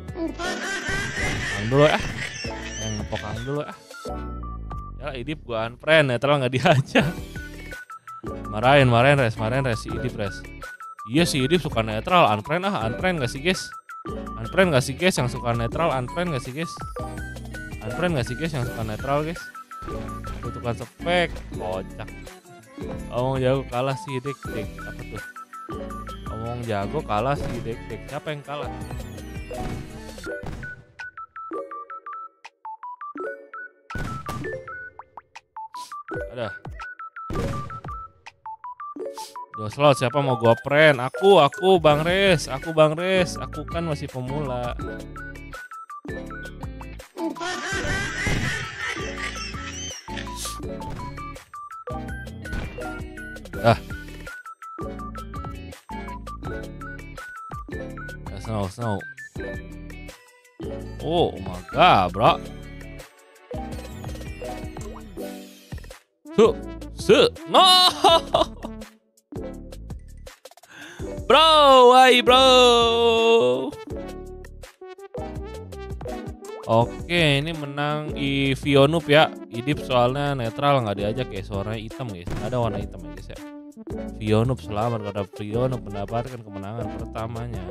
Kang dulu ya. Yang ngepokang dulu ya. Ya Idip gua unfriend ya, terlalu nggak diajak. Marahin, marahin res, marahin res si Idip res. Iya si Idip suka netral, unfriend ah, unfriend nggak sih guys? Unfriend nggak sih guys yang suka netral, unfriend nggak sih guys? Unfriend nggak sih guys yang suka netral guys? Butuhkan spek, kocak. Omong jago kalah si Dik, Dik apa tuh? Omong jago kalah si Dik, Dik siapa yang kalah? Ada. Dua slot siapa mau gua prank? Aku, aku Bang Res, aku Bang Res, aku kan masih pemula. Ah. Ya, snow, snow. Oh, oh my god, bro. Su, su, no. Bro, why bro? Oke, ini menang i Vionup ya. Idip soalnya netral nggak diajak ya, suaranya hitam guys. Ada warna hitam ya guys ya. Vionup selamat karena Vionup mendapatkan kemenangan pertamanya.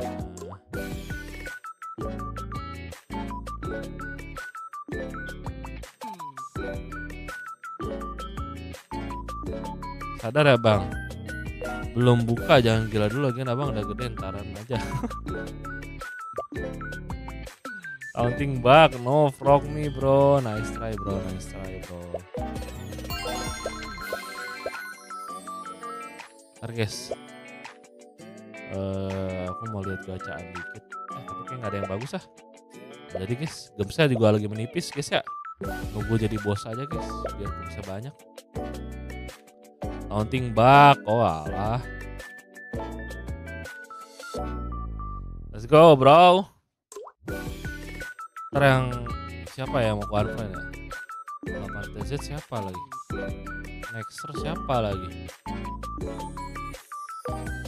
Sadar ya bang? Belum buka jangan gila dulu lagi abang udah gede ntaran aja. Counting back, no frog me bro, nice try bro, nice try bro. Ntar guys, uh, aku mau lihat bacaan dikit, eh, tapi kayak nggak ada yang bagus ah. Jadi guys, gamesnya di gua lagi menipis guys ya. Nunggu jadi bos aja guys, biar bisa banyak. Counting back, oh alah. Let's go bro. Ntar yang siapa ya mau unfriend ya? delapan T Z siapa lagi? Nexter siapa lagi?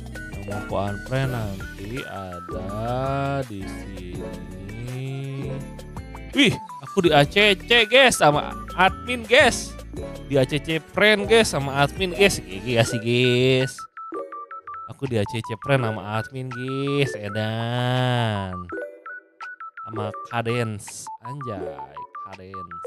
mau aku unfriend nanti ada di sini. Wih, aku di A C C guys sama admin guys. Di A C C friend guys sama admin guys. Gigi sih guys. Aku di A C C friend sama admin guys. Edan. Sama Cadence. Anjay, Cadence.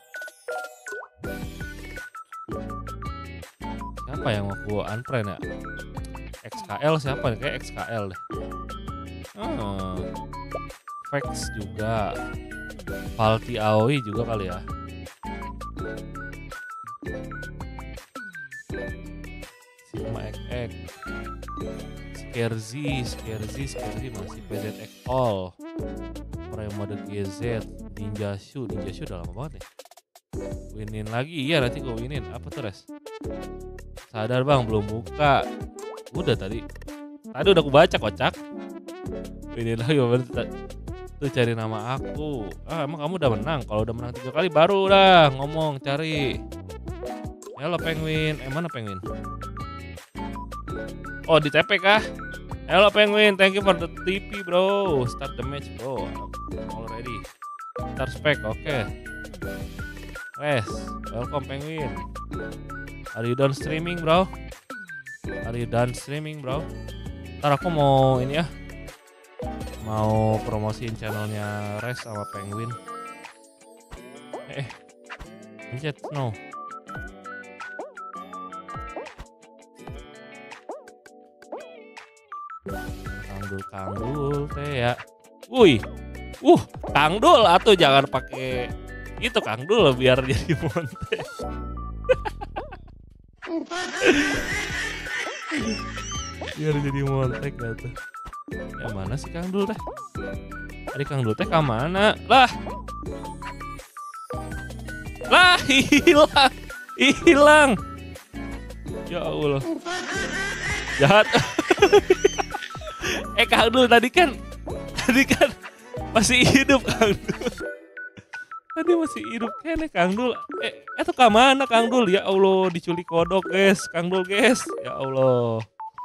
Siapa yang mau aku unfriend ya? X K L siapa nih? Kayak X K L deh. Hmm. Vex juga. Falti Aoi juga kali ya. Sigma X X. Skerzi, Skerzi, Skerzi masih P Z X All. Premode G Z, Ninja Shu, Ninja Shu udah lama banget nih. Winin lagi, iya nanti gue winin. Apa tuh res? Sadar bang, belum buka. Udah tadi. Tadi udah aku baca kocak. Winin lagi, tuh cari nama aku. Ah emang kamu udah menang? Kalau udah menang tiga kali baru udah ngomong cari. Halo Penguin, eh mana Penguin? Oh di T P kah? Halo Penguin, thank you for the T P bro. Start the match bro. Already. Start spec, oke. Okay. Res, welcome Penguin. Are you done streaming bro? Are you done streaming bro? Ntar aku mau ini ya. Mau promosiin channelnya Res sama Penguin. Eh, pencet no. Kangdul teh ya. Wih, uh, Kangdul atau jangan pakai itu Kangdul biar jadi monte. Biar jadi montek gitu. Ya mana sih Kangdul teh? Tadi Kangdul teh ke mana? Lah. Lah hilang. Hilang. Ya Allah. Jahat. Eh Kangdul tadi kan tadi kan masih hidup Kangdul. Tadi masih hidup kene Kangdul. Eh itu ke mana Kangdul? Ya Allah diculik kodok guys, Kangdul guys. Ya Allah.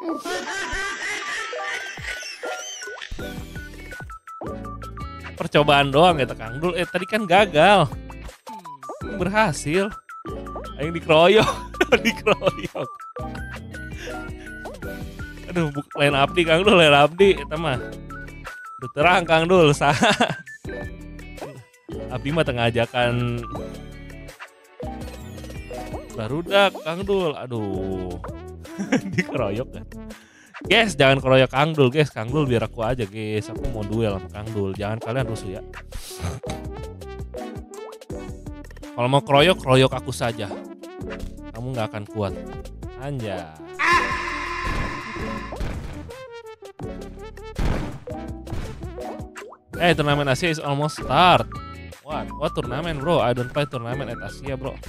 Percobaan doang ya Kangdul. Eh tadi kan gagal. Berhasil. Aing dikeroyok, dikeroyok. Aduh, lain abdi Kangdul, lain abdi eta mah. Duh terang Kangdul, saha. Abdi mah tengah ajakan barudak Kangdul. Aduh. Dikeroyok kan. Guys, jangan keroyok Kangdul, guys. Kangdul biar aku aja, guys. Aku mau duel sama Kangdul. Jangan kalian rusuh ya. Kalau mau keroyok, keroyok aku saja. Kamu nggak akan kuat. Anjay. Eh, turnamen Asia is almost start. What? What turnamen bro? I don't play turnamen at Asia bro.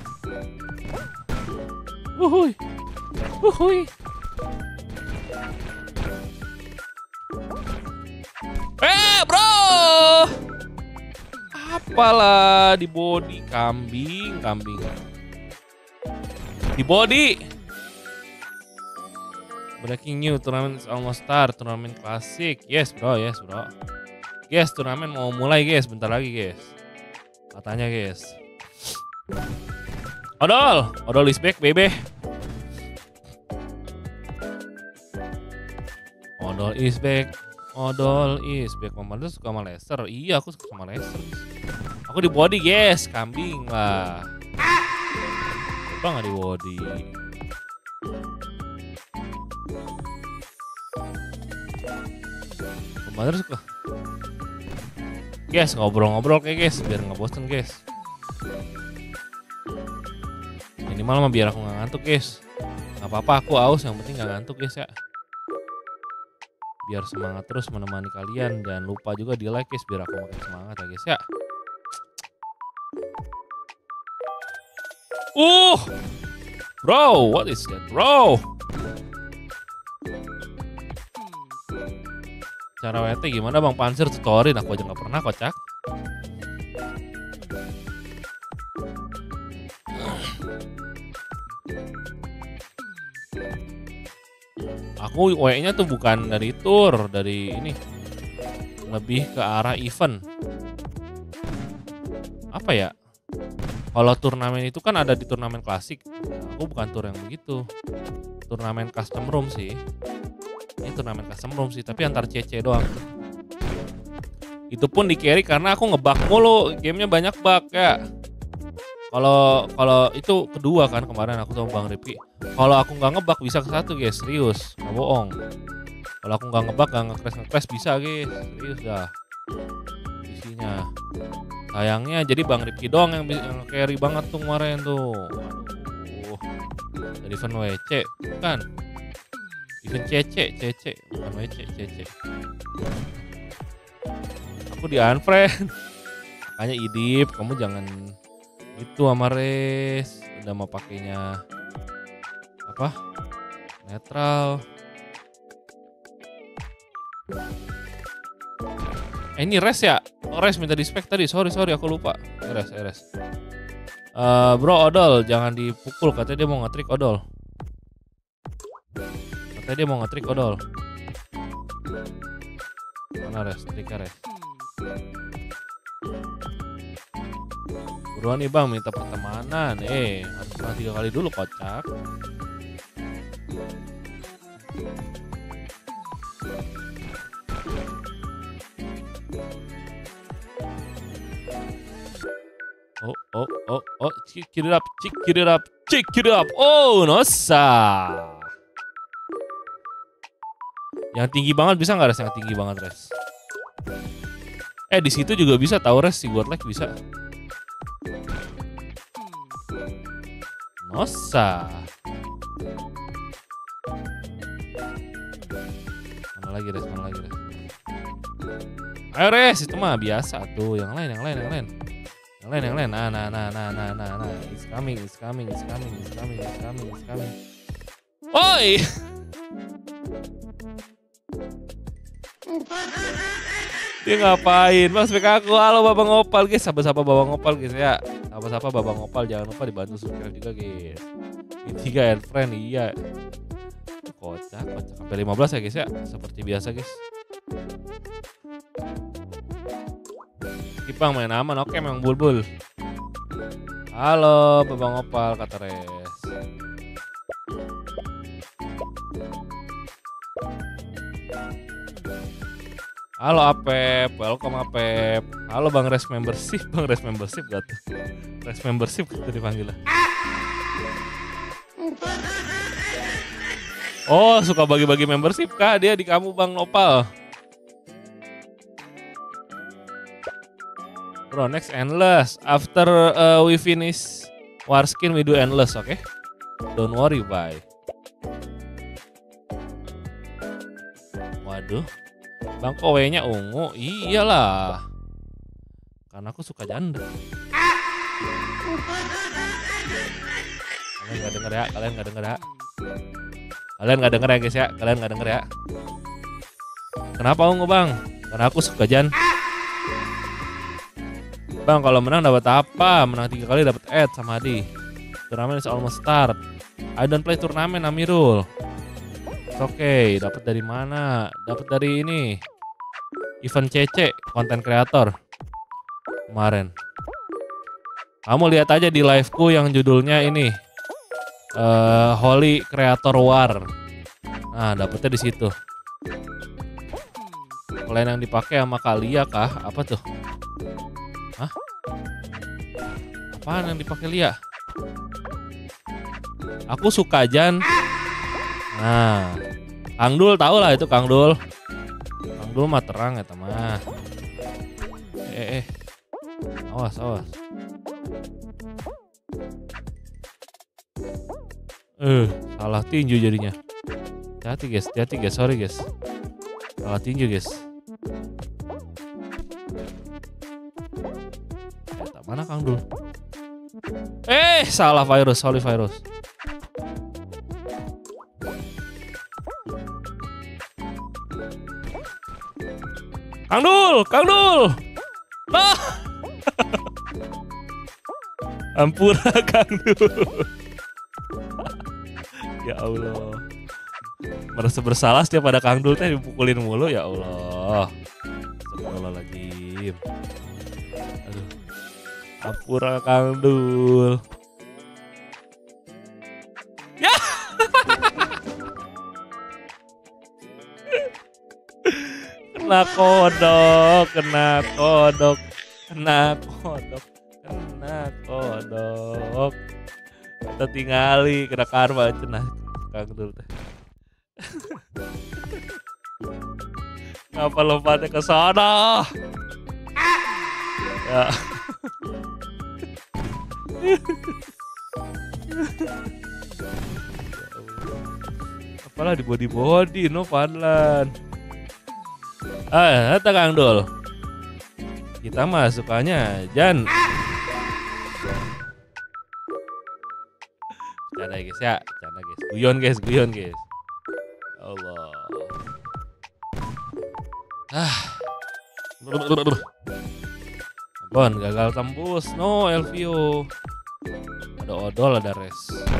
Wuhui. Wuhui. Eh bro. Apalah di body kambing, kambing. Di body. Breaking news, turnamen is almost start. Turnamen klasik. Yes bro, yes bro. Guys, turnamen mau mulai guys, bentar lagi guys. Katanya guys. Odol, Odol is back baby. Odol is back, Odol is back. Mama tuh suka sama Lester. Iya, aku suka sama Lester. Aku di body guys, kambing lah. Coba nggak di body. Mama tuh suka. Guys, ngobrol-ngobrol kayak guys, biar nggak bosen guys. Minimal mah biar aku nggak ngantuk guys. Nggak apa-apa, aku aus, yang penting nggak ngantuk guys ya. Biar semangat terus menemani kalian. Jangan lupa juga di like guys, biar aku makin semangat ya guys ya. Uh, bro, what is that bro? Cara W T gimana Bang Panzer, tutorin, aku aja gak pernah kocak. Aku W nya tuh bukan dari tour, dari ini. Lebih ke arah event. Apa ya? Kalau turnamen itu kan ada di turnamen klasik. Aku bukan tour yang begitu. Turnamen custom room sih. Ini turnamen custom room sih, tapi antar C C doang. Itu pun di carry karena aku ngebug mulu, gamenya banyak bug ya. Kalau kalau itu kedua kan kemarin aku sama Bang Rifki. Kalau aku nggak ngebug bisa ke satu guys, serius, nggak bohong. Kalau aku nggak ngebug nggak nge-crash nge-crash bisa guys, serius dah. Isinya. Sayangnya jadi Bang Rifki doang yang, yang carry banget tuh kemarin tuh. Aduh. Dari event W C kan. Event C C, C C, bukan W C, C C. Aku di unfriend. Makanya Idip, kamu jangan itu sama Res. Udah mau pakainya apa? Netral. Eh ini Res ya? Oh, Res minta di spek tadi. Sorry sorry aku lupa. Eh, Res, eh, Res. Uh, bro Odol jangan dipukul, katanya dia mau nge-trick Odol. Katanya dia mau nge-trick Odol. Mana Res? Triknya Res. Buruan nih Bang, minta pertemanan. Eh, harus pernah tiga kali dulu kocak. Oh, oh, oh, oh, check it up, check it up, check it up. Oh, nosa. Yang tinggi banget bisa nggak Res? Yang tinggi banget Res. Eh di situ juga bisa tahu Res, si Godlike bisa. Nosa. Mana lagi Res? Mana lagi Res? Ayo Res, itu mah biasa tuh. Yang lain, yang lain, yang lain. Yang lain, yang lain. Nah, nah, nah, nah, nah, nah, nah. It's coming, it's coming, it's coming, it's coming, it's coming, it's coming. Oi! Dia ngapain? Mas P K aku, halo Babang Opal guys, sapa-sapa Babang Opal guys ya. Sapa-sapa Babang Opal, jangan lupa dibantu subscribe juga guys. Ini tiga and friend, iya. Kocak, kocak. Sampai lima belas ya guys ya, seperti biasa guys. Kipang main aman, oke memang bulbul. Halo Babang Opal, kata Res. Halo Apep, welcome Apep. Halo Bang Res membership, Bang Res membership gak tuh? Res membership gitu dipanggil lah. Oh suka bagi-bagi membership kah dia di kamu Bang Opal? Bro next endless. After uh, we finish Warskin we do endless, oke? Okay? Don't worry bye. Waduh. Bang kowe-nya ungu, iyalah. Karena aku suka janda. Kalian gak denger ya, kalian gak denger ya. Kalian gak denger ya guys ya, kalian gak denger ya. Kenapa ungu Bang? Karena aku suka jan. Bang kalau menang dapat apa? Menang tiga kali dapat ad sama Adi. Turnamen is almost start. I don't play turnamen Amirul. Oke, okay, dapat dari mana? Dapat dari ini. Event C C, konten kreator. Kemarin. Kamu lihat aja di liveku yang judulnya ini. Uh, Holy Creator War. Nah, dapetnya di situ. Kalian yang dipakai sama Kalia kah? Apa tuh? Hah? Apaan yang dipakai Lia? Aku suka Jan. Nah, Kang Dul tau lah itu Kang Dul. Kang Dul mah terang ya teman. Eh, eh, awas, awas. Eh, salah tinju jadinya. Hati-hati guys, hati-hati guys, sorry guys. Salah tinju guys. Eh, tak mana Kang Dul? Eh, salah virus, sorry virus. Kang Dul, Kang Dul. Ah. Ampura Kang Dul. Ya Allah. Merasa bersalah setiap ada Kang Dul teh dipukulin mulu, ya Allah. Astagfirullahaladzim. Aduh. Ampura Kang Dul. Ya. Kena kodok, kena kodok, kena kodok, kena kodok. Kita tingali kena karma cenah Kang Dul teh. Ngapa lompatnya ke sana? Ya. Apalah di body body no Fadlan. Ah, kata Kang Dul. Kita mah sukanya Jan. Canda guys ya, canda guys. Guyon guys, guyon guys. Allah. Ah. Bon, gagal tembus. No, Elvio. Ada odol, ada res.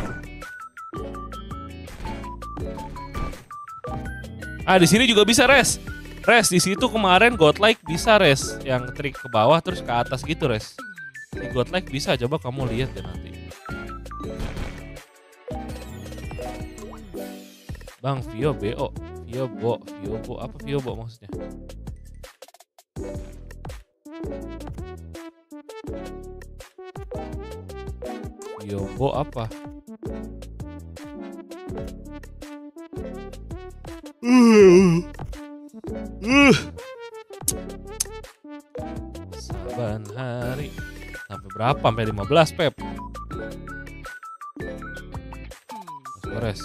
Ah, di sini juga bisa res. Res di situ kemarin godlike bisa res, yang trik ke bawah terus ke atas gitu res. Di godlike bisa, coba kamu lihat deh nanti. Bang Vio B O, Vio Bo, Vio Bo apa Vio Bo maksudnya? Vio Bo apa? Uh. Uh. Saban hari sampai berapa? Sampai lima belas Pep. Beres.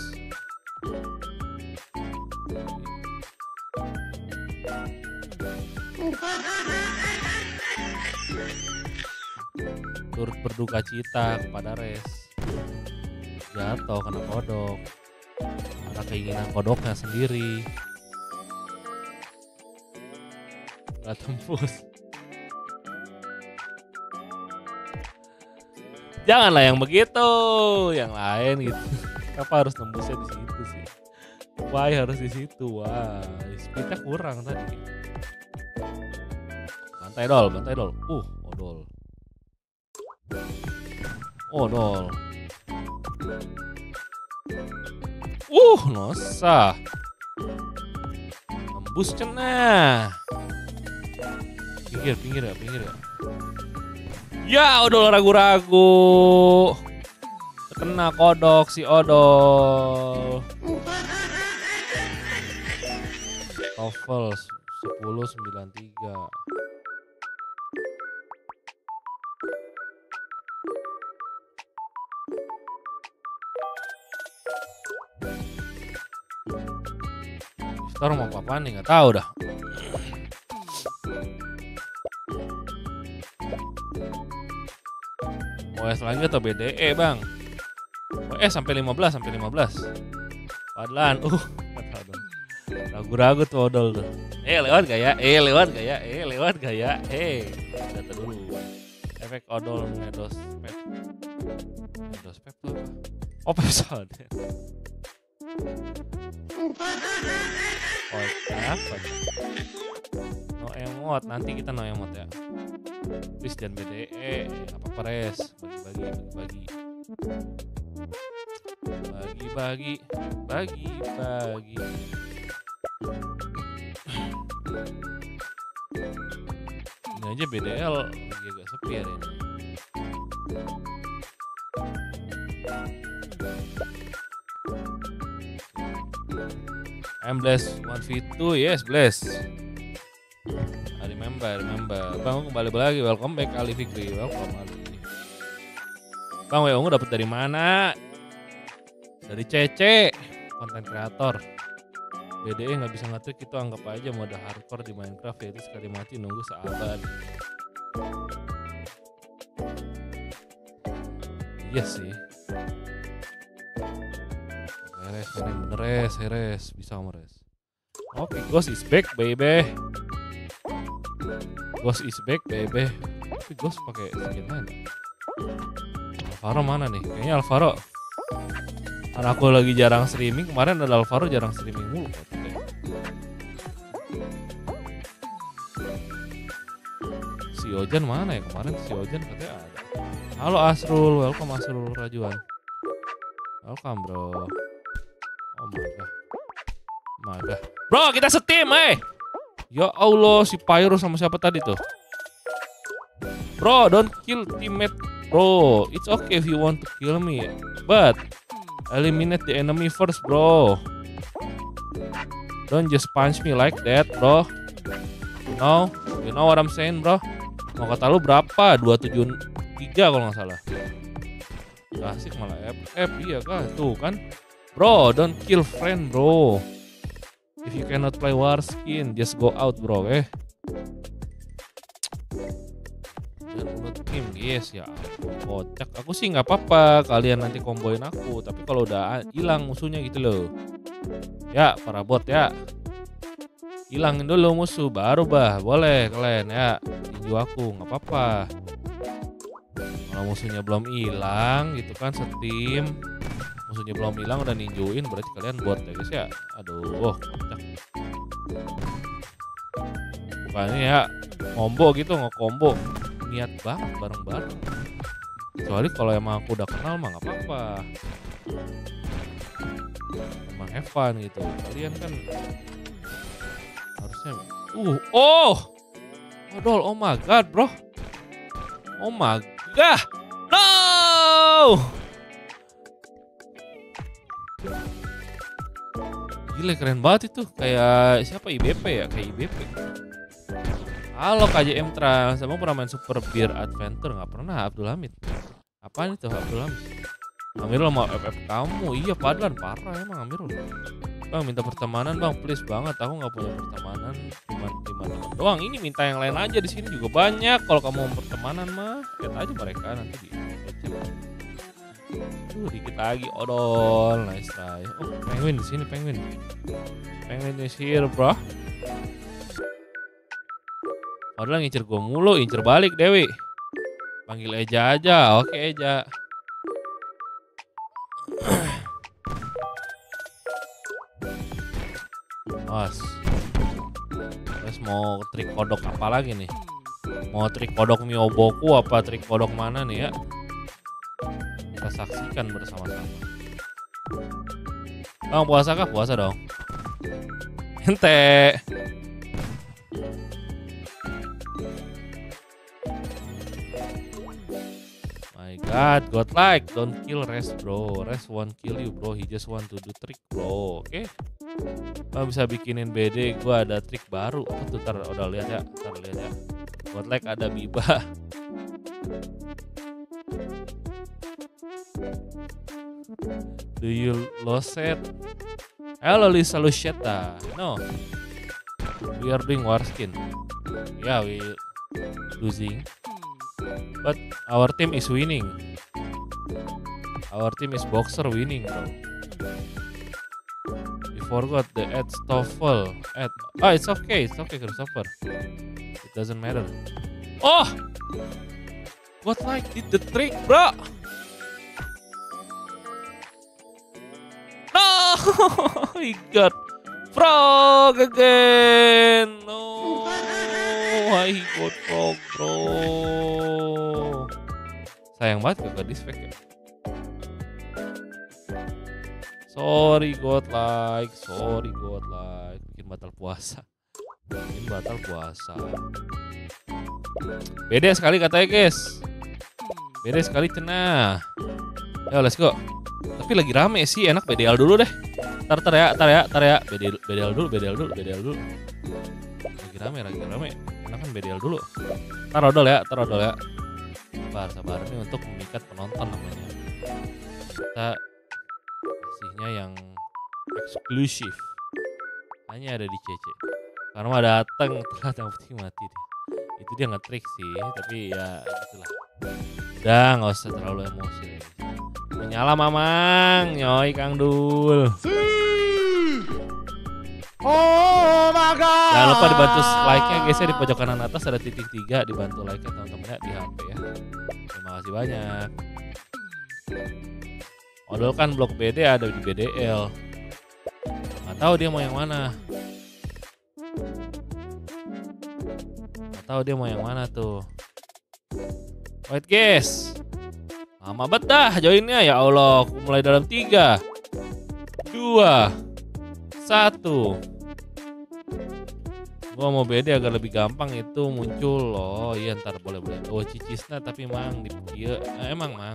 Turut berduka cita kepada Res. Jatuh kena kodok. Karena keinginan kodoknya sendiri. Gak tembus. Janganlah yang begitu, yang lain gitu. Kenapa harus tembusnya di situ sih? Why harus di situ? Wah, speednya kurang tadi. Bantai dol, bantai dol. Uh, odol. Odol. Uh, nosa. Tembus cenah. Pinggir, pinggir ya, pinggir ya. Ya, odol ragu-ragu. Kena kodok si odol. Oval sepuluh sembilan tiga. Star mau apa nih nggak tahu dah. O S lagi atau B D E bang? O S sampai lima belas sampai lima belas. Padahal uh ragu-ragu tuh odol tuh. Eh lewat gak ya? Eh lewat gak ya? Eh lewat gak ya? Eh data dulu. Efek odol ngedos pep. Ngedos pep tuh apa? Oh pesawat. Oh apa? No emot, nanti kita no emot ya. Please jangan B D E, apa peres, bagi-bagi, bagi-bagi, bagi-bagi, bagi-bagi. Ini aja B D L lagi agak sepi hari ini. I'm blessed one v two, yes blessed. I remember, I remember. Bang kembali lagi, welcome back Ali Fikri, welcome Ali. Bang W O dapat dari mana? Dari C C, konten kreator. B D E nggak bisa ngetik itu anggap aja mode hardcore di Minecraft, yaitu sekali mati nunggu seabad. Iya sih. Res, ini bener res, res, bisa meres. Oke, okay, Ghost is back baby. Ghost is back baby. Tapi Ghost pakai skin mana? Alvaro mana nih? Kayaknya Alvaro. Karena aku lagi jarang streaming, kemarin ada Alvaro jarang streaming mulu. Si Ojan mana ya kemarin? Si Ojan katanya ada. Halo Asrul, welcome Asrul Rajuan. Welcome bro. Oh my god. Oh my god. Bro kita setim eh. Ya Allah si Pyro sama siapa tadi tuh? Bro don't kill teammate bro. It's okay if you want to kill me. But eliminate the enemy first bro. Don't just punch me like that bro. You know? You know what I'm saying bro? Mau kata lu berapa? dua tujuh tiga kalau gak salah. Asik malah F F iya kah? Tuh kan. Bro, don't kill friend bro. If you cannot play war skin, just go out bro, eh. Dan menurut tim, yes ya. Kocak. Aku sih nggak apa-apa. Kalian nanti komboin aku. Tapi kalau udah hilang musuhnya gitu loh. Ya, para bot ya. Hilangin dulu musuh, baru bah. Boleh kalian ya. Tinju aku, nggak apa-apa. Kalau musuhnya belum hilang gitu kan setim. Musuhnya belum hilang udah ninjuin berarti kalian bot ya guys ya. Aduh, kocak. Bukannya ya combo gitu, nge-combo. Niat banget bareng-bareng. Kecuali kalau emang aku udah kenal mah gak apa-apa. Emang have fun gitu. Kalian kan harusnya uh oh odol, oh my god bro. Oh my god. No. Gila keren banget itu. Kayak siapa I B P ya? Kayak I B P. Halo K J M Trans. Emang pernah main Super Beer Adventure? Gak pernah Abdul Hamid. Apaan itu Abdul Hamid? Amirul mau F F kamu. Iya padahal parah emang Amirul. Bang minta pertemanan bang please banget. Aku gak punya pertemanan. Cuman teman doang. Ini minta yang lain aja di sini juga banyak. Kalau kamu mau pertemanan mah lihat aja mereka nanti di Tuh dikit lagi odol, nice try. Oh penguin di sini penguin. Penguin is here bro. Padahal ngincer gue mulu, incer balik Dewi. Panggil Eja aja, oke Eja. Mas, terus mau trik kodok apa lagi nih? Mau trik kodok Mioboku apa trik kodok mana nih ya? Kita saksikan bersama-sama. Bang puasa kah? Puasa dong. Ente. My god, godlike, don't kill Res bro. Res won't kill you bro, he just want to do trick bro. Oke. Okay? Bang bisa bikinin B D, gua ada trik baru. Oh, tuh ntar udah lihat ya, ntar lihat ya. Godlike ada Biba. Do you lose it? Hello Lisa Lucieta. No. We are doing war skin. Yeah, we losing. But our team is winning. Our team is boxer winning, bro. We forgot the add Stoffel. Add. Oh, it's okay. It's okay, Christopher. It doesn't matter. Oh! What like did the trick, bro? He got frog again. No, I got frog, bro. Sayang banget gak dispek ya. Sorry godlike, sorry godlike. Bikin batal puasa. Bikin batal puasa. Beda sekali katanya guys. Beda sekali cenah. Ya let's go. Tapi lagi rame sih, enak B D L dulu deh. Tar tar ya, tar ya, tar ya. B D L dulu, B D L dulu, B D L dulu. Lagi rame, lagi rame. Enak kan B D L dulu. Tar odol ya, tar odol ya. Sabar, sabar ini untuk memikat penonton namanya. Kita kasihnya yang eksklusif. Hanya ada di C C. Karena datang telat yang penting mati deh. Itu dia nge-trick sih, tapi ya gitulah. Udah nggak usah terlalu emosi deh. Menyala mamang, nyoy Kang Dul. Oh my god. Jangan lupa dibantu like-nya guys ya, di pojok kanan atas ada titik tiga, dibantu like-nya teman-teman ya di H P ya. Terima kasih banyak. Odol kan blok B D ada di B D L. Nggak tahu dia mau yang mana. Nggak tahu dia mau yang mana tuh. Wait guys. Lama banget dah joinnya ya Allah. Mulai dalam tiga, dua, satu. Gua mau B D agak lebih gampang itu muncul. Oh iya ntar boleh-boleh. Oh cicisna tapi mang di kieu eh, emang mang.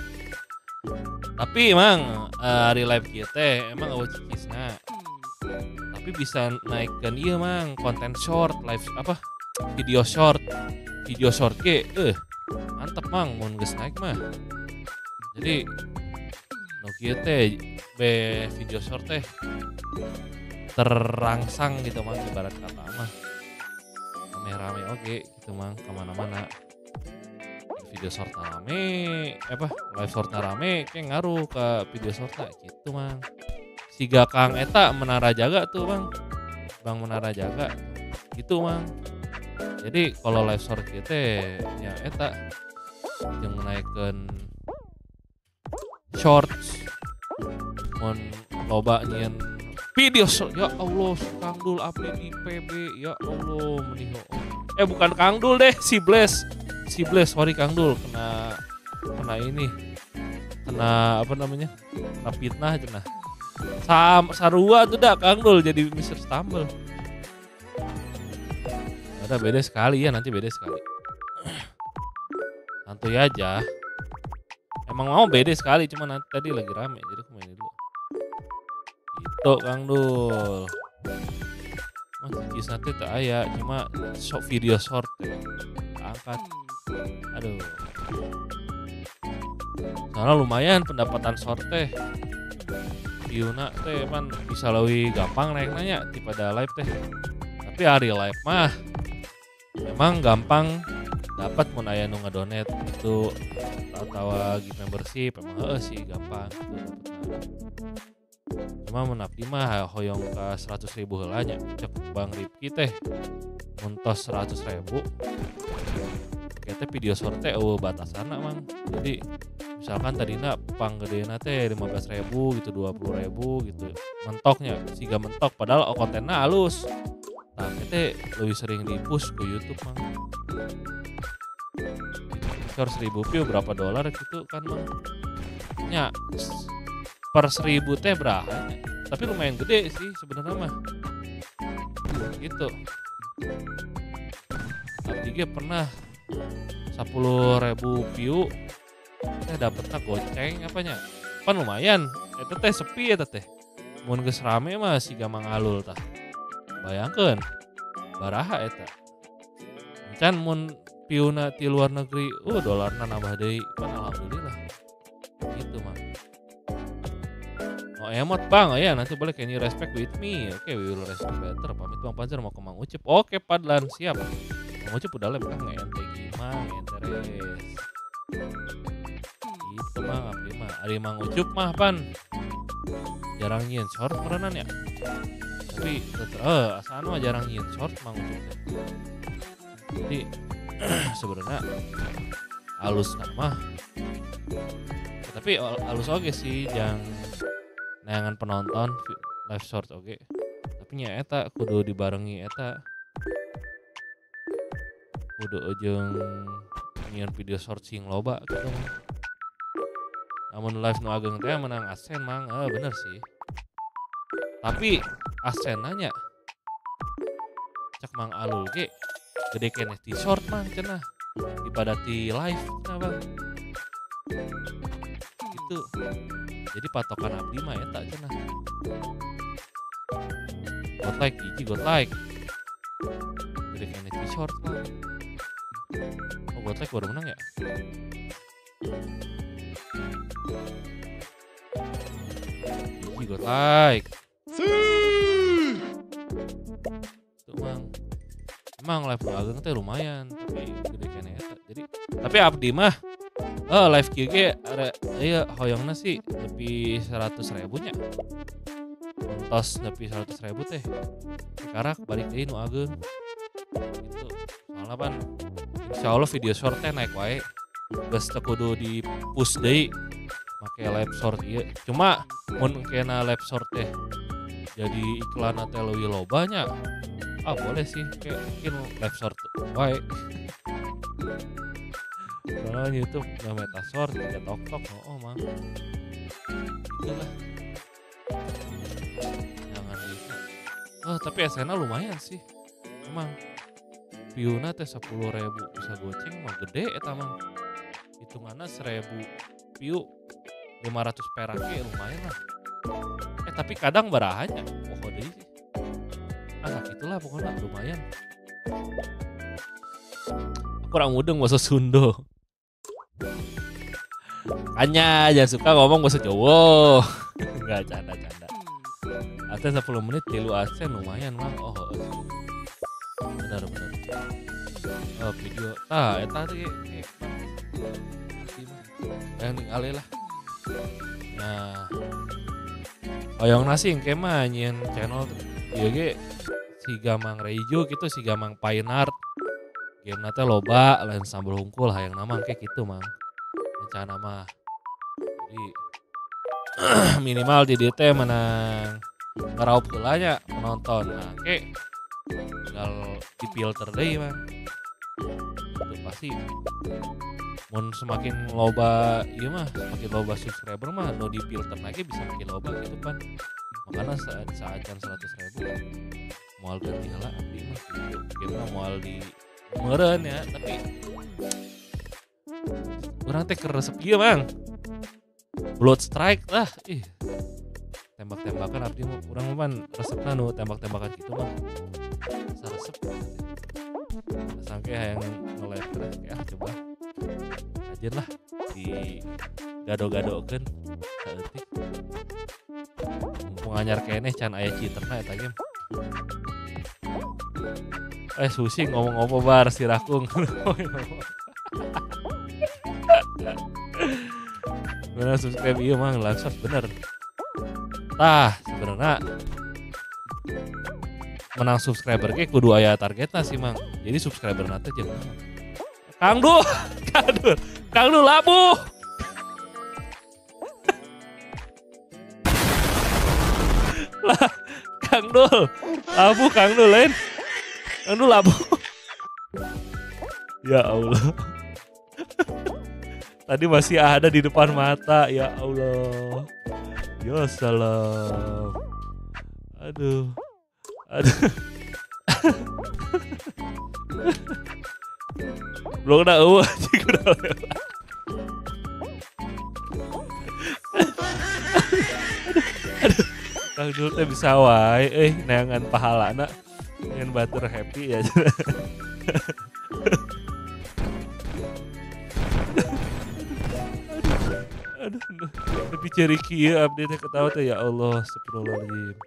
Tapi emang uh, real life kieu teh emang eueuh cicisna. Tapi bisa naikkan iya mang konten short live apa video short. Video short ge eh mantep mang mun geus naik mah. Jadi no kieu teh be video short teh terangsang gitu mang ibarat kata mah rame-rame oke gitu mang kemana-mana video short rame apa live short rame kayak ngaruh ke video short gitu mang siga Kang Eta Menara Jaga tuh bang Bang Menara Jaga gitu mang jadi kalau live short gitu ya Eta yang menaikkan shorts mon loba nyen video short ya Allah Kang Dul update di P B ya Allah meniho eh bukan Kang Dul deh si Bless si Bless sorry Kang Dul kena kena ini kena apa namanya kena fitnah cenah sam sarua tuh dah Kang Dul jadi mister Stumble ada beda sekali ya nanti beda sekali santuy aja emang mau beda sekali cuma nanti tadi lagi rame jadi aku mainin dulu itu Kang Dul masih cicis nanti tak aya cuma short video short ya. Angkat aduh soalnya lumayan pendapatan short teh viewna teh pan bisa lebih gampang naik nanya daripada live teh tapi hari live mah memang gampang dapat mun aya nu ngadonate itu tawa-tawa gift membership emang heuh sih gampang gitu cuma mun abdi mah hoyong ka seratus ribu heula nya cek Bang Ripki teh muntos seratus ribu kita video short teh eueuh batasanna mang jadi misalkan tadina panggedeuna teh lima belas ribu gitu dua puluh ribu gitu mentoknya siga mentok padahal kontenna halus nah kita lebih sering di push ke YouTube mang short seribu view berapa dolar gitu kan mang nya per seribu teh berapa tapi lumayan gede sih sebenarnya mah gitu abdi ge pernah sepuluh ribu view teh dapetnya goceng apanya kan lumayan eta teh sepi eta teh mun geus rame mah siga mangalul tah bayangkeun baraha eta can mun piuna ti luar negeri uh dolarna nambah deui kan alhamdulillah gitu mah oh emot bang oh ya nanti boleh can you respect with me oke okay, we will respect better pamit Bang Panzer mau ke Mang Ucup oke Padlan siap Mang Ucup udah live kan nge-ente gimana nge-entes gitu mah abdi mah ari Mang Ucup mah pan jarang nyin short merenan ya tapi tetep eh asal mah jarang nyin short Mang Ucup teh jadi sebenarnya halus mah tapi halus oke sih yang nayangan penonton live short oke tapi nya eta kudu dibarengi eta kudu ujung nyian video short sing loba gitu namun live nu ageng teh menang asen mang eh bener sih tapi asen nanya cek Mang Alul ge gede keneh di short mang cenah daripada di live cenah bang gitu jadi patokan abdi mah eta cenah god like hiji god like gede keneh di short mang oh god like baru menang ya hiji god like tuh mang emang live ageng teh lumayan tapi gede keneh eta jadi tapi abdi mah oh live Q G ada iya hoyongna sih lebih seratus ribu nya tos lebih seratus ribu teh sekarang balik deui nu ageng gitu soalnya pan insya Allah video short teh naik wae geus teu kudu di push deui make lab short ieu. Cuma mun kena lab short teh jadi iklan teh leuwih lobanya. Ah boleh sih kayak mungkin lab short wae. Soalnya YouTube nggak meta short, nggak tok-tok, oh mang. Itulah. Jangan gitu. Oh tapi S N A lumayan sih. Emang view-na teh sepuluh ribu bisa goceng mah gede eta mah. Hitunganna seribu view lima ratus perak ge lumayan lah. Eh tapi kadang barahanya. Oh deui sih. Ah itulah pokoknya lumayan. Kurang mudeng bahasa Sunda. Kanya jangan suka ngomong bahasa Jawa. Enggak canda-canda. Aten sepuluh menit tilu asen lumayan mang. Oh. Benar benar. Oh video. Tah eta teh yang ningali lah. Nah. Oyong nasi engke mah nyin channel ieu ge si Gamang Reijo gitu si Gamang Painart. Game nate loba lain sambal hungkul hayang nama kayak gitu mang. Rencana mah. Jadi minimal di dieu teh menang ngeraup heula nya penonton. Nah, ke tinggal difilter deui mang. Itu pasti mun semakin loba ieu mah semakin loba subscriber mah no difilter lagi bisa makin loba gitu kan. Makanya saat saacan seratus ribu moal ganti heula abdi mah gitu. Kita moal di meureun ya, tapi urang teh keresep ieu mang. Blood strike lah, ih. Tembak-tembakan abdi mah urang mah resepna nu tembak-tembakan gitu mah. Saresep. Sangke hayang nge-live terus ya coba. Ajeun lah di gado-gadokeun saeutik. Mumpung anyar keneh can aya citerna eta game. Eh susi ngomong apa bar si Rakung. Bener subscribe iya mang langsung bener. Tah sebenarnya menang subscriber ge kudu aya targetna sih mang. Jadi subscriber nate jeung Kang Dul, Kang Dul, Kang Dul labuh. Lah Kang Dul, labuh Kang Dul lain. Anu labu. Ya Allah. Tadi masih ada di depan mata. Ya Allah. Ya salam. Aduh. Aduh. Belum kena eueuh anjing udah lewat. Aduh. Kang Dul teh bisa wae euy neangan pahalana. Dengan batur happy ya. aduh, aduh, aduh. Tapi ceri kieu update ketawa teh ya Allah, astagfirullahaladzim.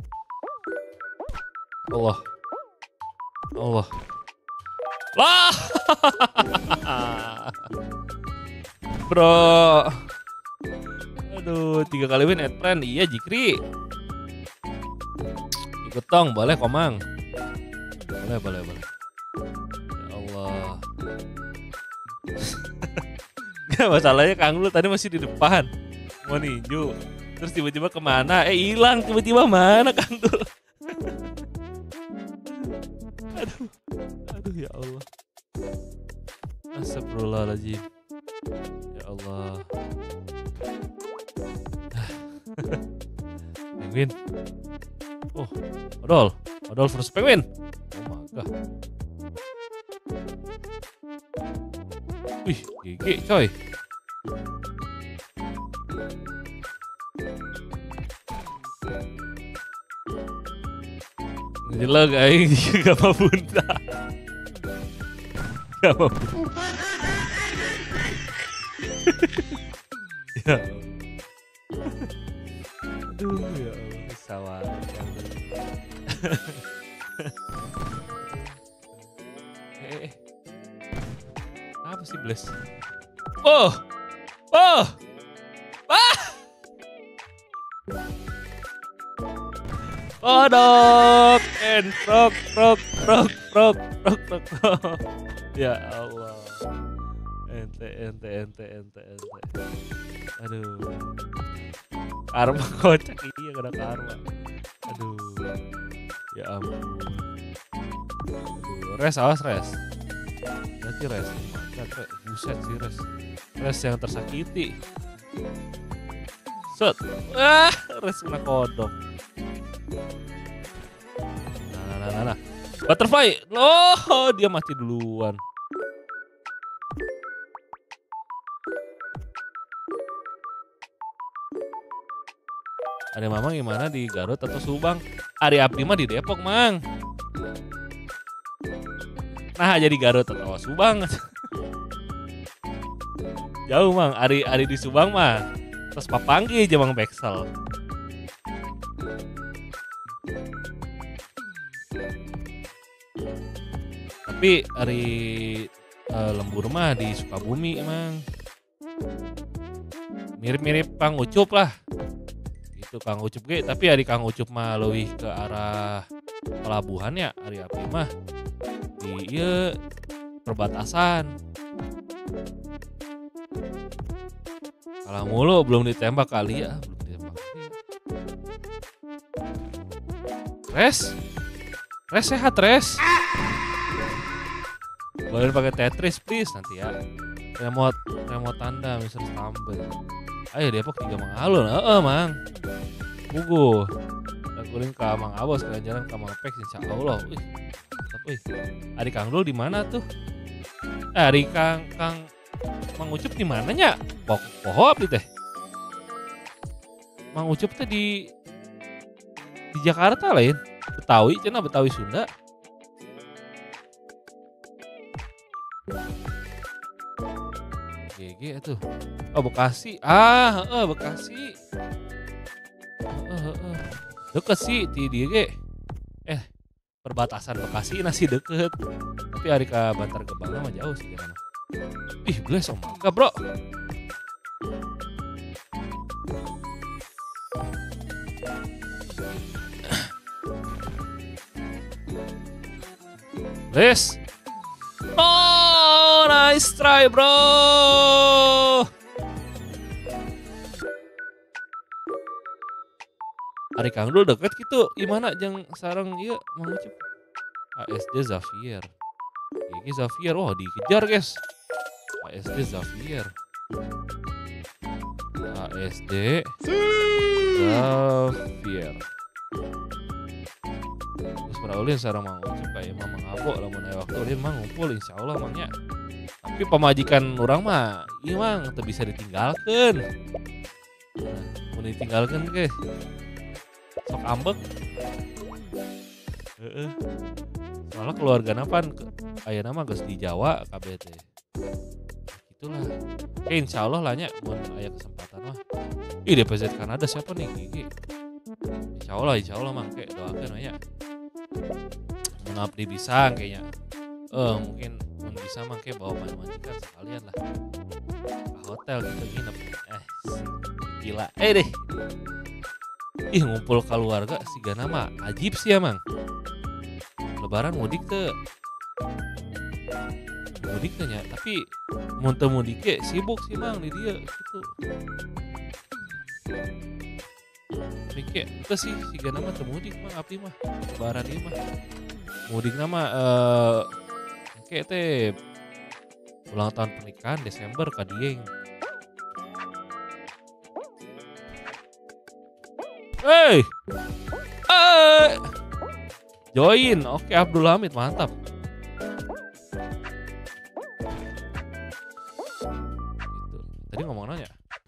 Allah. Allah. Lah. Bro. Aduh, tiga kali win at friend. Iya Jikri. Ikut tong, boleh Komang. Boleh, boleh, boleh. Ya Allah. Gak masalahnya Kang Lu tadi masih di depan. Mau ninju. Terus tiba-tiba kemana? Eh hilang tiba-tiba mana Kang Lu? Aduh. Aduh ya Allah. Astagfirullahaladzim. Ya Allah. Penguin. Oh, Odol. Odol versus Penguin. Oh my god. Wih, G G coy. Jelas aing gak mau bunta. Gak mau bunta. Ya Allah. Aduh ya Allah, sawah. eh, eh. Apa sih Bless? Oh! Oh! Ah! Kodok and frog, frog, frog, frog, frog, frog, frog. Ya Allah. Ente, ente, ente, ente, ente. Aduh. Karma kocak, iya kena karma. Aduh. Ya ampun. Aduh, res awas res. Berarti res. Res. Buset sih res. Res yang tersakiti. Set. Ah, res kena kodok. Nah, nah, nah, nah, nah. Butterfly. Loh, dia mati duluan. Ada Mamang gimana di Garut atau Subang? Ari Abdi mah di Depok, Mang. Nah, jadi Garut atau Subang. Jauh, Mang. Ari Ari di Subang mah. Terus papanggi jeung Mang Beksel. Tapi Ari uh, lembur mah di Sukabumi, Mang. Mirip-mirip Kang Ucup lah. Itu Kang Ucup ge, tapi ari Kang Ucup mah leuwih ke arah pelabuhan ya, ari Api mah di ieu perbatasan. Kalah mulu belum ditembak kali ya, belum ditembak. Res? Res sehat, Res? Boleh pakai Tetris please nanti ya. Remote remote tanda mister Stumble. Ayo Depok tiga Mang Alun, heeh Mang. Bugu. Dan kuring ka Mang Abos jalan-jalan ka Mang Pex insyaallah. Wih. Tapi Ari Kang Dul di mana tuh? Eh, Ari Kang Kang Mang Ucup di mana nya? Poh poho abdi teh. Mang Ucup teh di di Jakarta lain. Betawi cenah Betawi Sunda. G G atuh. Oh Bekasi. Ah, heeh Bekasi. Heeh heeh. Deket sih di dieu ge. Eh, perbatasan Bekasi nasi deket. Tapi ari ka Bantar Gebang mah jauh sih kana. Ih, bless oh mangga, Bro. Bless. Oh, nice try, bro. Ari Kang Dul deket gitu. Gimana jeung sareng ieu Mang Ucup? A S D Xavier. Ini Xavier, wah dikejar, guys. A S D Xavier. A S D Xavier. Terus peraulin sareng Mang Ucup kayak Mamang Abo lamun aya waktu ulin mah ngumpul insyaallah mangnya. Tapi pemajikan urang mah ieu Mang teu bisa ditinggalkeun. Nah, mun ditinggalkeun ge sok ambek. Heeh. Soalnya keluargana pan aya nama geus di Jawa kabeh teh. Itulah. Oke, insyaallah lah nya mun aya kesempatan mah. Ih, D P Z Kanada siapa nih Gigi? Insyaallah, insyaallah Mang ke doakeun aya. Mun abdi bisa kayaknya. Eh, mungkin mun bisa mah ke bawa majikan sekalian lah. Ke hotel gitu nginep. Eh, gila. Eh deh. Ih, ngumpul keluarga sigana mah ajib sih ya, Mang. Lebaran mudik teh. Mudik teh nya, tapi mun teu mudik ge sibuk sih Mang di dieu gitu. Mikir teu sih sigana mah teu mudik Mang abdi mah. Lebaran ieu mah. Mudikna mah eh engke teh ulang tahun pernikahan Desember ka Dieng. Hey, hey, join, oke Abdul Hamid mantap. Gitu. Tadi ngomong nanya.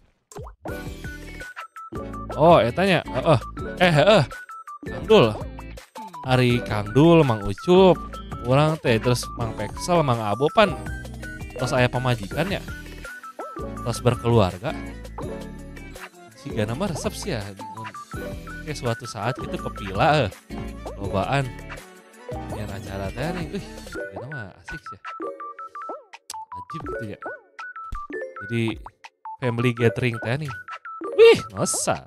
Oh, etanya, eh, eh, eh, Kang Dul, Ari Kang Dul, Mang Ucup, orang teh terus Mang Peksel, Mang Abo pan, terus aya pamajikan ya, terus berkeluarga. Siga nama resep sih ya. Kayak suatu saat gitu kepila eh. Lobaan yang acara teh nih, wih, gitu mah asik sih ya. Ajib gitu ya. Jadi family gathering teh nih. Wih, masa.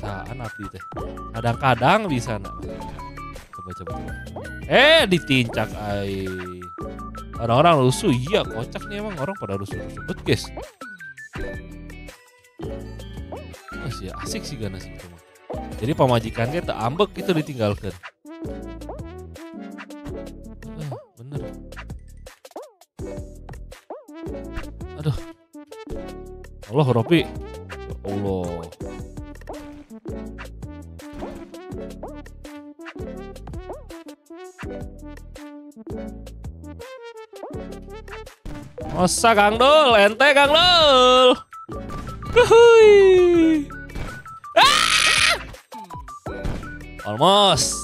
Bisaan abdi teh. Kadang-kadang bisa nak. Coba coba coba. Eh ditincak ai. Orang-orang rusuh, iya kocak nih emang orang pada rusuh-rusuh bet guys. Masih asik sih gana sih itu mah. Jadi pamajikannya tak ambek itu ditinggalkan. Ah, bener. Aduh. Allah Robi. Ya Allah. Masa Kang Dul, ente Kang Dul. Wuhui. Ah! Almost.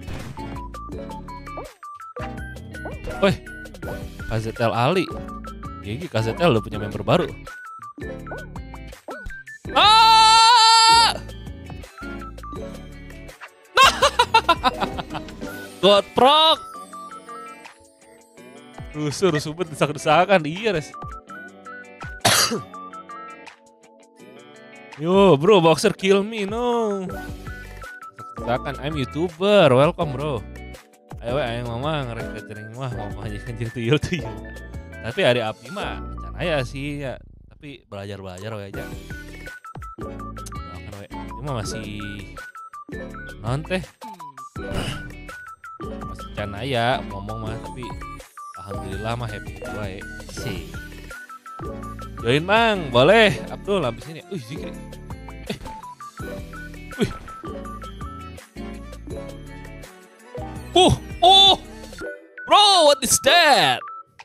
Woi, K Z L Ali. Gigi K Z L udah punya member baru. Ah! God prok. Rusuh, rusuh bet, desak-desakan, iya res. Yo bro, boxer kill me, no. Desak-desakan, I'm YouTuber, welcome bro. Ayo ayo mama ngerek kecering mah, mau majikan jadi tuyul-tuyul. Tapi hari abdi mah, can aya sih ya. Tapi belajar-belajar we aja. Doakan we, ini mah masih non teh. Masih can aya ngomong mah, tapi alhamdulillah mah happy wae sih. Join Mang, boleh. Abdul habis ini. Wih, Zikri. Eh. Wih. Uh, oh. Bro, what is that?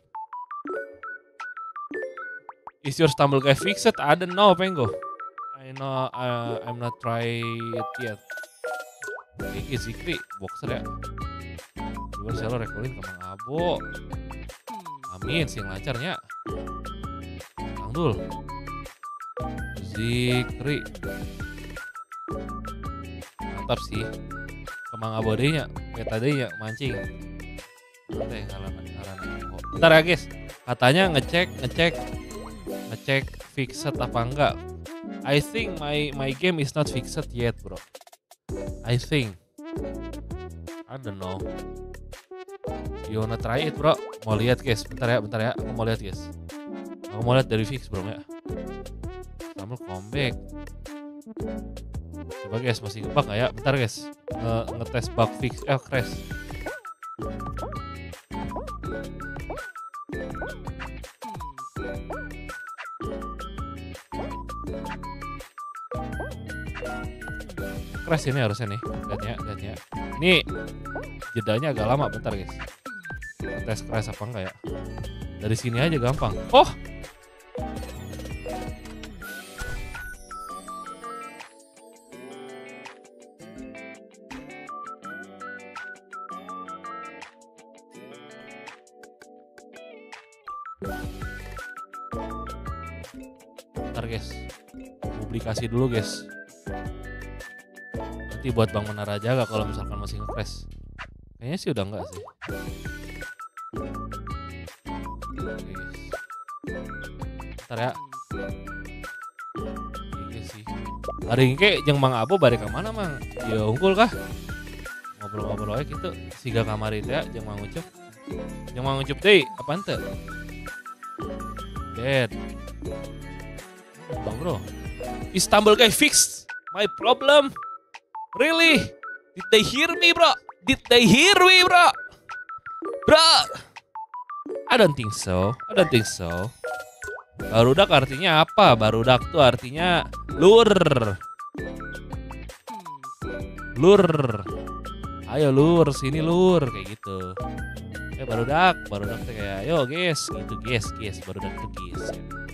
Is your stumble guy fixed? I don't know, Penggo. I know uh, I'm not try it yet. Iki Zikri, boxer ya. Dua selo rekolin ke Mang Abo. Amin, sing lancarnya. Kang Dul. Zikri. Mantap sih. Kemang Abo deh nya, kayak tadi nya mancing. Teh ngaran-ngaran. Bentar ya guys. Katanya ngecek, ngecek, ngecek fixed apa enggak. I think my my game is not fixed yet, bro. I think. I don't know. You wanna try it, bro? Mau lihat guys, bentar ya, bentar ya. Aku mau lihat guys. Aku mau lihat dari fix, bro ya. Stumble comeback. Coba guys, masih ngebug nggak ya? Bentar guys, Nge ngetes bug fix, eh crash. Crash ini harusnya nih, lihatnya, lihatnya. Ini jedanya agak lama, bentar guys. Tes crash apa enggak ya? Dari sini aja gampang. Oh. Bentar guys. Publikasi dulu guys. Nanti buat Bang Menara jaga kalau misalkan masih nge-crash. Kayaknya sih udah enggak sih. Bentar ya. Iya sih. Hari ini kayak jeung Mang Abo balik ke mana Mang? Ya unggul kah? Ngobrol-ngobrol aja gitu. Siga kamari teh ya jeung Mang Ucup. Jeung Mang Ucup teh apaan teh? Dead. Bang bro. Istanbul guy fixed my problem. Really? Did they hear me, bro? Did they hear me, bro? Bro. I don't think so. I don't think so. Barudak artinya apa? Barudak tuh artinya lur. Lur. Ayo lur, sini lur kayak gitu. Eh barudak, barudak tuh kayak ayo guys, gitu guys, guys, barudak tuh guys.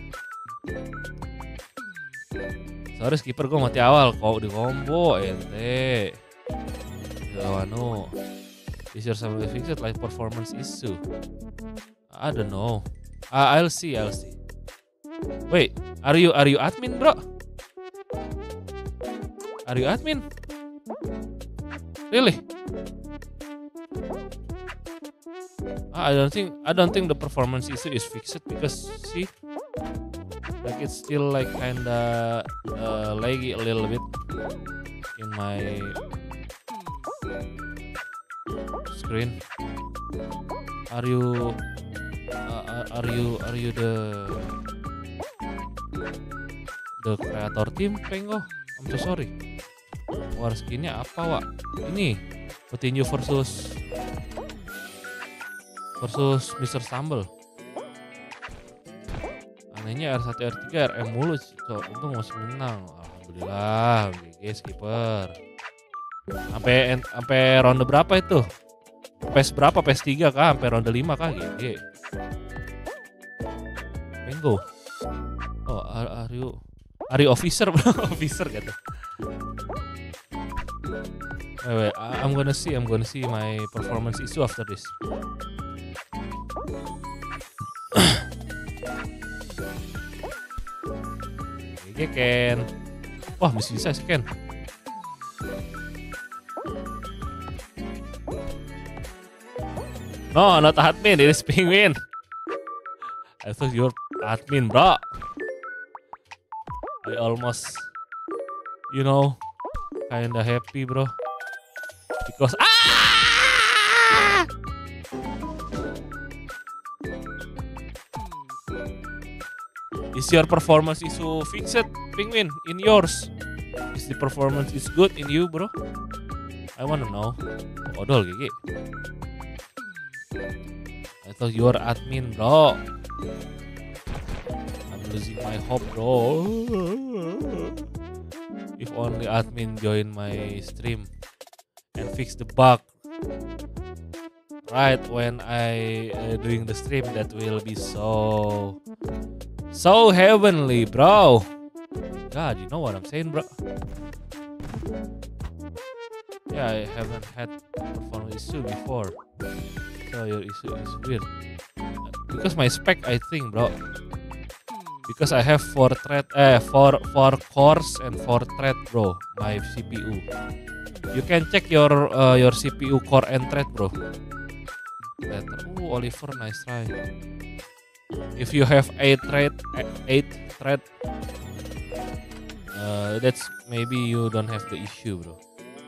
Sorry skipper gue mati awal kok di combo ente. Gawano. Is your some fixed like performance issue? I don't know. Uh, I'll see, I'll see. Wait, are you are you admin, bro? Are you admin? Really? I don't think I don't think the performance issue is fixed because see, like it's still like kinda uh, laggy a little bit. in my screen. Are you uh, are you are you the the creator team Pengo? I'm so sorry. War skinnya apa Wak? Ini Coutinho versus versus mister Stumble. Anehnya R satu R tiga R M mulu, so untung masih menang. Alhamdulillah, G G skipper. Sampai sampai ronde berapa itu? P E S berapa? P E S tiga kah? Sampai ronde lima kah? G G. Bingo. Oh, are, are you are you officer? Officer gitu. Wait, wait, I'm gonna see, I'm gonna see my performance issue after this. G G Ken. Wah, masih bisa sih Ken. No, not admin, it is penguin. I thought you're admin, bro. I almost, you know, kinda happy, bro. Because ah! Is your performance issue fixed, Penguin? In yours? Is the performance is good in you, bro? I wanna know. Odol, G G. I thought you were admin, bro. I'm losing my hope, bro. If only admin join my stream and fix the bug right when I uh, doing the stream, that will be so so heavenly, bro. God, you know what I'm saying, bro? Yeah, I haven't had performance issue before. So your issue is weird. Because my spec, I think, bro. Because I have four thread, eh, four four cores and four thread, bro. My C P U. You can check your uh, your C P U core and thread, bro. Better. Oh, Oliver, nice try. If you have eight thread, eight thread, uh, that's maybe you don't have the issue, bro.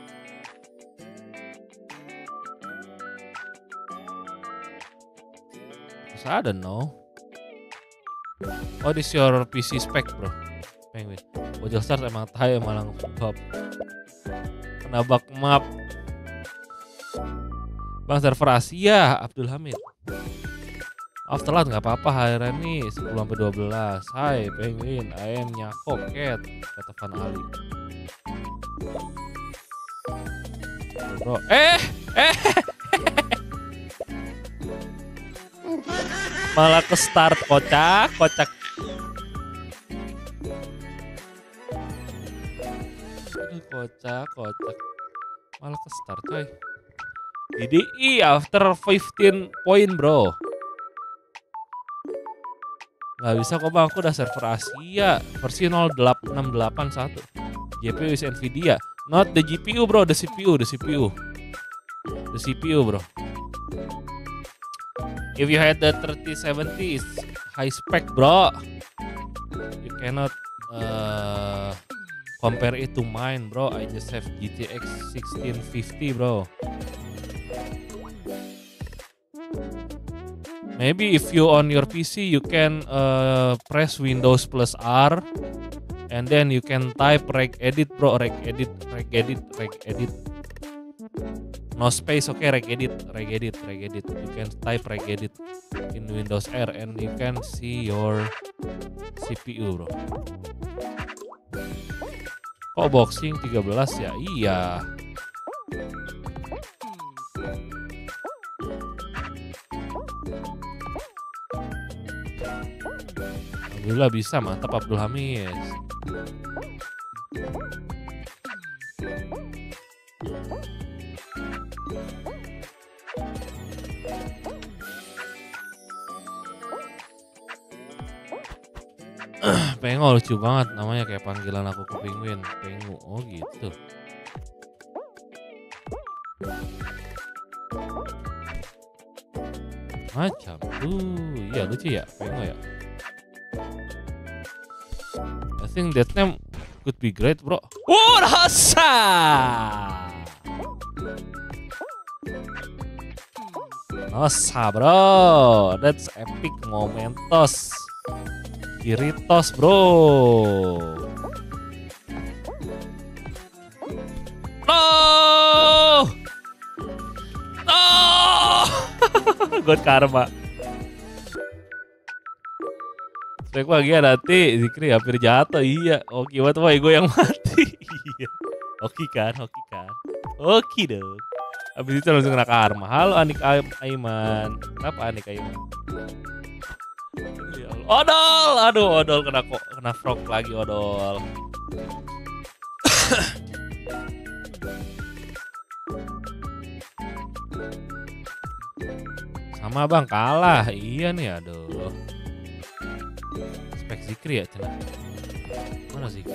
I don't know. What is your P C spec, bro? Penguin. Wajah start emang tai emang langsung bab. Penabak map. Bang server Asia, Abdul Hamid. After telat nggak apa-apa, hari ini sepuluh sampai dua belas. Hai Penguin, I am Nyako Cat, kata Van Ali. Bro, eh, eh. Malah ke start, kocak, kocak. Aduh, kocak, kocak. Malah ke start, coy. D D I after fifteen point, bro. Gak bisa kok bang, aku udah server Asia. Versi nol delapan enam delapan satu. G P U is Nvidia. Not the G P U, bro, the C P U, the C P U. The C P U, bro. If you had the thirty seventy, it's high spec, bro. You cannot uh, compare it to mine, bro. I just have G T X sixteen fifty, bro. Maybe if you on your P C, you can uh, press Windows plus R, and then you can type regedit, bro. Regedit, regedit, regedit. No space, okay, regedit, regedit, regedit. You can type regedit in Windows R and you can see your C P U, bro. Kok boxing tiga belas ya? Iya. Alhamdulillah bisa, mantap Abdul Hamid. Pengo lucu banget namanya, kayak panggilan aku ke Penguin. Pengu, oh gitu. Macam tuh, iya lucu ya Pengo ya. I think that name Could be great, bro. Oh, rasa. Nosa, bro. That's epic momentos. Kiritos, bro. No. No. God karma. Spek bagian nanti Zikri hampir jatuh. Iya. Oke, buat gue yang mati. Iya. Oke kan, oke kan. Oke dong. Habis itu langsung kena karma. Halo Anik Aiman. Kenapa Anik Aiman? Odol, aduh odol kena kok kena frog lagi odol. Sama bang kalah, iya nih aduh. Spek Zikri ya cenah. Mana Zikri?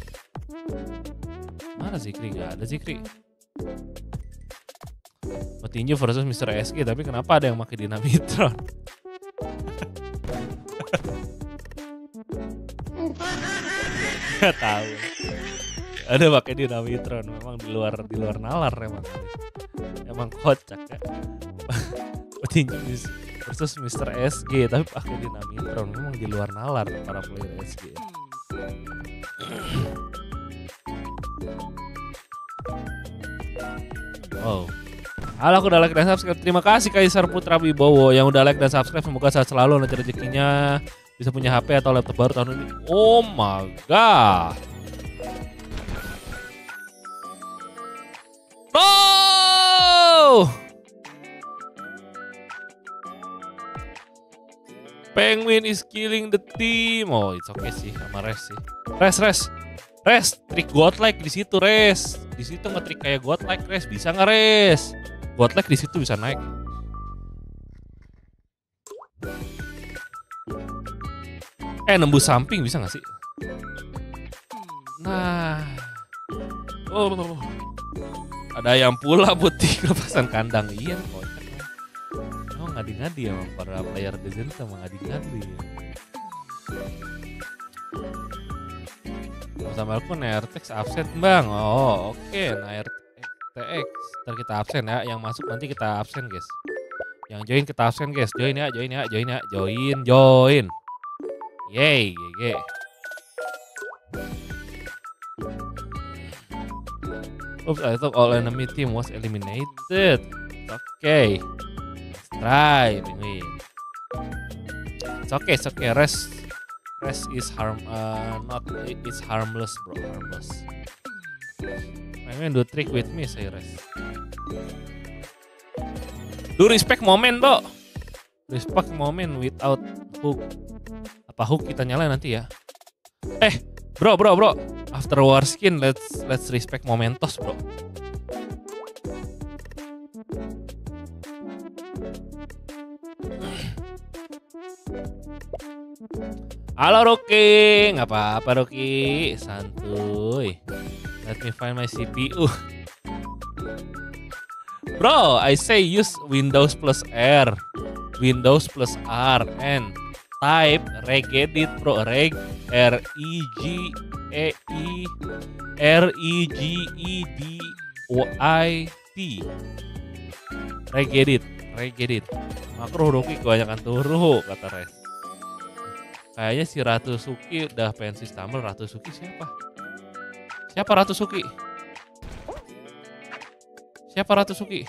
Mana Zikri? Gak ada Zikri. Petinju versus mister S G, tapi kenapa ada yang pakai Dynamitron? Gak tahu. Ada pakai Dynamitron, memang di luar di luar nalar emang. Emang kocak ya. Petinju versus mister S G tapi pakai Dynamitron, memang di luar nalar para player S G. Oh. Halo, aku udah like dan subscribe. Terima kasih Kaisar Putra Wibowo yang udah like dan subscribe. Semoga sehat selalu, lancar rezekinya, bisa punya H P atau laptop baru tahun ini. Oh my god. No! Penguin is killing the team. Oh, it's okay sih sama Res sih. Res, Res. Res, trik godlike di situ, Res. Di situ nge-trik kayak godlike, Res. Bisa nggak, Res? Godlike di situ bisa naik. Eh, nembus samping bisa nggak sih? Nah. Oh. Ada yang pula putih lepasan kandang. Iya, kocak. Oh, ngadi-ngadi ya para player di sini sama ngadi-ngadi. Sama aku Nertex absen bang. Oh oke, okay. Nertex ntar kita absen ya. Yang masuk nanti kita absen guys. Yang join kita absen guys. Join ya, join ya, join ya, join, join. Yeay, G G. Oops, I thought all enemy team was eliminated. Oke, okay. Let's try, win. It's okay, it's okay. Rest. Rest is harm, uh, not it's harmless bro, harmless. I mean do trick with me, say Rest. Do respect moment bro, respect moment without hook. Apa hook kita nyalain nanti ya? Eh, bro, bro, bro. After war skin, let's let's respect momentos bro. Halo Rocky, nggak apa-apa Rocky, santuy. Let me find my C P U. Bro, I say use Windows plus R, Windows plus R, and type regedit bro, reg R E G E I R E G E D Y T. Regedit, regedit. Makro Rocky kebanyakan turu kata Res. Kayaknya si Ratu Suki udah pensi stumble. Ratu Suki siapa? Siapa Ratu Suki? Siapa Ratu Suki?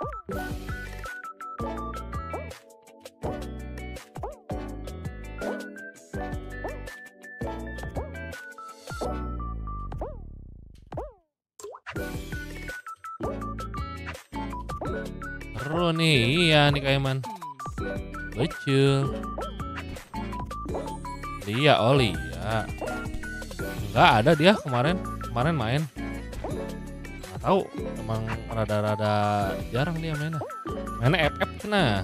Seru nih, iya nih Kaiman. Betul. Lia, oh Lia. Enggak ada dia kemarin, kemarin main. Nggak tahu, emang rada-rada jarang dia mainnya. Mainnya F F kena.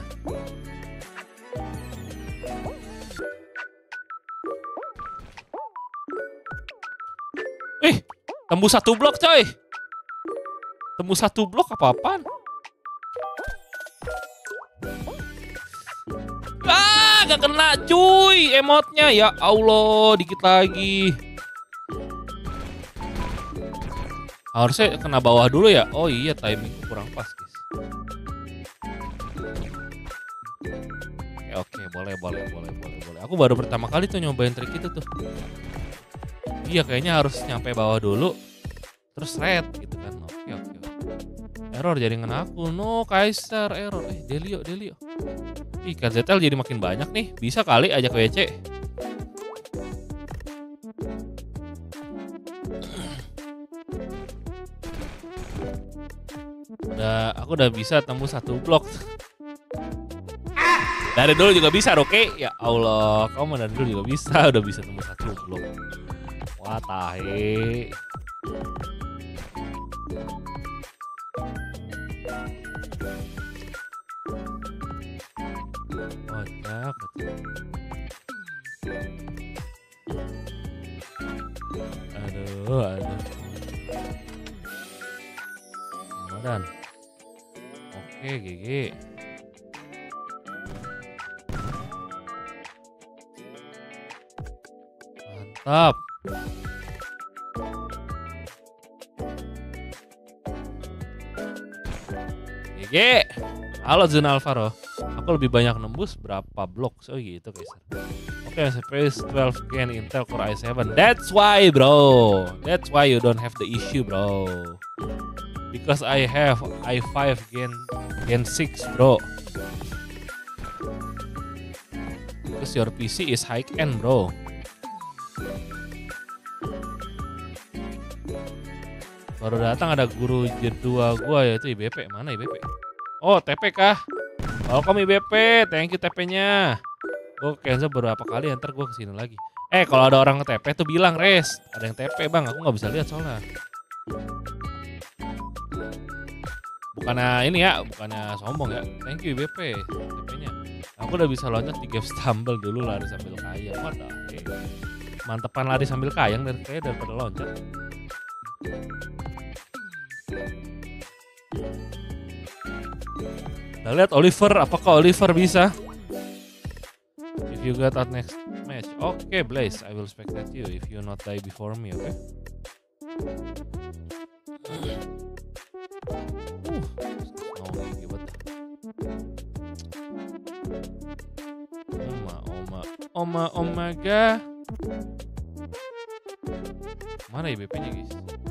Eh, tembus satu blok coy. Tembus satu blok apa-apaan? Gak kena cuy emotnya, ya Allah, dikit lagi. Harusnya kena bawah dulu ya. Oh iya, timingku kurang pas guys. Oke, boleh, boleh, boleh, boleh, boleh. Aku baru pertama kali tuh nyobain trik itu tuh. Iya, kayaknya harus nyampe bawah dulu, terus red gitu kan. Oke, oke, oke. Error jadi ngena aku. No, Kaisar error. Eh, Delio, Delio. Ih, K Z L jadi makin banyak nih. Bisa kali ajak W C. Udah, aku udah bisa tembus satu blok. Dari dulu juga bisa, oke? Ya Allah, kamu dari dulu juga bisa, udah bisa tembus satu blok. Wah, tahe. Kocak, kocak. Aduh, aduh. Kemudian. Oke, G G. Mantap. G G. Halo Zuna Alvaro. Aku lebih banyak nembus berapa blok? Oh gitu Kaisar. Oke, okay, space twelve gen Intel Core i seven. That's why, bro. That's why you don't have the issue, bro. Because I have i five gen gen six, bro. Because your P C is high end, bro. Baru datang ada guru kedua gua yaitu I B P. Mana I B P? Oh, T P kah? Welcome I B P, thank you T P-nya. Gue cancel beberapa kali, ntar gue kesini lagi. Eh, kalau ada orang T P tuh bilang, Res, ada yang T P bang, aku nggak bisa lihat soalnya. Bukannya ini ya, bukannya sombong ya. Thank you I B P, T P-nya. Aku udah bisa loncat di game Stumble dulu lari sambil kayang. What the heck? Mantepan lari sambil kayang dari kayak daripada loncat. Kita lihat Oliver, apakah Oliver bisa? If you get out next match, okay Blaze, I will spectate you if you not die before me, okay? Uh, no gibet. Oma, oma, oma, omega. Mana I B P-nya guys?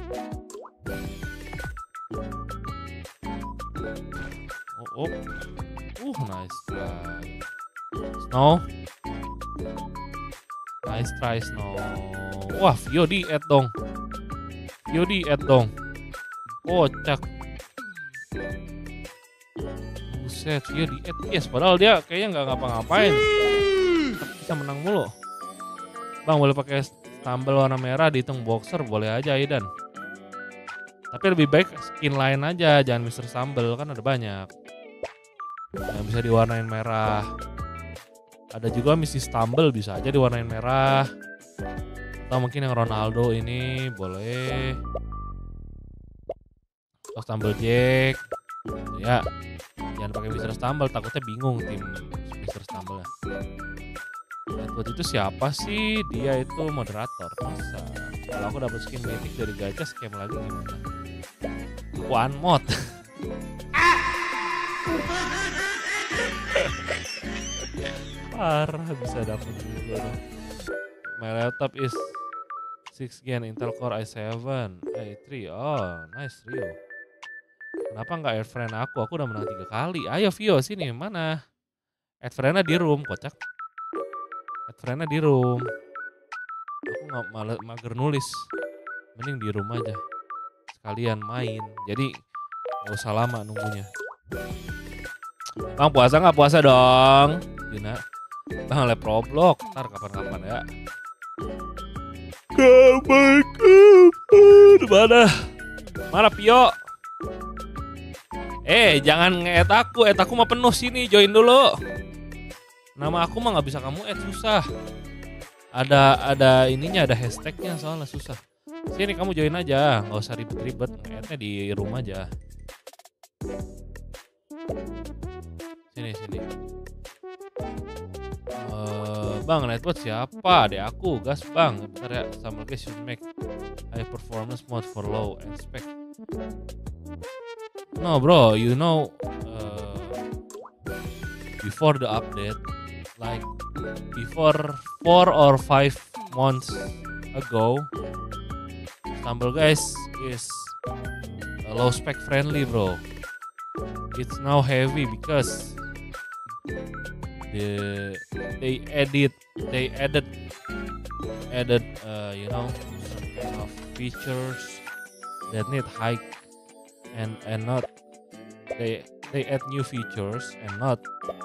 Oh, oh. Uh, nice try. Snow. Nice try, Snow. Wah, Vio di add dong. Vio di add dong. Kocak. Buset, Vio di add. Yes, padahal dia kayaknya nggak ngapa-ngapain. Tapi bisa menang mulu. Bang, boleh pakai stumble warna merah, dihitung boxer, boleh aja Aidan. Tapi lebih baik skin lain aja, jangan mister Stumble, kan ada banyak. Yang bisa diwarnain merah. Ada juga missis Stumble bisa aja diwarnain merah. Atau mungkin yang Ronaldo ini boleh. Atau Stumble Jack. Ya, jangan pakai mister Stumble, takutnya bingung tim mister Stumble ya. Buat itu siapa sih? Dia itu moderator. Masa? Kalau aku dapat skin mythic dari gacha, scam lagi gimana? One mod. Parah bisa dapet juga dong. My laptop is six gen Intel Core i seven, i three. Oh, nice Rio. Kenapa nggak add friend aku? Aku udah menang tiga kali. Ayo Vio sini mana? Add friend-nya di room, kocak. Add friend-nya di room. Aku nggak malah mager nulis. Mending di room aja. Sekalian main. Jadi nggak usah lama nunggunya. Bang puasa nggak? Puasa dong. Dina. Bang lab Roblox. Ntar kapan-kapan ya. Kapan kapan mana? Mana Pio? Eh jangan nge-add aku. Add aku mah penuh sini. Join dulu. Nama aku mah nggak bisa kamu add, susah. Ada ada ininya, ada hashtagnya soalnya susah. Sini kamu join aja, nggak usah ribet-ribet, nge-add-nya di rumah aja. Sini sini. Uh, bang, Nightbot siapa? Adek aku, gas bang. Bentar ya, Stumble guys should make high performance mode for low and spec. No bro, you know uh, before the update, like before four or five months ago, Stumble guys is uh, low spec friendly bro. It's now heavy because the they edit they added added uh, you know some kind of features that need high and and not they they add new features and not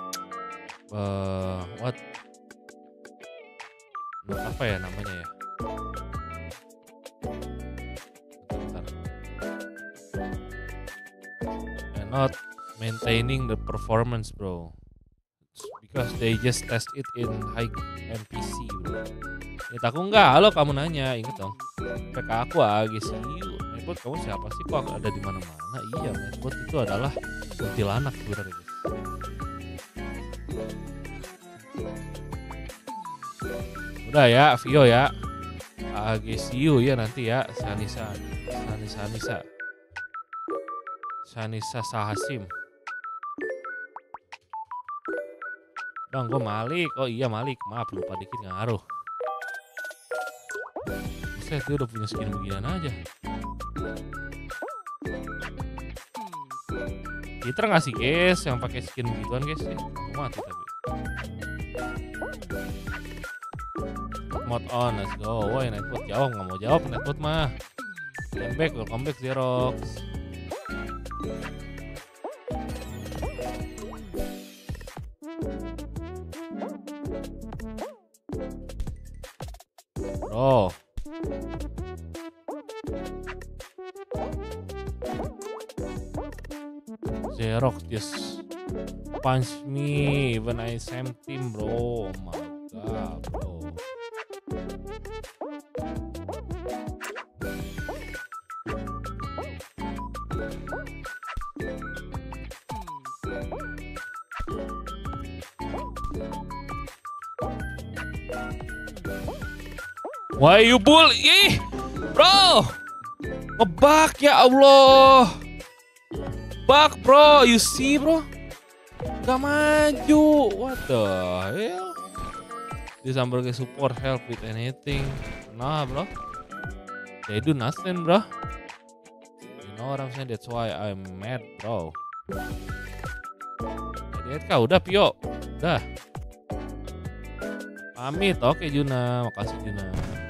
uh, what not apa ya namanya ya bentar, and not maintaining the performance bro. Because they just test it in high N P C bro. Ya aku enggak, halo kamu nanya, inget dong. P K aku agi sih. Nightbot kamu siapa sih? Kok ada di mana-mana? Iya, Nightbot itu adalah kuntilanak sebenarnya guys. Udah ya, Vio ya. Agi siu ya nanti ya, Sanisa, Sanisa, Sanisa, Sanisa Sahasim. Bang, gue Malik. Oh iya Malik, maaf lupa dikit gak ngaruh. Buset, dia udah punya skin beginian aja. Kita nggak sih guys yang pakai skin begituan guys ya? Aku mati tapi. Mod on, let's go. Woi, Nightbot jawab, nggak mau jawab Nightbot mah. Welcome back, welcome back Xerox. Bro, Xerox just punch me when I same team bro. Oh my god bro. Why you bull? Ih, bro, ngebug ya Allah. Bug bro, you see bro, gak maju. What the hell? Disambar ke support help with anything. Nah bro, they do nothing bro. You know what I'm saying? That's why I'm mad bro. Lihat kau udah Pio, udah. Pamit, oke Juna, makasih Juna.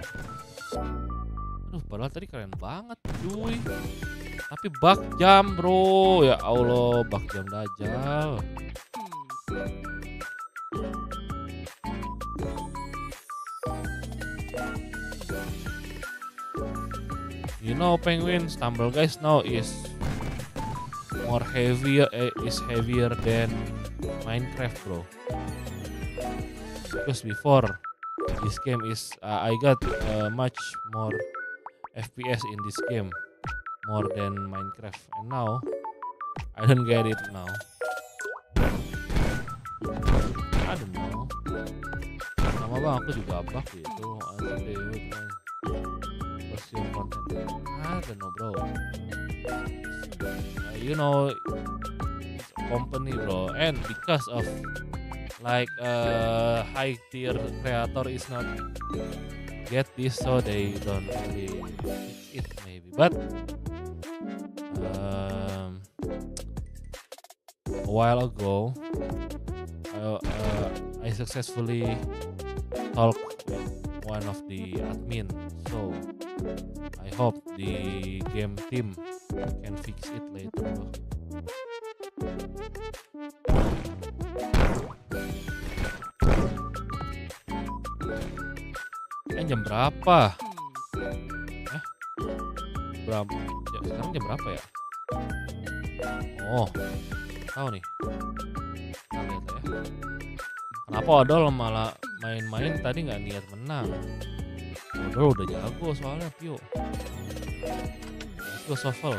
Aduh, padahal tadi keren banget cuy. Tapi bug jam bro, ya Allah, bug jam dajal. You know Penguin, Stumble guys now is more heavier, eh, is heavier than Minecraft bro. Because before this game is uh, I got uh, much more F P S in this game more than Minecraft, and now I don't get it now. I don't know. Sama bang aku juga bug gitu. Version content. I don't know bro. Uh, you know, it's a company bro, and because of like uh, high tier creator is not get this, so they don't really fix it maybe. But um, a while ago, I, uh, I successfully talked with one of the admin, so I hope the game team can fix it later. Eh, jam berapa? Eh, berapa? Ya, sekarang jam berapa ya? Oh, tahu nih. Kita lihat ya. Kenapa Odol malah main-main tadi nggak niat menang? Odol udah jago soalnya Pio. Let's go Stoffel.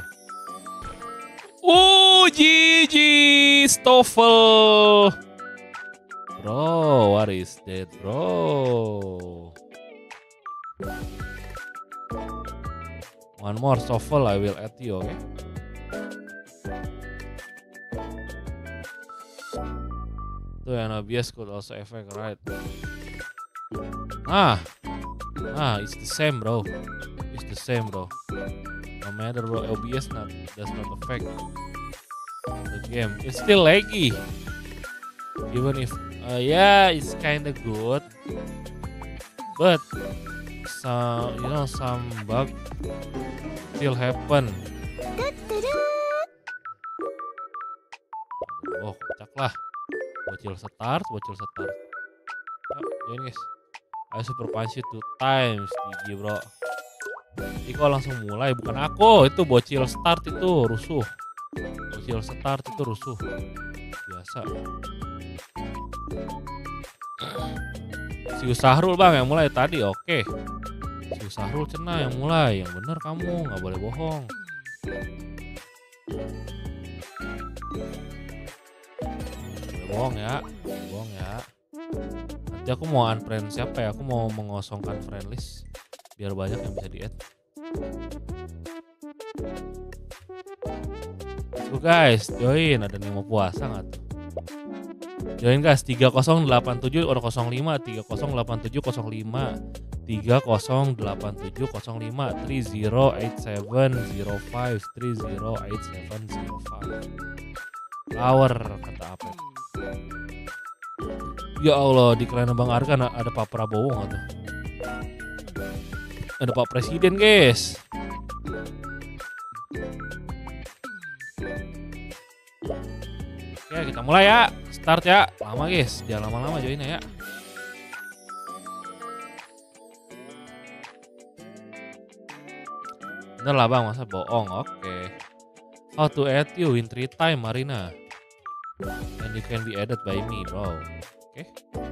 Oh, G G Stoffel. bro? What is that, bro? One more shuffle, I will add you, okay? Tuh yang O B S could also affect, right? Ah, ah, it's the same, bro. It's the same, bro. No matter, bro. O B S not does not affect the game. It's still laggy. Even if, uh, yeah, it's kind of good, but some, you know, some bug still happen. Oh, kocak lah. Bocil start, bocil start. Yuk, join guys. Ayo super punch you two times, Gigi bro. Iko langsung mulai, bukan aku. Itu bocil start itu rusuh. Bocil start itu rusuh. Biasa. Si Sahrul bang yang mulai tadi, oke. Si Sahrul cenah yang mulai, yang bener kamu, nggak boleh bohong. Bohong ya, bohong ya. Nanti aku mau unfriend siapa ya? Aku mau mengosongkan friend list biar banyak yang bisa di-add. Let's go guys, join. Ada yang mau puasa nggak tuh? Join guys, tiga nol delapan tujuh nol lima, tiga nol delapan tujuh nol lima, tiga nol delapan tujuh nol lima, three zero eight seven zero five, three zero eight seven zero five. Flower kata apa? Ya Allah, di klien Bang Arka ada Pak Prabowo nggak tuh? Ada Pak Presiden guys. Oke kita mulai ya. Start ya. Lama guys, jangan lama-lama joinnya ya. Bener lah bang, masa bohong. Oke. How to add you in three time Marina. And you can be added by me bro. Oke.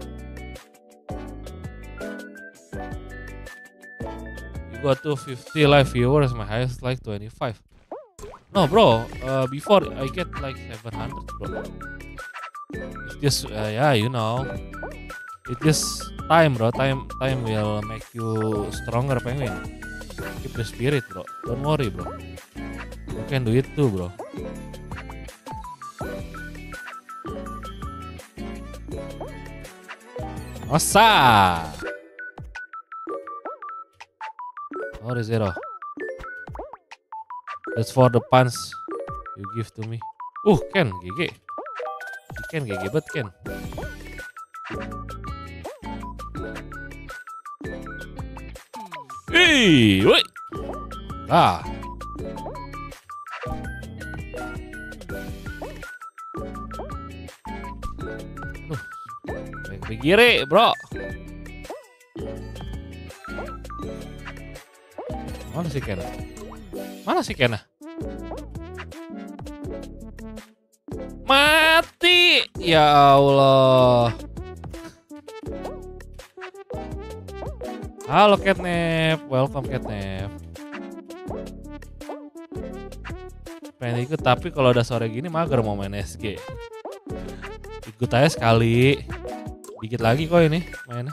You got to fifty live viewers, my highest like twenty-five. No bro, uh, before I get like seven hundred bro. It's just uh, yeah, you know. It just time bro, time time will make you stronger penguin. Keep the spirit bro, don't worry bro. You can do it too bro. Osa. Sorry zero. That's for the punch you give to me. Uh, Ken, G G. Ken, G G bet Ken. Hei, woi. Ah. Uh, baik begiri, bro. Mana si Ken? Mana si Ken? Mati. Ya Allah. Halo Catnap, welcome Catnap. Pengen ikut tapi kalau udah sore gini mager mau main S G. Ikut aja sekali. Dikit lagi kok ini mainnya.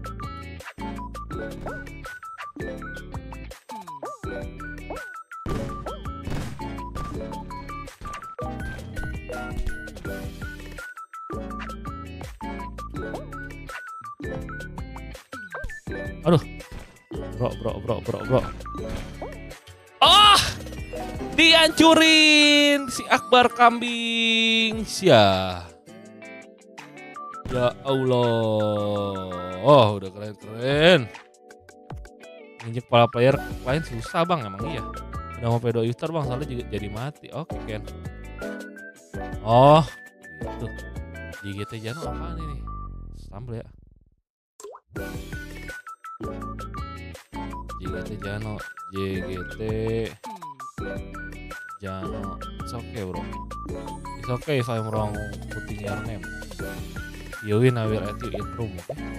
Aduh, bro, bro, bro, bro, bro. Oh, dihancurin si Akbar kambing, sia. Ya Allah, oh udah keren-keren. Injek kepala player lain susah bang, emang iya. Udah mau pedo user bang, soalnya juga jadi mati. Oke Ken. Oh, gitu. J G T Jano apaan ini? Sambel ya. J G T Jano, J G T Jano. It's okay bro. It's okay if I'm wrong putting your name. You win, I will add you in room, oke? Okay?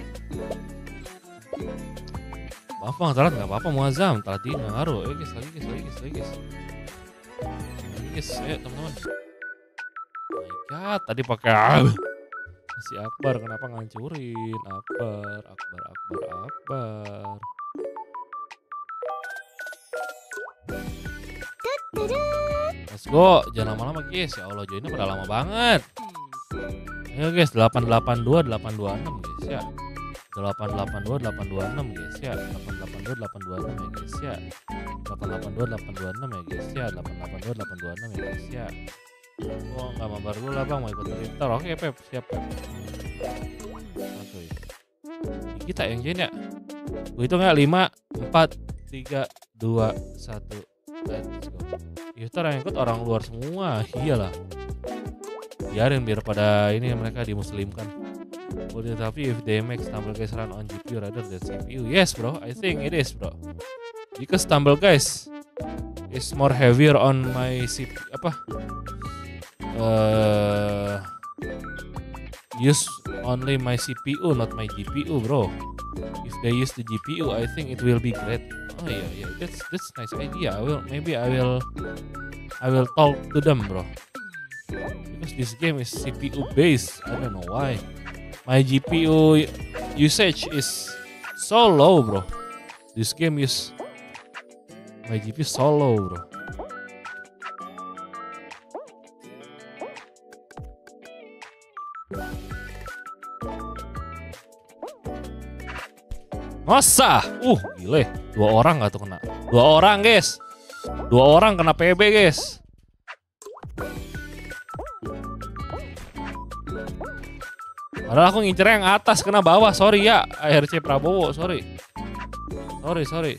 Maaf bang, telat nggak apa-apa Muazzam, telat di nggak ngaruh. Eh guys, lagi guys, lagi guys, lagi guys. Lagi guys, ayo teman-teman. Oh my god, tadi pakai Si Akbar kenapa ngancurin? Akbar, Akbar, Akbar, Akbar. Let's go, jangan lama-lama guys. Ya Allah, joinnya pada lama banget. Ayo guys, delapan delapan dua delapan dua enam guys ya. delapan delapan dua delapan dua enam guys ya. delapan delapan dua delapan dua enam ya guys ya. delapan delapan dua delapan dua enam ya guys ya. delapan delapan dua delapan dua enam ya guys ya. Oh nggak mabar dulu lah bang, mau ikut Twitter. Oke Pep, siap Pep. Oke. Kita yang join ya. Gue hitung ya, lima, empat, tiga, dua, satu. Let's go. Iftar yang ikut orang luar semua. Iyalah. Biarin biar pada ini mereka dimuslimkan. Boleh, tapi if D M X Stumble Guys run on G P U rather than C P U. Yes bro, I think it is bro. Because Stumble Guys is more heavier on my C P U. Apa? Uh, use only my C P U, not my G P U bro. If they use the G P U, I think it will be great. Oh yeah, yeah, that's that's nice idea. I will maybe I will I will talk to them bro. Because this game is C P U based. I don't know why. My G P U usage is so low bro. This game is my G P U so low bro. Masa? Uh, gile. Dua orang gak tuh kena? Dua orang guys. Dua orang kena P B guys. Padahal aku ngincer yang atas, kena bawah. Sorry ya, A R C Prabowo. Sorry. Sorry, sorry.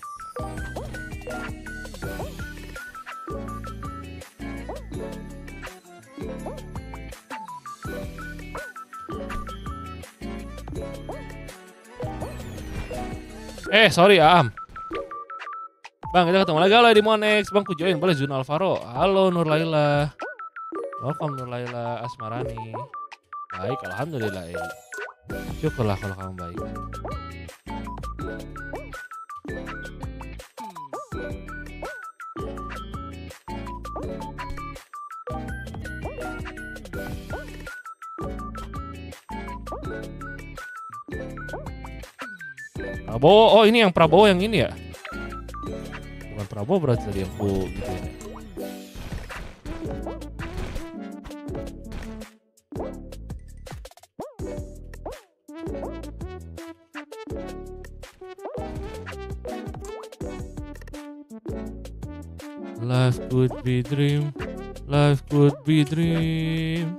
Eh, sorry Am. Bang, kita ketemu lagi. Halo di Monex. Bang, ku join boleh Zun Alvaro. Halo Nur Laila. Welcome Nur Laila Asmarani. Baik, alhamdulillah ya. Syukurlah kalau kamu baik. Prabowo, oh ini yang Prabowo yang ini ya? Bukan Prabowo berarti tadi yang ku gitu ya. Life could be dream, life could be dream.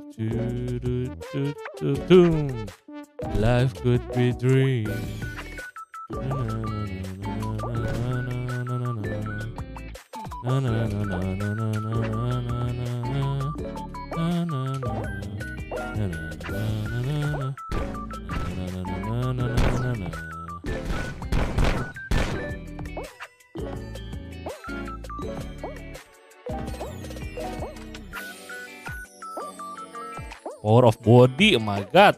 Life could be dream. Power of body, oh my god.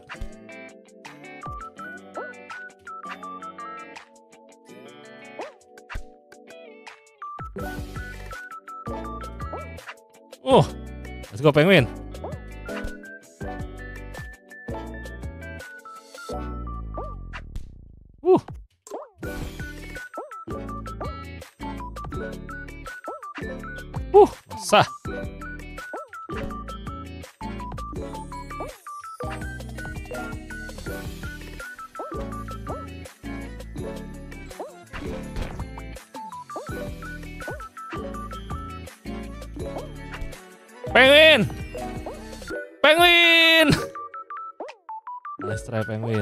Oh, let's go Penguin. Uh. Uh, sah. Penguin, Penguin, nice try Penguin.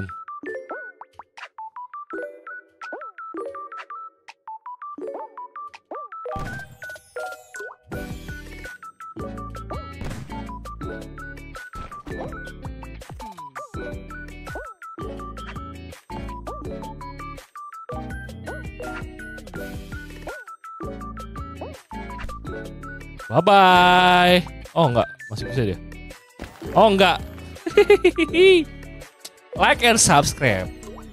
Bye bye. Oh enggak, masih bisa dia. Oh enggak. Like and subscribe.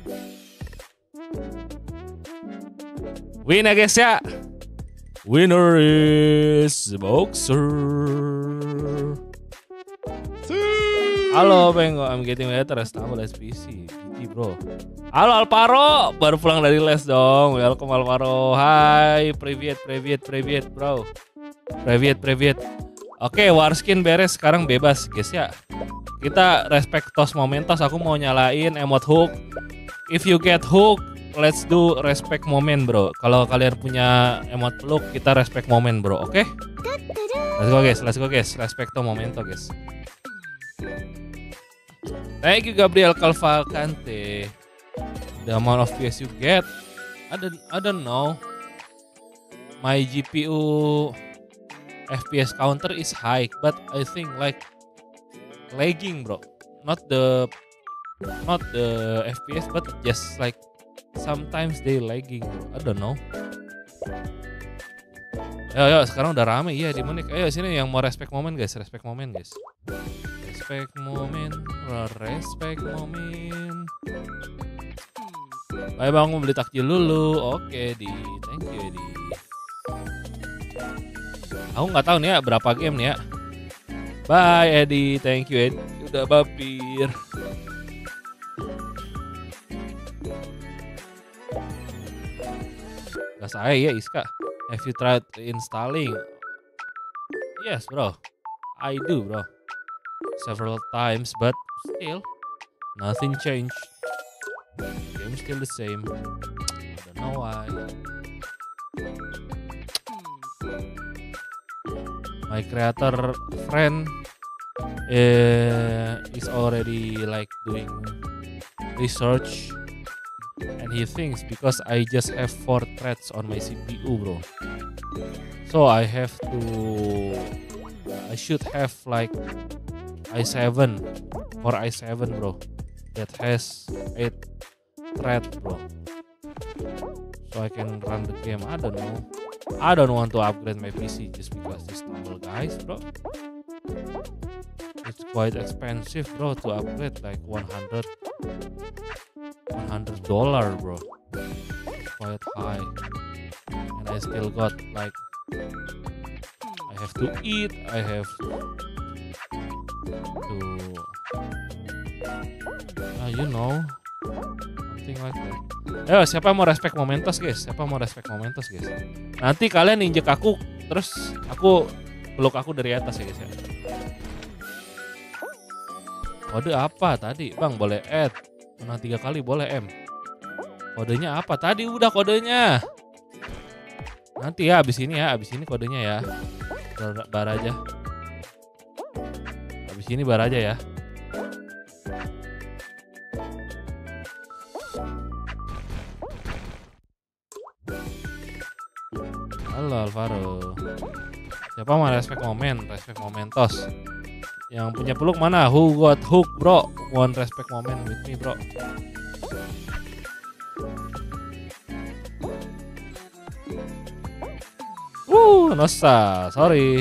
Win ya guys ya. Winner is the Boxer. See. Halo Bengo, I'm getting better as stable as P C. G G bro. Halo Alvaro, baru pulang dari les dong. Welcome Alvaro. Hai, привет, привет, привет bro. Привет, привет. Oke, Warskin beres, sekarang bebas guys ya. Kita respect tos momentos, aku mau nyalain emot hook. If you get hook, let's do respect moment bro. Kalau kalian punya emot peluk, kita respect moment bro, oke? Okay? Let's go guys, let's go guys, respecto momento guys. Thank you Gabriel Calvalcante. The amount of P S you get, I don't, I don't know. My G P U F P S counter is high, but I think like lagging bro. Not the not the F P S, but just like sometimes they lagging bro. I don't know. Ayo, ayo sekarang udah rame iya di Munich. Ayo sini yang mau respect moment guys, respect moment guys. Respect moment, respect moment. Ayo bang mau beli takjil dulu. Oke di, thank you di. Aku nggak tahu nih ya berapa game nih ya. Bye Edi, thank you Edi. Udah bapir. Gak saya ya Iska. Have you tried installing? Yes bro, I do bro. Several times, but still nothing changed. Game still the same. I don't know why. My creator friend uh, is already like doing research, and he thinks because I just have four threads on my C P U, bro. So I have to, I should have like i seven or i seven, bro. That has eight threads, bro. So I can run the game. I don't know. I don't want to upgrade my P C just because this tumble guys, bro. It's quite expensive, bro, to upgrade like one hundred dollar, bro. It's quite high, and I still got like I have to eat. I have to, uh, you know, something like that. Ayo, siapa mau respect momentos guys? Siapa mau respect momentos guys? Nanti kalian injek aku, terus aku peluk aku dari atas ya guys ya. Kode apa tadi? Bang boleh add. Menang tiga kali boleh M. Kodenya apa tadi? Udah kodenya. Nanti ya abis ini ya, abis ini kodenya ya. Bar, bar aja. Abis ini bar aja ya. Halo Alvaro. Siapa mau respect momen? Respect momentos. Yang punya peluk mana? Who got hook bro? One respect moment with me bro. Wuh, Nosa, sorry.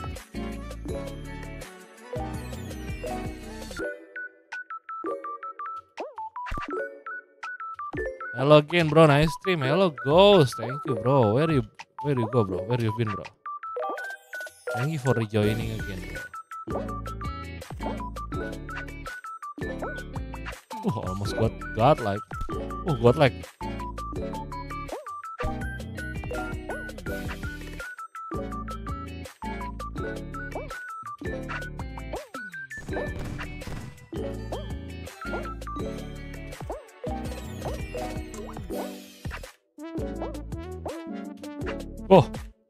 Hello again bro, nice stream. Hello Ghost, thank you bro. Where you where you go bro? Where you been bro? Thank you for rejoining again bro. Uh, almost got got like. Uh, got like. Oh.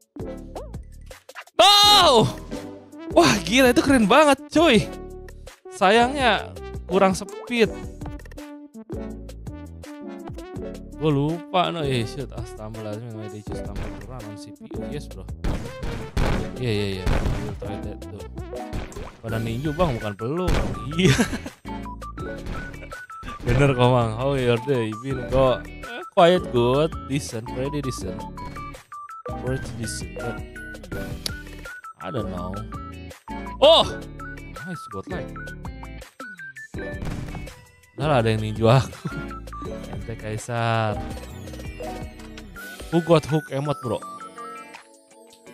Oh. Wah, gila itu keren banget, cuy. Sayangnya kurang speed. Gue lupa no, eh shit, astagfirullahaladzim, why they just stumble to run on C P U, yes bro. Iya iya iya, we'll try that tuh. Pada ninju bang, bukan peluk. Iya. Bener Komang, how your day been kok? Eh, quiet good, decent, pretty decent. Pretty decent, but I don't know. Oh! Nice, got like. Udah lah, ada yang ninju aku. Ente Kaisar. Who got hook emote bro?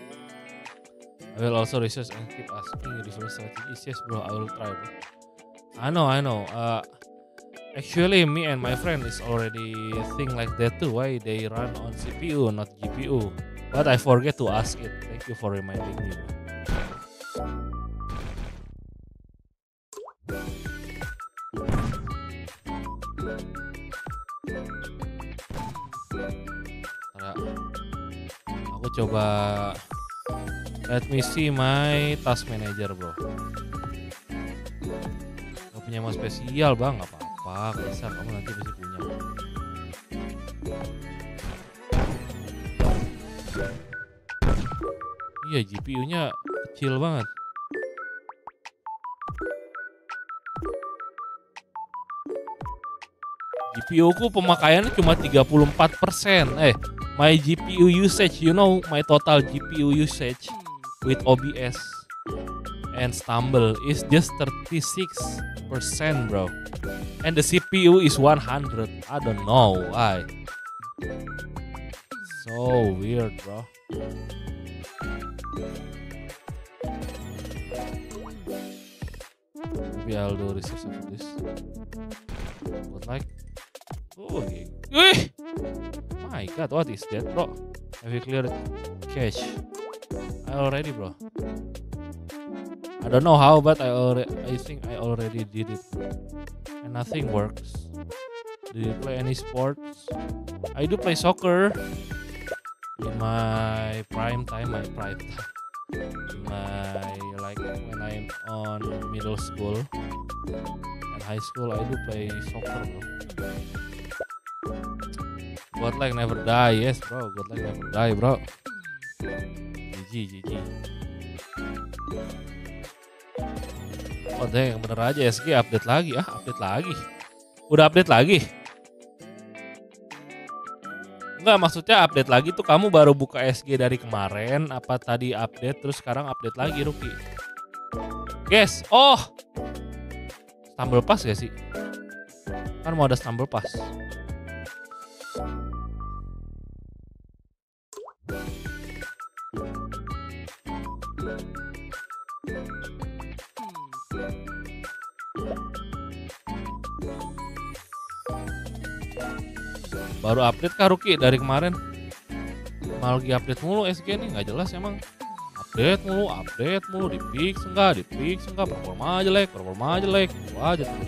I will also research and keep asking reverse strategies. Yes bro, I will try bro. I know, I know. Uh, actually, me and my friend is already think like that too. Why they run on C P U, not G P U? But I forget to ask it. Thank you for reminding me. Ntar, aku coba. Let me see my task manager, bro. Gak punya mau spesial, bang. Gak apa-apa, bisa kamu nanti pasti punya. Iya, G P U-nya kecil banget. G P U-ku pemakaiannya cuma tiga puluh empat persen. Eh, my G P U usage, you know, my total G P U usage with O B S and Stumble is just thirty-six percent, bro. And the C P U is one hundred. I don't know why. So weird, bro. Maybe I'll do research of this. But like, oh, okay. Wih! My God, what is that, bro? Have you cleared cache? I already, bro. I don't know how, but I already, I think I already did it, and nothing works. Do you play any sports? I do play soccer in my prime time, my prime time. In my like when I'm on middle school and high school, I do play soccer, bro. God like never die, yes, bro. God like never die, bro. G G, G G. Oh deh, bener aja S G update lagi ah, update lagi. Udah update lagi? Enggak, maksudnya update lagi tuh kamu baru buka S G dari kemarin, apa tadi update terus sekarang update lagi, Ruki? Guys, oh, Stumble Pass gak sih? Kan mau ada Stumble Pass. Baru update kah Ruki dari kemarin? Malah lagi update mulu S G nih, nggak jelas emang. Update mulu, update mulu, di fix enggak, di fix enggak, performa jelek, performa jelek, itu aja terus.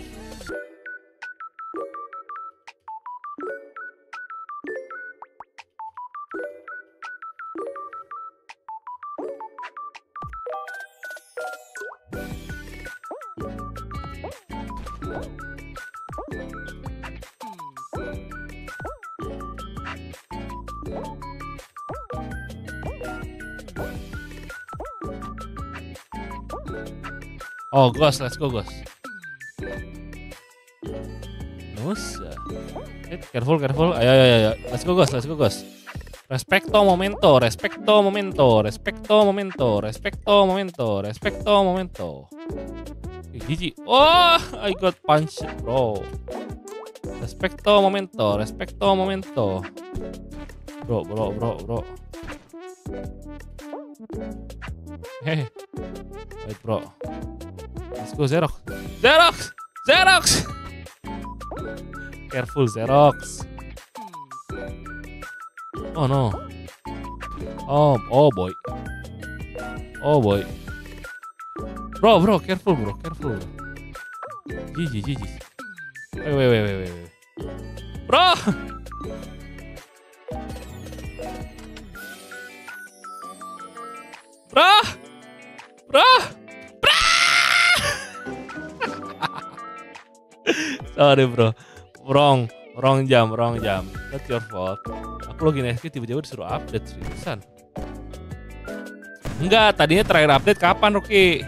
Oh, Ghost, let's go, Ghost. Nusa. Eh, careful, careful. Ayo, ayo, ayo. Let's go, Ghost, let's go, Ghost. Respecto momento, respecto momento, respecto momento, respecto momento, respecto momento. Okay, G G. Oh, I got punched, bro. Respecto momento, respecto momento. Bro, bro, bro, bro. Hey, wait, bro. Let's go, Xerox. Xerox! Xerox! Careful, Xerox. Oh no. Oh, oh boy. Oh boy. Bro, bro, careful, bro, careful. G G, G G. Wait, wait, wait, wait, wait, wait. Bro! Bro! Bro! Bro! Sorry, bro. Wrong, wrong jam, wrong jam. That's your fault. Aku login S G tiba-tiba disuruh update seriusan. Enggak, tadinya terakhir update kapan, Ruki?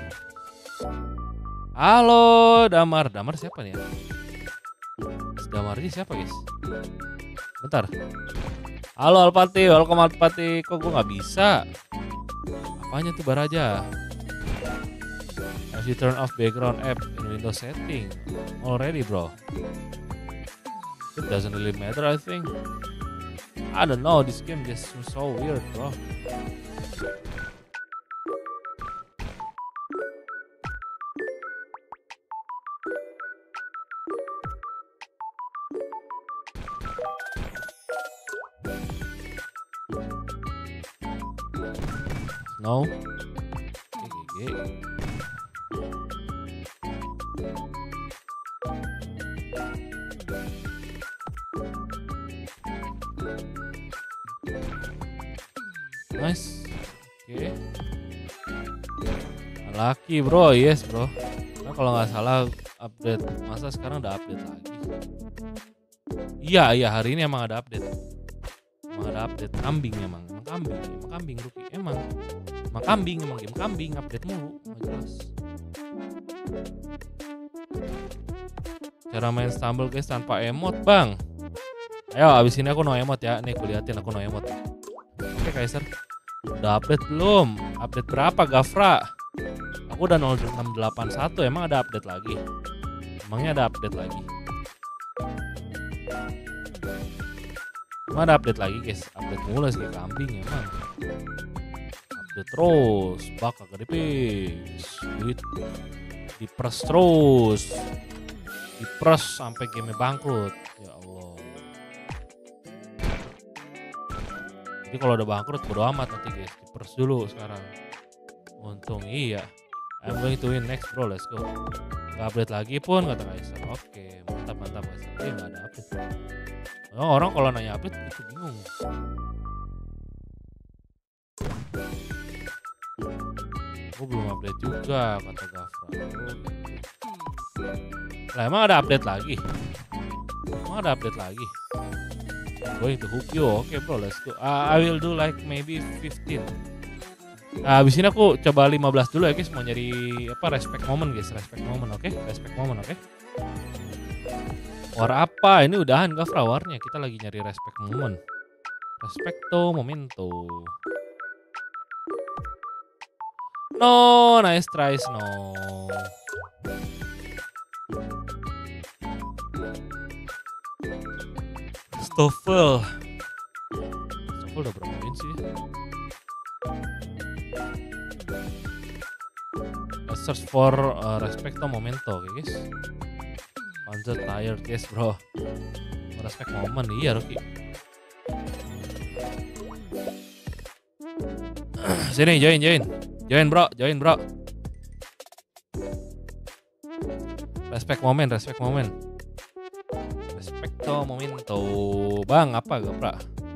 Halo, Damar. Damar siapa nih ya? Damar ini siapa, guys? Bentar. Halo, Alpati. Welcome, Alpati. Kok gue nggak bisa? Apanya tuh, Baraja? As you turn off background app in Windows setting. Already, bro. It doesn't really matter, I think. I don't know, this game just seems so weird, bro. No. G G G. Nice. Oke. Okay. Lucky bro, yes bro. Nah, kalau nggak salah update, masa sekarang udah update lagi? Iya iya hari ini emang ada update. Emang ada update kambing emang, emang kambing, emang kambing Ruki, emang, emang kambing, emang game kambing update mulu, nggak jelas. Cara main Stumble guys tanpa emot bang. Ayo abis ini aku no emot ya, nih aku liatin aku no emot. Oke Kaiser, udah update belum? Update berapa Gafra? Aku udah nol enam delapan satu, emang ada update lagi? Emangnya ada update lagi? Emang ada update lagi guys? Update mulai kayak kambing emang. Update terus, bak kagak dipix. Duit diperes terus. Diperes sampai game bangkrut. Ya Allah. Jadi kalau udah bangkrut bodo amat nanti guys. Diperes dulu sekarang. Untung iya. I'm going to win next bro, let's go. Gak update lagi pun kata Kaiser. Oke, mantap mantap Kaiser. Eh gak ada update. Oh, orang kalau nanya update itu bingung. Aku belum update juga kata Gafra. Oh, gitu. Lah emang ada update lagi? Emang ada update lagi? I'm going to hook you. Oke bro, let's go. Uh, I will do like maybe fifteen. Nah, abis ini aku coba lima belas dulu ya guys, mau nyari apa respect moment guys, respect moment, oke? Okay? Respect moment, oke? Okay? War apa? Ini udahan Gafra warnya, kita lagi nyari respect moment. Respecto momento. No, nice tries, no. Stoffel. Stoffel udah berapa poin sih? Let's search for uh, respecto momento, oke okay, guys. Panzer tired, yes bro. Respect moment, iya Ruki. Sini join join. Join bro, join bro. Respect moment, respect moment. Respecto momento. Bang, apa Gapra?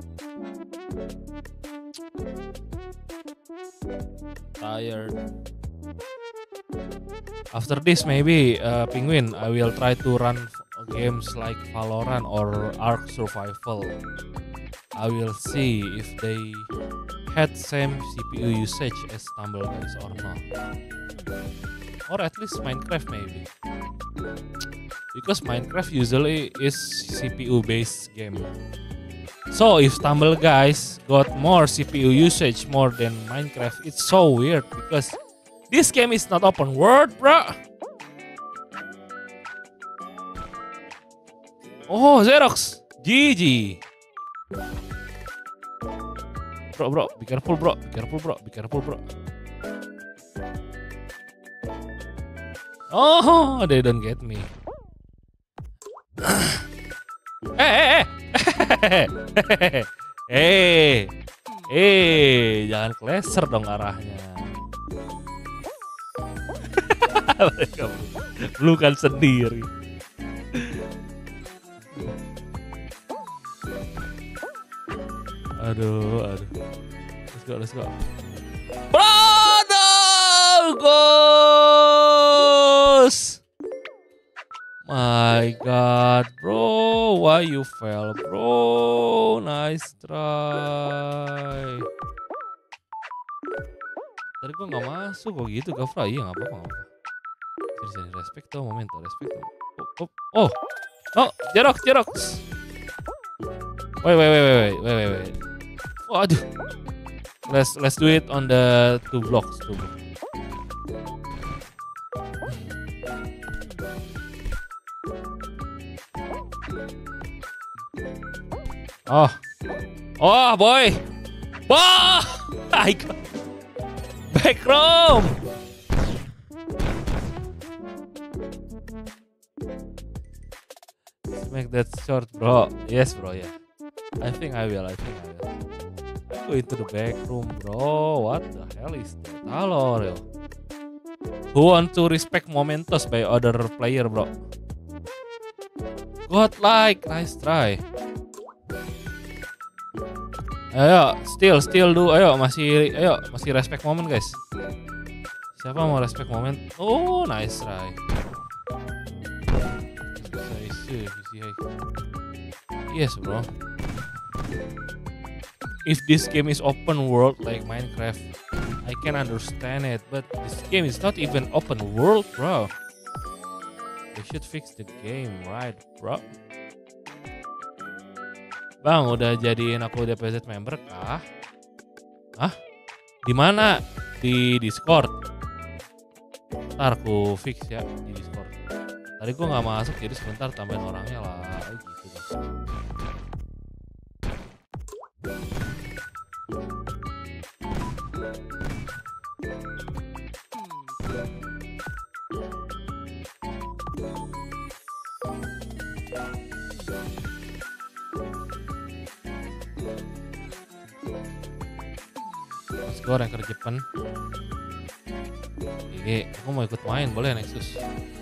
Tired. After this maybe uh, Penguin, I will try to run games like Valorant or Ark Survival. I will see if they had same C P U usage as Stumble guys or not. Or at least Minecraft maybe. Because Minecraft usually is C P U based game. So if Stumble guys got more C P U usage more than Minecraft, it's so weird because this game is not open world, bro. Oh, Xerox, G G. Bro, bro, be careful, bro, be careful, bro, be careful, bro. Oh, they don't get me. Eh, eh, eh, eh, eh, jangan kleser dong arahnya. Mereka pelukan sendiri. Aduh, aduh. Let's go, let's go. Brother, goes. My God, bro, why you fail, bro? Nice try. Tadi gua nggak masuk kok gitu, Gafra. Iya nggak apa-apa, nggak apa-apa. Sini sini, respecto momento, respecto. Oh, oh, oh, Xerox, Xerox. Wait, wait, wait, wait, wait, wait, wait. Oh, aduh. Let's let's do it on the two blocks, two blocks. Oh, oh boy, wah, I got back room. Let's make that short, bro. Yes, bro. Yeah, I think I will. I think I will. Go into the back room, bro. What the hell is that? Halo, Oreo. Who want to respect Momentos by other player, bro? Godlike, nice try. Ayo, still, still do. Ayo, masih, ayo, masih respect moment, guys. Siapa mau respect moment? Oh, nice try. Yes, bro. If this game is open world like Minecraft, I can understand it, but this game is not even open world, bro. They should fix the game, right, bro? Bang, udah jadiin aku D P Z member kah? Hah? Di mana? Di Discord. Ntar aku fix ya di Discord. Tadi gua nggak masuk, jadi sebentar tambahin orangnya lah. Oh, gitu guys. Let's go ranker Jepang. Oke, aku mau ikut main, boleh Nexus?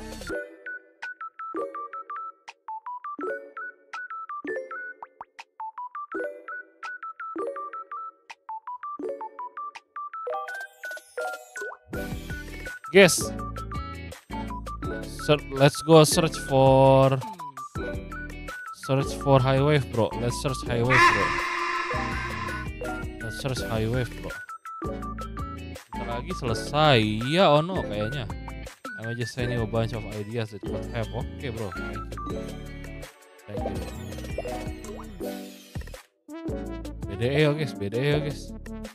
Guys, so, let's go search for search for high wave, bro. Let's search high wave, bro. Let's search high wave, bro. Bentar lagi selesai. Ya, oh no, kayaknya. I'm just sending you a bunch of ideas that could have. Oke, okay, bro. Thank you. Thank you. B D E, guys. B D E, guys.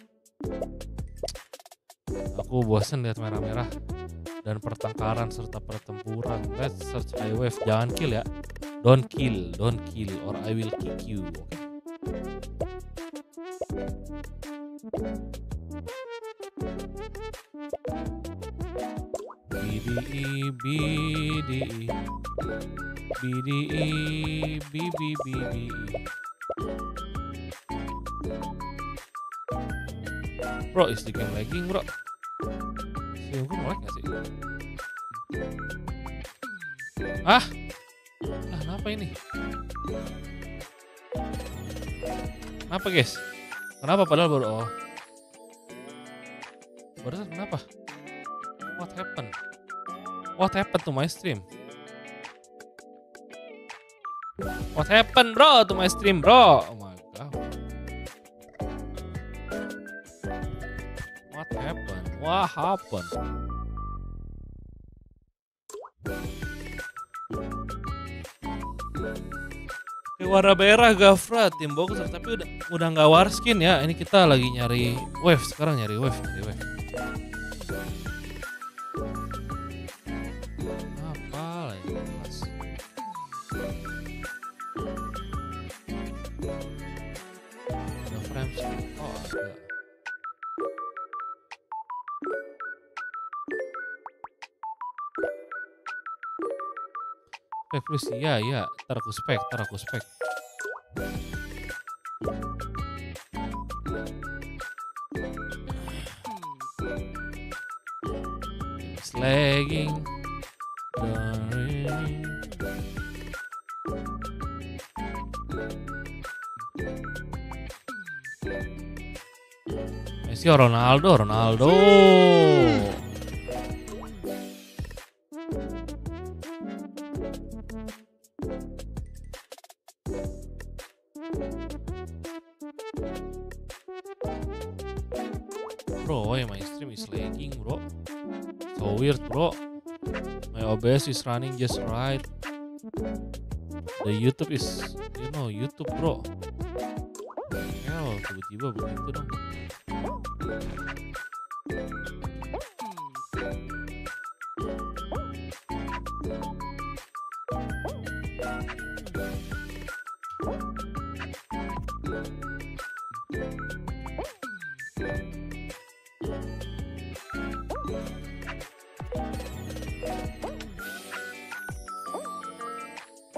Aku bosen lihat merah-merah dan pertengkaran serta pertempuran. Let's search high wave. Jangan kill ya. Don't kill, don't kill, or I will kick you. Okay. B D E, B D E, B D E, B B B B E. Bro, is the game lagging, bro? Sih, gue nge-lag gak sih? Ah! Ah, kenapa ini? Kenapa, guys? Kenapa padahal baru... Oh. Barusan kenapa? What happened? What happened to my stream? What happened, bro, to my stream, bro? Oh my god. What happened? What happened? Oke, warna merah Gafra, tim boxer, tapi udah udah nggak war skin ya. Ini kita lagi nyari wave sekarang, nyari wave, nyari wave. Apa lagi mas? Ada frame skin, oh ada. Spek plus, iya iya, ntar aku spek, ntar aku spek. It's lagging. Messi, Ronaldo, Ronaldo. Bro, why my stream is lagging, bro? So weird, bro. My O B S is running just right. The YouTube is, you know, YouTube, bro. Hell, tiba-tiba begitu dong.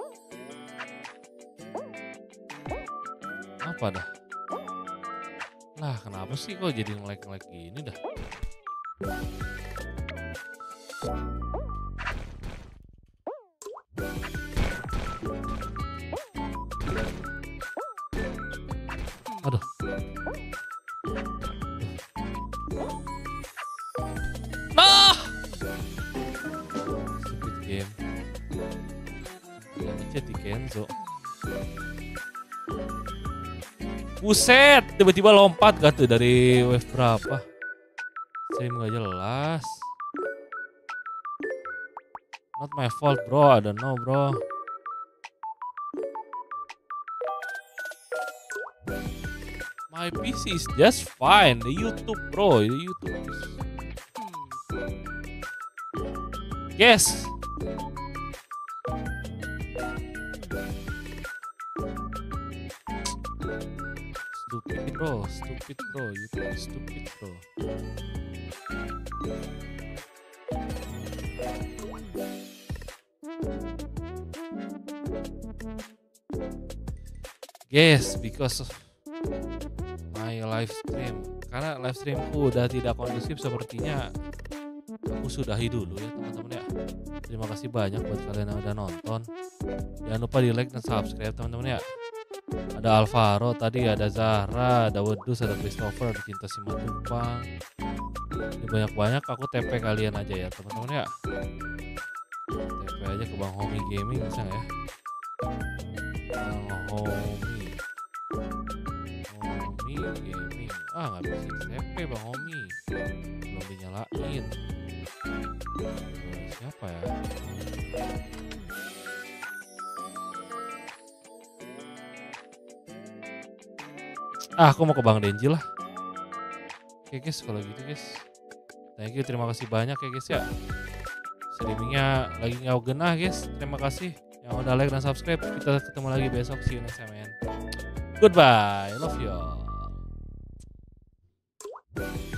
Apa dah? Lah kenapa sih kok jadi nge-lag-nge-lag gini dah? Aduh. Nah! Stupid game. Ini jadi Kenzo. Buset, tiba-tiba lompat gak tuh dari wave berapa? Stream gak jelas. Not my fault bro, I don't know bro. My P C is just fine. The YouTube bro, the YouTube is... Yes. Stupid bro, stupid bro, YouTube is stupid bro. Yes, because of my live stream. Karena live streamku udah tidak kondusif, sepertinya aku sudahi dulu ya teman-teman ya. Terima kasih banyak buat kalian yang udah nonton. Jangan lupa di like dan subscribe teman-teman ya. Ada Alvaro tadi, ada Zahra, ada Wedus, ada Christopher, ada Cinta Simatupang. Ini banyak-banyak, aku T P kalian aja ya teman-teman ya. T P aja ke Bang Homi Gaming bisa nggak ya? Bang Homi Homi Gaming. Ah nggak bisa di T P Bang Homi, belum dinyalain. Eh, siapa ya? Ah, aku mau ke Bang Denji lah. Oke guys, kalau gitu guys, thank you, terima kasih banyak ya guys ya. Streamingnya lagi nggak genah guys. Terima kasih yang udah like dan subscribe. Kita ketemu lagi besok. See you next time man. Goodbye, love you all.